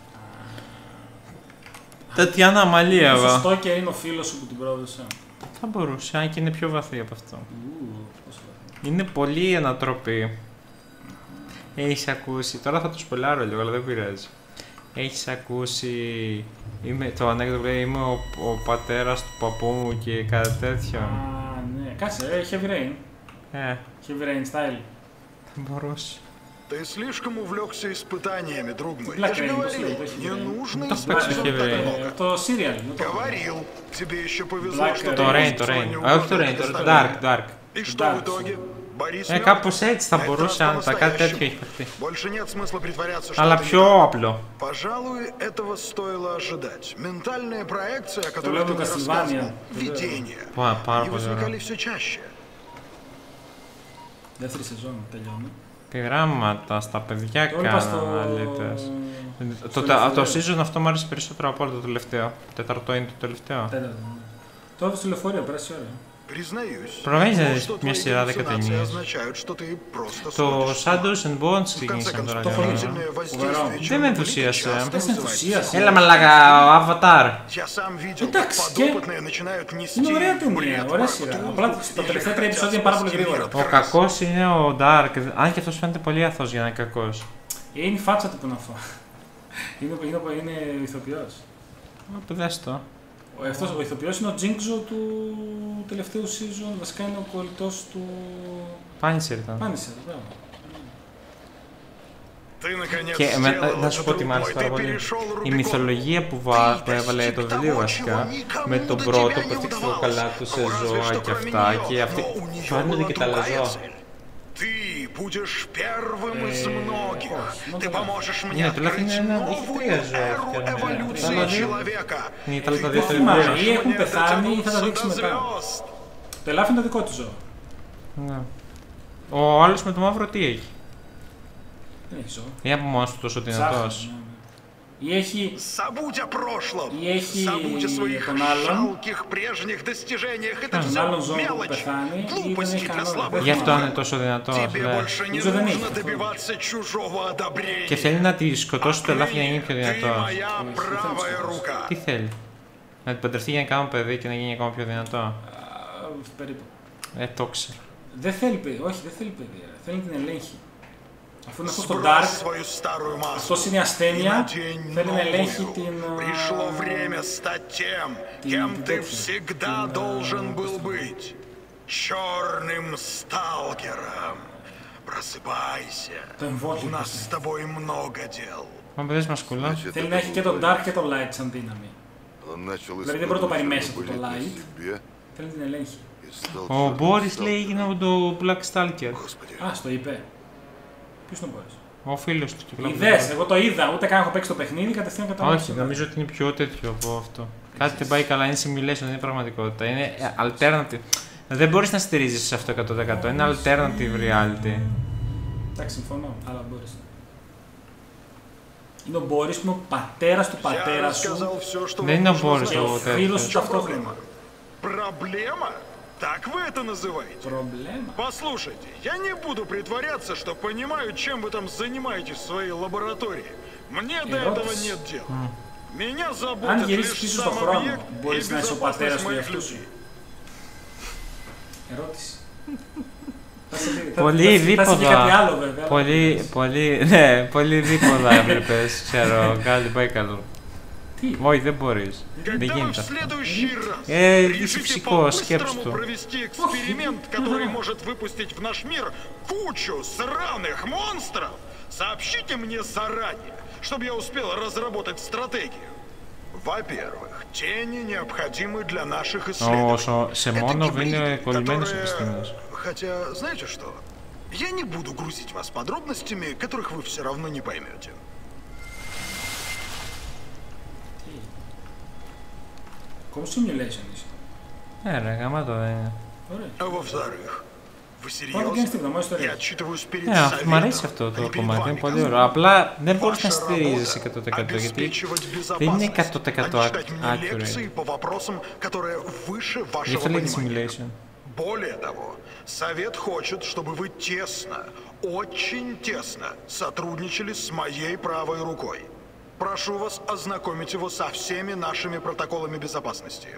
Τατιάνα Είναι Αμαλίεβα. σωστό και είναι ο φίλος σου που την πρόδωσε. Θα μπορούσε, αν και είναι πιο βαθύ από αυτό. Ου, πόσο βαθύ. Είναι πολύ ανατροπή. Έχεις ακούσει, τώρα θα το σπολάρω λίγο, αλλά δεν πειράζει. Έχεις ακούσει είμαι, το ανέκδοτο που λέει είμαι ο, ο πατέρας του παππού μου και κάτι τέτοιο. Α, ναι. Κάτσε, ε, heavy rain. Ε, Heavy rain style. θα μπορούσε. Ты слишком увлекся испытаниями, друг мой. Black Я же Rain, говорил, последний, не Black Rain. нужно Так использовать так, так Black Rain. много. Το serial. ну, το- Говорил, тебе еще повезло, Black что Rain. Το ты Rain, есть το в Rain. зоне Α, όχι το угодно Rain, το для Dark, остальных. Dark. И что Dark, в итоге? Борис Ε, мертв. κάπως έτσι θα Это μπορούσε раз αν τα κάτι τέτοιο по-настоящему. έχει παιχτεί. Больше нет смысла притворяться, что Αλλά это не πιο так. απλό. Пожалуй, этого стоило ожидать. Ментальная проекция, о которой Лего ты мне Castlevania. рассказывал, видение. Πα- πάρα И πολύ возникали ωραία. все чаще. Δεύτερη σεζόν τελειώνει. Πειράματα στα παιδιά Το είπα στο... κάναμε αλήτες. στο Το, το, το ελευθερίο. season αυτό μου άρεσε περισσότερο από όλο το τελευταίο. Τέταρτο είναι το τελευταίο. Τέταρτο, ναι. Το έδωσε στο λεωφορείο, πέρασε η ώρα. Προβαίνεις να δεις μια σειρά δέκα ταινίες. Το Shadows and Bones ξεκίνησαν τώρα. Δεν με ενθουσίασε. Δεν σε ενθουσίασε. Έλα μαλάκα, ο Avatar. Εντάξει, και είναι ωραία ταινία, ωραία σειρά. Απλά τα τελευταία τρία επεισόδια είναι πάρα πολύ γρήγορα. Ο κακός είναι ο Dark, αν και αυτός φαίνεται πολύ αθώος για να είναι κακός. Είναι η φάτσα του που είναι αυτό. Είναι ηθοποιός. Δες το. Αυτός ο ηθοποιός είναι ο Jinxo του τελευταίου season, βασικά είναι ο κολλητός του... Punisher ήταν. Punisher, μπράβο. Και θα σου πω τι μ' άρεσε πάρα πολύ. Η μυθολογία που, βα... που έβαλε το βιβλίο βασικά, με τον πρώτο που έφτιαξε καλά του σε ζώα και αυτά, και αυτή... φάνονται και τα άλλα ζώα. Ναι, τουλάχιστον είναι ένα, έχει τρία ζώα. Ναι, τα άλλα τα δύο θα είναι. Ή έχουν πεθάνει ή θα τα δείξει μετά. Το ελάφι είναι το δικό του ζώο. Ναι. Ο άλλος με το μαύρο τι έχει? Δεν έχει ζώο. Ή από μόνος του τόσο δυνατός? Ή έχει... Ή έχει τον άλλον. Τον άλλον ζώο που πεθάνει ή δεν έχει κανένα. Γι' αυτό είναι τόσο δυνατός, λες. Νομίζω δεν έχει. Και θέλει να τη σκοτώσει το ελάφι για να γίνει πιο δυνατός. Τι θέλει? Να την παντρευτεί για να κάνει παιδί και να γίνει ακόμα πιο δυνατό? Περίπου. Ε, το ξέρω. Δεν θέλει παιδί, όχι δεν θέλει παιδί, θέλει την ελέγχει. Αφού είναι αυτό στο Dark, αυτός είναι η ασθένεια, θέλει να ελέγχει την... Кем ты всегда должен был быть. Черным сталкером. Просыпайся. У нас с тобой много дел. Μα παιδες μας κουλά. Θέλει να έχει και το Dark και το Light σαν δύναμη. Δηλαδή δεν μπορεί να το πάρει μέσα του το Light. Θέλει να την ελέγχει. Ο Μπόρις λέει έγινε το Black Stalker. Α, στο είπε. Ποιος είναι ο Μπόρις? Ο φίλος του κυκλοφορεί. Είδες, εγώ το είδα, ούτε καν έχω παίξει το παιχνίδι, κατευθείαν κατάλαβα. Όχι, νομίζω ότι είναι πιο τέτοιο από αυτό. Κάτι δεν πάει καλά, είναι simulation, δεν είναι πραγματικότητα. Είναι alternative. Δεν μπορείς να στηρίζεις σε αυτό εκατό τοις εκατό, είναι alternative reality. Εντάξει, συμφωνώ, αλλά μπορείς. Είναι ο Μπόρις που είναι ο πατέρας του πατέρα σου. Δεν είναι ο Μπόρις ο φίλος σου ταυτόχρονα. Так вы это называете? Проблема? Послушайте, я не буду притворяться, что понимаю, чем вы там занимаетесь в своей лаборатории. Мне до этого нет дела. Меня заботит лишь сам объект и безопасность моих людей. Ερώτηση. Πολύ δίποδα. Πολύ, πολύ, ναι, πολύ δίποδα έβλεπες, ξέρω, κάτι πάει καλό. Τι? Όχι, δεν μπορείς. Δεν γίνεται αυτό. Ε, είσαι φυσικό, σκέψου το. Ο Σεμόνοβ είναι κολλημένος επιστήμονας. Хотя, знаете что? Я не буду грузить вас подробностями, которых вы все равно не поймете. Κόμμα simulation είσαι. Ε, ρε, γαμάτο δεν είναι. Во-вторых, вы серьезно? Я отчитываюсь перед Ε, μ' αρέσει αυτό το κομμάτι, είναι πολύ ωραίο. Απλά δεν μπορείς να στηρίζεις εκατό τοις εκατό γιατί δεν είναι εκατό τοις εκατό accurate. Γι' αυτό λέγεται simulation. Более того, Совет хочет, чтобы вы тесно, очень тесно сотрудничали с моей правой рукой. Прошу вас ознакомить его со всеми нашими протоколами безопасности.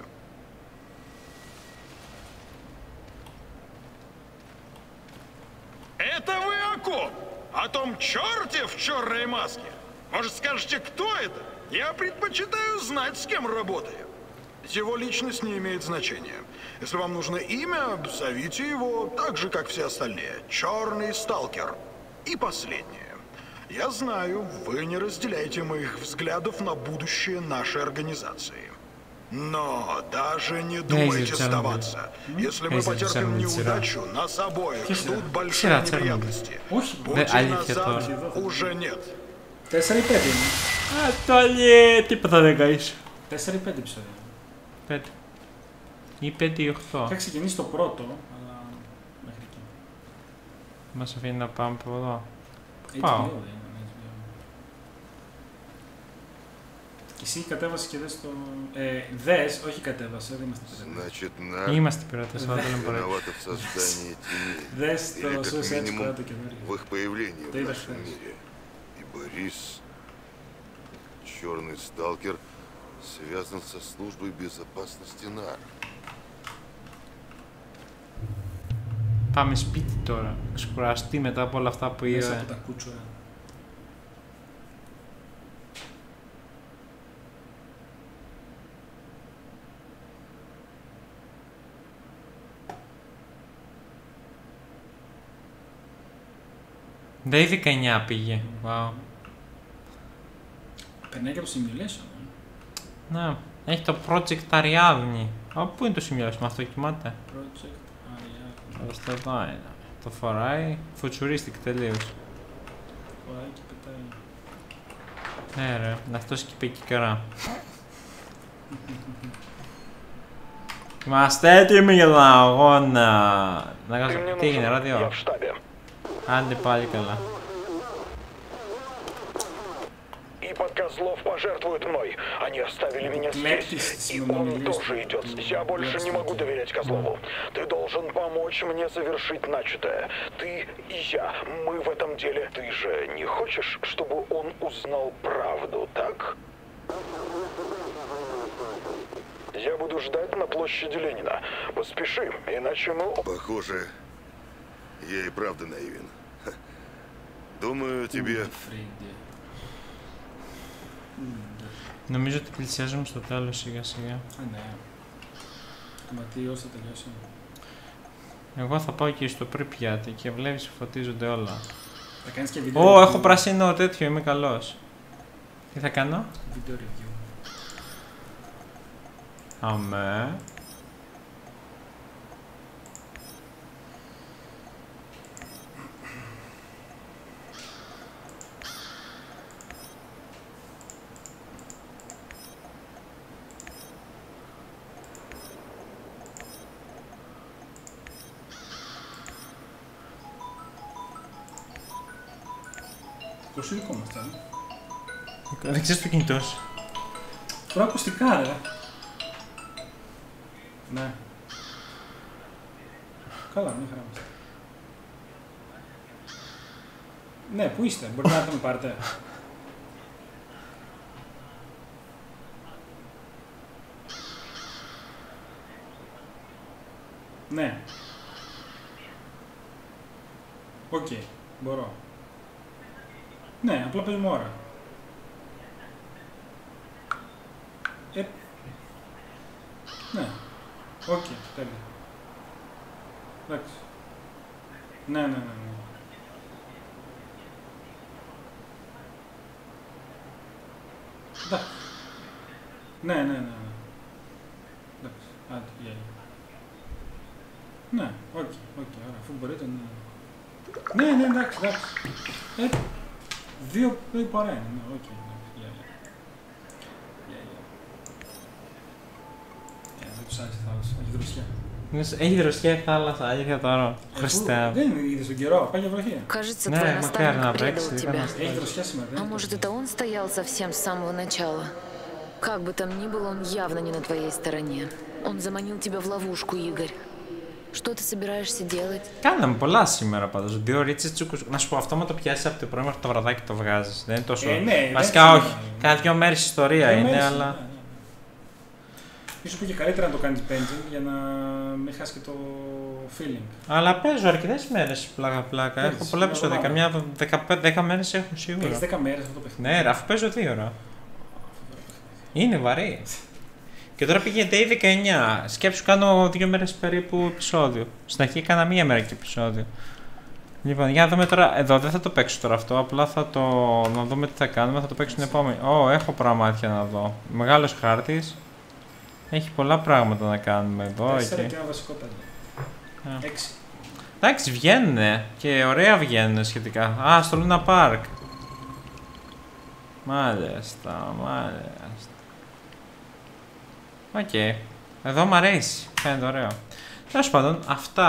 Это вы о ком? О том черте в черной маске? Может, скажете, кто это? Я предпочитаю знать, с кем работаю. Его личность не имеет значения. Если вам нужно имя, зовите его так же, как все остальные. Черный сталкер. И последнее. Я знаю, вы не разделяете моих взглядов на будущее нашей организации. Но даже не думайте сдаваться. Если мы потерпим неудачу, нас обоих ждут большие неприятности. Пути назад уже нет. Τέσσερα ή πέντε είναι. Α, το άλλη, τίποτα δεν κάνεις. Τέσσερα ή πέντε επεισόδια. Πέντε. Ή πέντε ή οχτώ. Είχα ξεκινήσει το πρώτο, αλλά μέχρι εκεί. Μας αφήνει να πάμε από εδώ. Πού πάω? Και εσύ κατέβασε και δες το... Ε, δες, όχι κατέβασε, δεν είμαστε πειράτες. Είμαστε πειράτες, αλλά δεν μπορεί. Δες το Suicide Squad και в их появлении в нашем мире. И Борис, черный сталкер, связан со службой безопасности НАР. Πάμε σπίτι τώρα, ξεκουραστεί μετά από όλα αυτά που είδα. Μέσα από τα κούτσουρα. Day δεκαεννιά πήγε. Wow. Περνάει και από simulation. Ναι, έχει το Project Ariadne. Α, πού είναι το simulation, αυτό κοιμάται. Project Ariadne. Αυτό εδώ είναι. Το φοράει, futuristic τελείως. Φοράει και πετάει. Ναι ρε, αυτός και πήγε καιρά. Είμαστε έτοιμοι για τον αγώνα. Να κάνω, τι έγινε, ράδιο. Άντε πάλι καλά. И под Козлов пожертвуют мной. Они оставили меня здесь, и он тоже идет. Я больше не могу доверять Козлову. Ты должен помочь мне завершить начатое. Ты и я, мы в этом деле. Ты же не хочешь, чтобы он узнал правду, так? Я буду ждать на площади Ленина. Поспеши, иначе мы... Похоже, я и правда наивен. Думаю, тебе... Νομίζω ότι πλησιάζουμε στο τέλος σιγά σιγά. Α, ναι. Μα τι όσο θα τελειώσει. Εγώ θα πάω και στο Pripyat και βλέπεις φωτίζονται όλα. Θα κάνεις και βίντεο. Ω, έχω πράσινο τέτοιο, είμαι καλός. Τι θα κάνω? Βίντεο review. Αμέ. Πώς είναι δικό μας τώρα. Δεν ξέρεις το κινητό σου. Φορά ακουστικά ρε. Ναι. Καλά, μην χαράμαστε. Ναι, πού είστε, μπορείτε να το με πάρετε. Ναι. Οκ, okay, μπορώ. Ναι, απλά πες μου ώρα. Ε, ναι. Οκ, okay, τέλεια. Εντάξει. Ναι, ναι, ναι, ναι. Εντάξει. Ναι, ναι, ναι, ναι. Εντάξει, άντε, γεια, γεια. Ναι, οκ, okay, οκ, okay, ωραία, αφού μπορείτε, ναι. Ναι, ναι, εντάξει, εντάξει. Ε, δύο, δύο παρά είναι, ναι, οκ, εντάξει, γεια, γεια. Γεια, γεια. Ε, δεν τους άρεσε η θάλασσα, έχει δροσιά. Έχει δροσιά η θάλασσα, αλήθεια τώρα. Χριστέ. Δεν είδες τον καιρό, πάει για βροχή. Кажется, твой наставник предал тебя. Έχει δροσιά σήμερα, А может, это он стоял совсем с самого начала? Как бы там ни было, он явно не на твоей стороне. Он заманил тебя в ловушку, Игорь. Что ты собираешься делать? Κάναμε πολλά σήμερα πάντως. Δύο ρίτσες τσούκους. Να σου πω, αυτό με το πιάσεις από το πρωί μέχρι το βραδάκι το βγάζεις. Δεν είναι τόσο. Ε, ναι, βασικά όχι. Κάνα δύο μέρες ιστορία δύο είναι, μέρες, αλλά. Ναι, ναι. Ίσως πήγε καλύτερα να το κάνεις binging για να μην χάσει και το feeling. Αλλά παίζω αρκετές μέρες πλάκα-πλάκα. Έχω πολλά επεισόδια. Καμιά δέκα μέρες έχω σίγουρα. Έχεις δέκα μέρες αυτό το παιχνίδι. Ναι, ρε, αφού παίζω δύο ώρα. Είναι βαρύ. Και τώρα πήγε Day δεκαεννιά. Σκέψου, κάνω δύο μέρες περίπου επεισόδιο. Στην αρχή έκανα μία μέρα και επεισόδιο. Λοιπόν, για να δούμε τώρα. Εδώ δεν θα το παίξω τώρα αυτό. Απλά θα το. Να δούμε τι θα κάνουμε. Θα το παίξω την επόμενη. Ω, έχω πραγμάτια να δω. Μεγάλος χάρτης. Έχει πολλά πράγματα να κάνουμε εδώ. Τέσσερα και ένα βασικό πέντε. Έξι. Εντάξει, βγαίνουνε. Και ωραία βγαίνουνε σχετικά. Α, στο Luna Park. Μάλιστα, μάλιστα. Οκ. Okay. Εδώ μ' αρέσει. Φαίνεται ωραίο. Τέλος πάντων, αυτά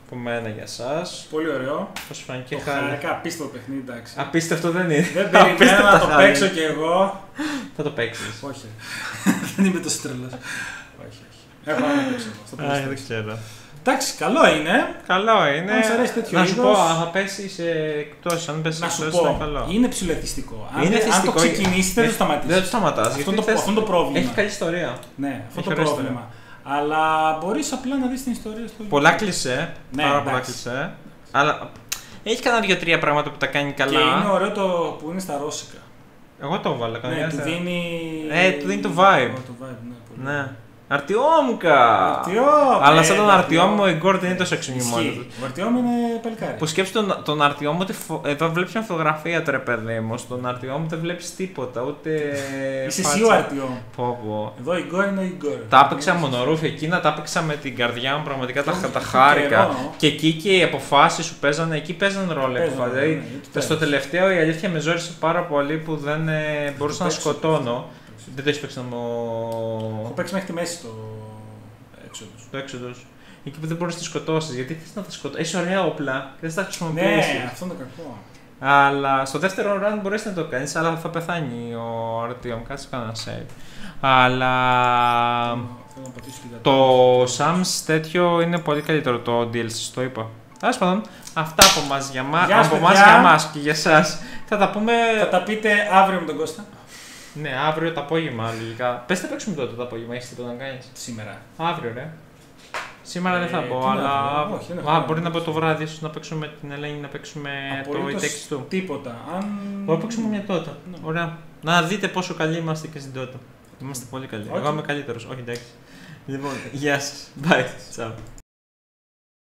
από μένα για εσάς. Πολύ ωραίο. Πώς φάνηκε Το χάρη. χαρικά, απίστευτο παιχνίδι, εντάξει. Απίστευτο δεν είναι. Δεν περιμένω να το παίξω κι εγώ. Θα το παίξεις. Όχι. Δεν είμαι τόσο τρελός. Όχι, όχι. Έχω να παίξω εγώ. Στο Α, δεν PlayStation. ξέρω. Εντάξει, καλό είναι. Καλό είναι. Αν σ' αρέσει τέτοιο να σου είδος- πω, αν θα πέσεις εκτός, αν πέσεις Να σου εκτός, είναι πω, καλό. είναι ψηλοεθιστικό. Αν, Είναι δεν- αν το θυστικό. ξεκινήσει, δεν το Έχει- σταματήσει. Δεν το σταματάς. Αυτό γιατί το- θες- αυτό είναι το πρόβλημα. Έχει καλή ιστορία. Ναι, αυτό Έχει το ωραία πρόβλημα. Αλλά μπορείς απλά να δεις την ιστορία στο Πολλά κλισέ. Ναι, Πάρα πολλά εντάξει. κλισέ. Αλλά έχει κανένα δύο-τρία πράγματα που τα κάνει καλά. Και είναι ωραίο το που είναι στα ρώσικα. Εγώ το βάλα. Ναι, κανένα του θε- δίνει. Ε, του δίνει το vibe. Oh, το vibe, ναι, πολύ. Ναι. Αρτιόμκα! Αρτιόμ, Αλλά ε, σαν τον Αρτιόμ. Αρτιόμ, ο Ιγκόρ δεν είναι τόσο εξουνημμένο. Ισχύει. Ο Αρτιόμ είναι παλικάρι. Που σκέψει τον, τον Αρτιόμ ότι φο... εδώ βλέπει μια φωτογραφία τώρα, παιδί μου. Στον Αρτιόμ δεν βλέπει τίποτα, ούτε. Είσαι φάτσα. εσύ ο Αρτιόμ. Πω, πω. Εδώ η Γκόρ είναι η Γκόρ. Τα έπαιξα μονορούφι εκείνα, τα έπαιξα με την καρδιά μου, πραγματικά τα, Τον- τα τον χάρηκα. καιρό. Και εκεί και οι αποφάσεις σου παίζανε, εκεί παίζανε ρόλο. οι Παίζανε, αποφάσεις. ναι, Δηλαδή, γιατί στο τέλος. τελευταίο η αλήθεια με ζόρισε πάρα πολύ που δεν ε, μπορούσα να παίξω. σκοτώνω. Δεν το έχει παίξει να μου. Έχω παίξει μέχρι τη μέση το έξοδο. Το έξοδο. Εκεί που δεν μπορεί να τη σκοτώσει. Γιατί θε να τα σκοτώσει. Έχει ωραία όπλα και δεν θα τα χρησιμοποιήσει. Ναι, αυτό είναι το κακό. Αλλά στο δεύτερο round μπορείς να το κάνεις, αλλά θα πεθάνει ο Αρτιόμ. Κάτσε κάνα save. Αλλά Θέλω να πατήσω την το Sam's τέτοιο είναι πολύ καλύτερο το ντι ελ σι, το είπα. Τέλος πάντων, αυτά από εμάς για, μα... Γεια σας, από εμάς παιδιά. για εμάς και για εσάς. Θα τα πούμε. Θα τα πείτε αύριο με τον Κώστα. Ναι, αύριο το απόγευμα λογικά. Πες θα παίξουμε τότε το απόγευμα, έχεις τίποτα να κάνεις. Σήμερα. Αύριο, ρε. Σήμερα Ε, δεν θα τι πω, να αλλά. πω, όχι, δεν έχω Α, χρόνο. μπορεί να πω το βράδυ, ίσως να παίξουμε με την Ελένη, να παίξουμε το Απολύτως It Takes Two. τίποτα. Αν... Μπορεί να παίξουμε μια τότε. Ναι. Ωραία. Να δείτε πόσο καλοί είμαστε και στην τότε. Είμαστε πολύ καλοί. Όχι. Εγώ είμαι καλύτερος. Όχι, εντάξει. Λοιπόν, γεια σας. Bye. Ciao.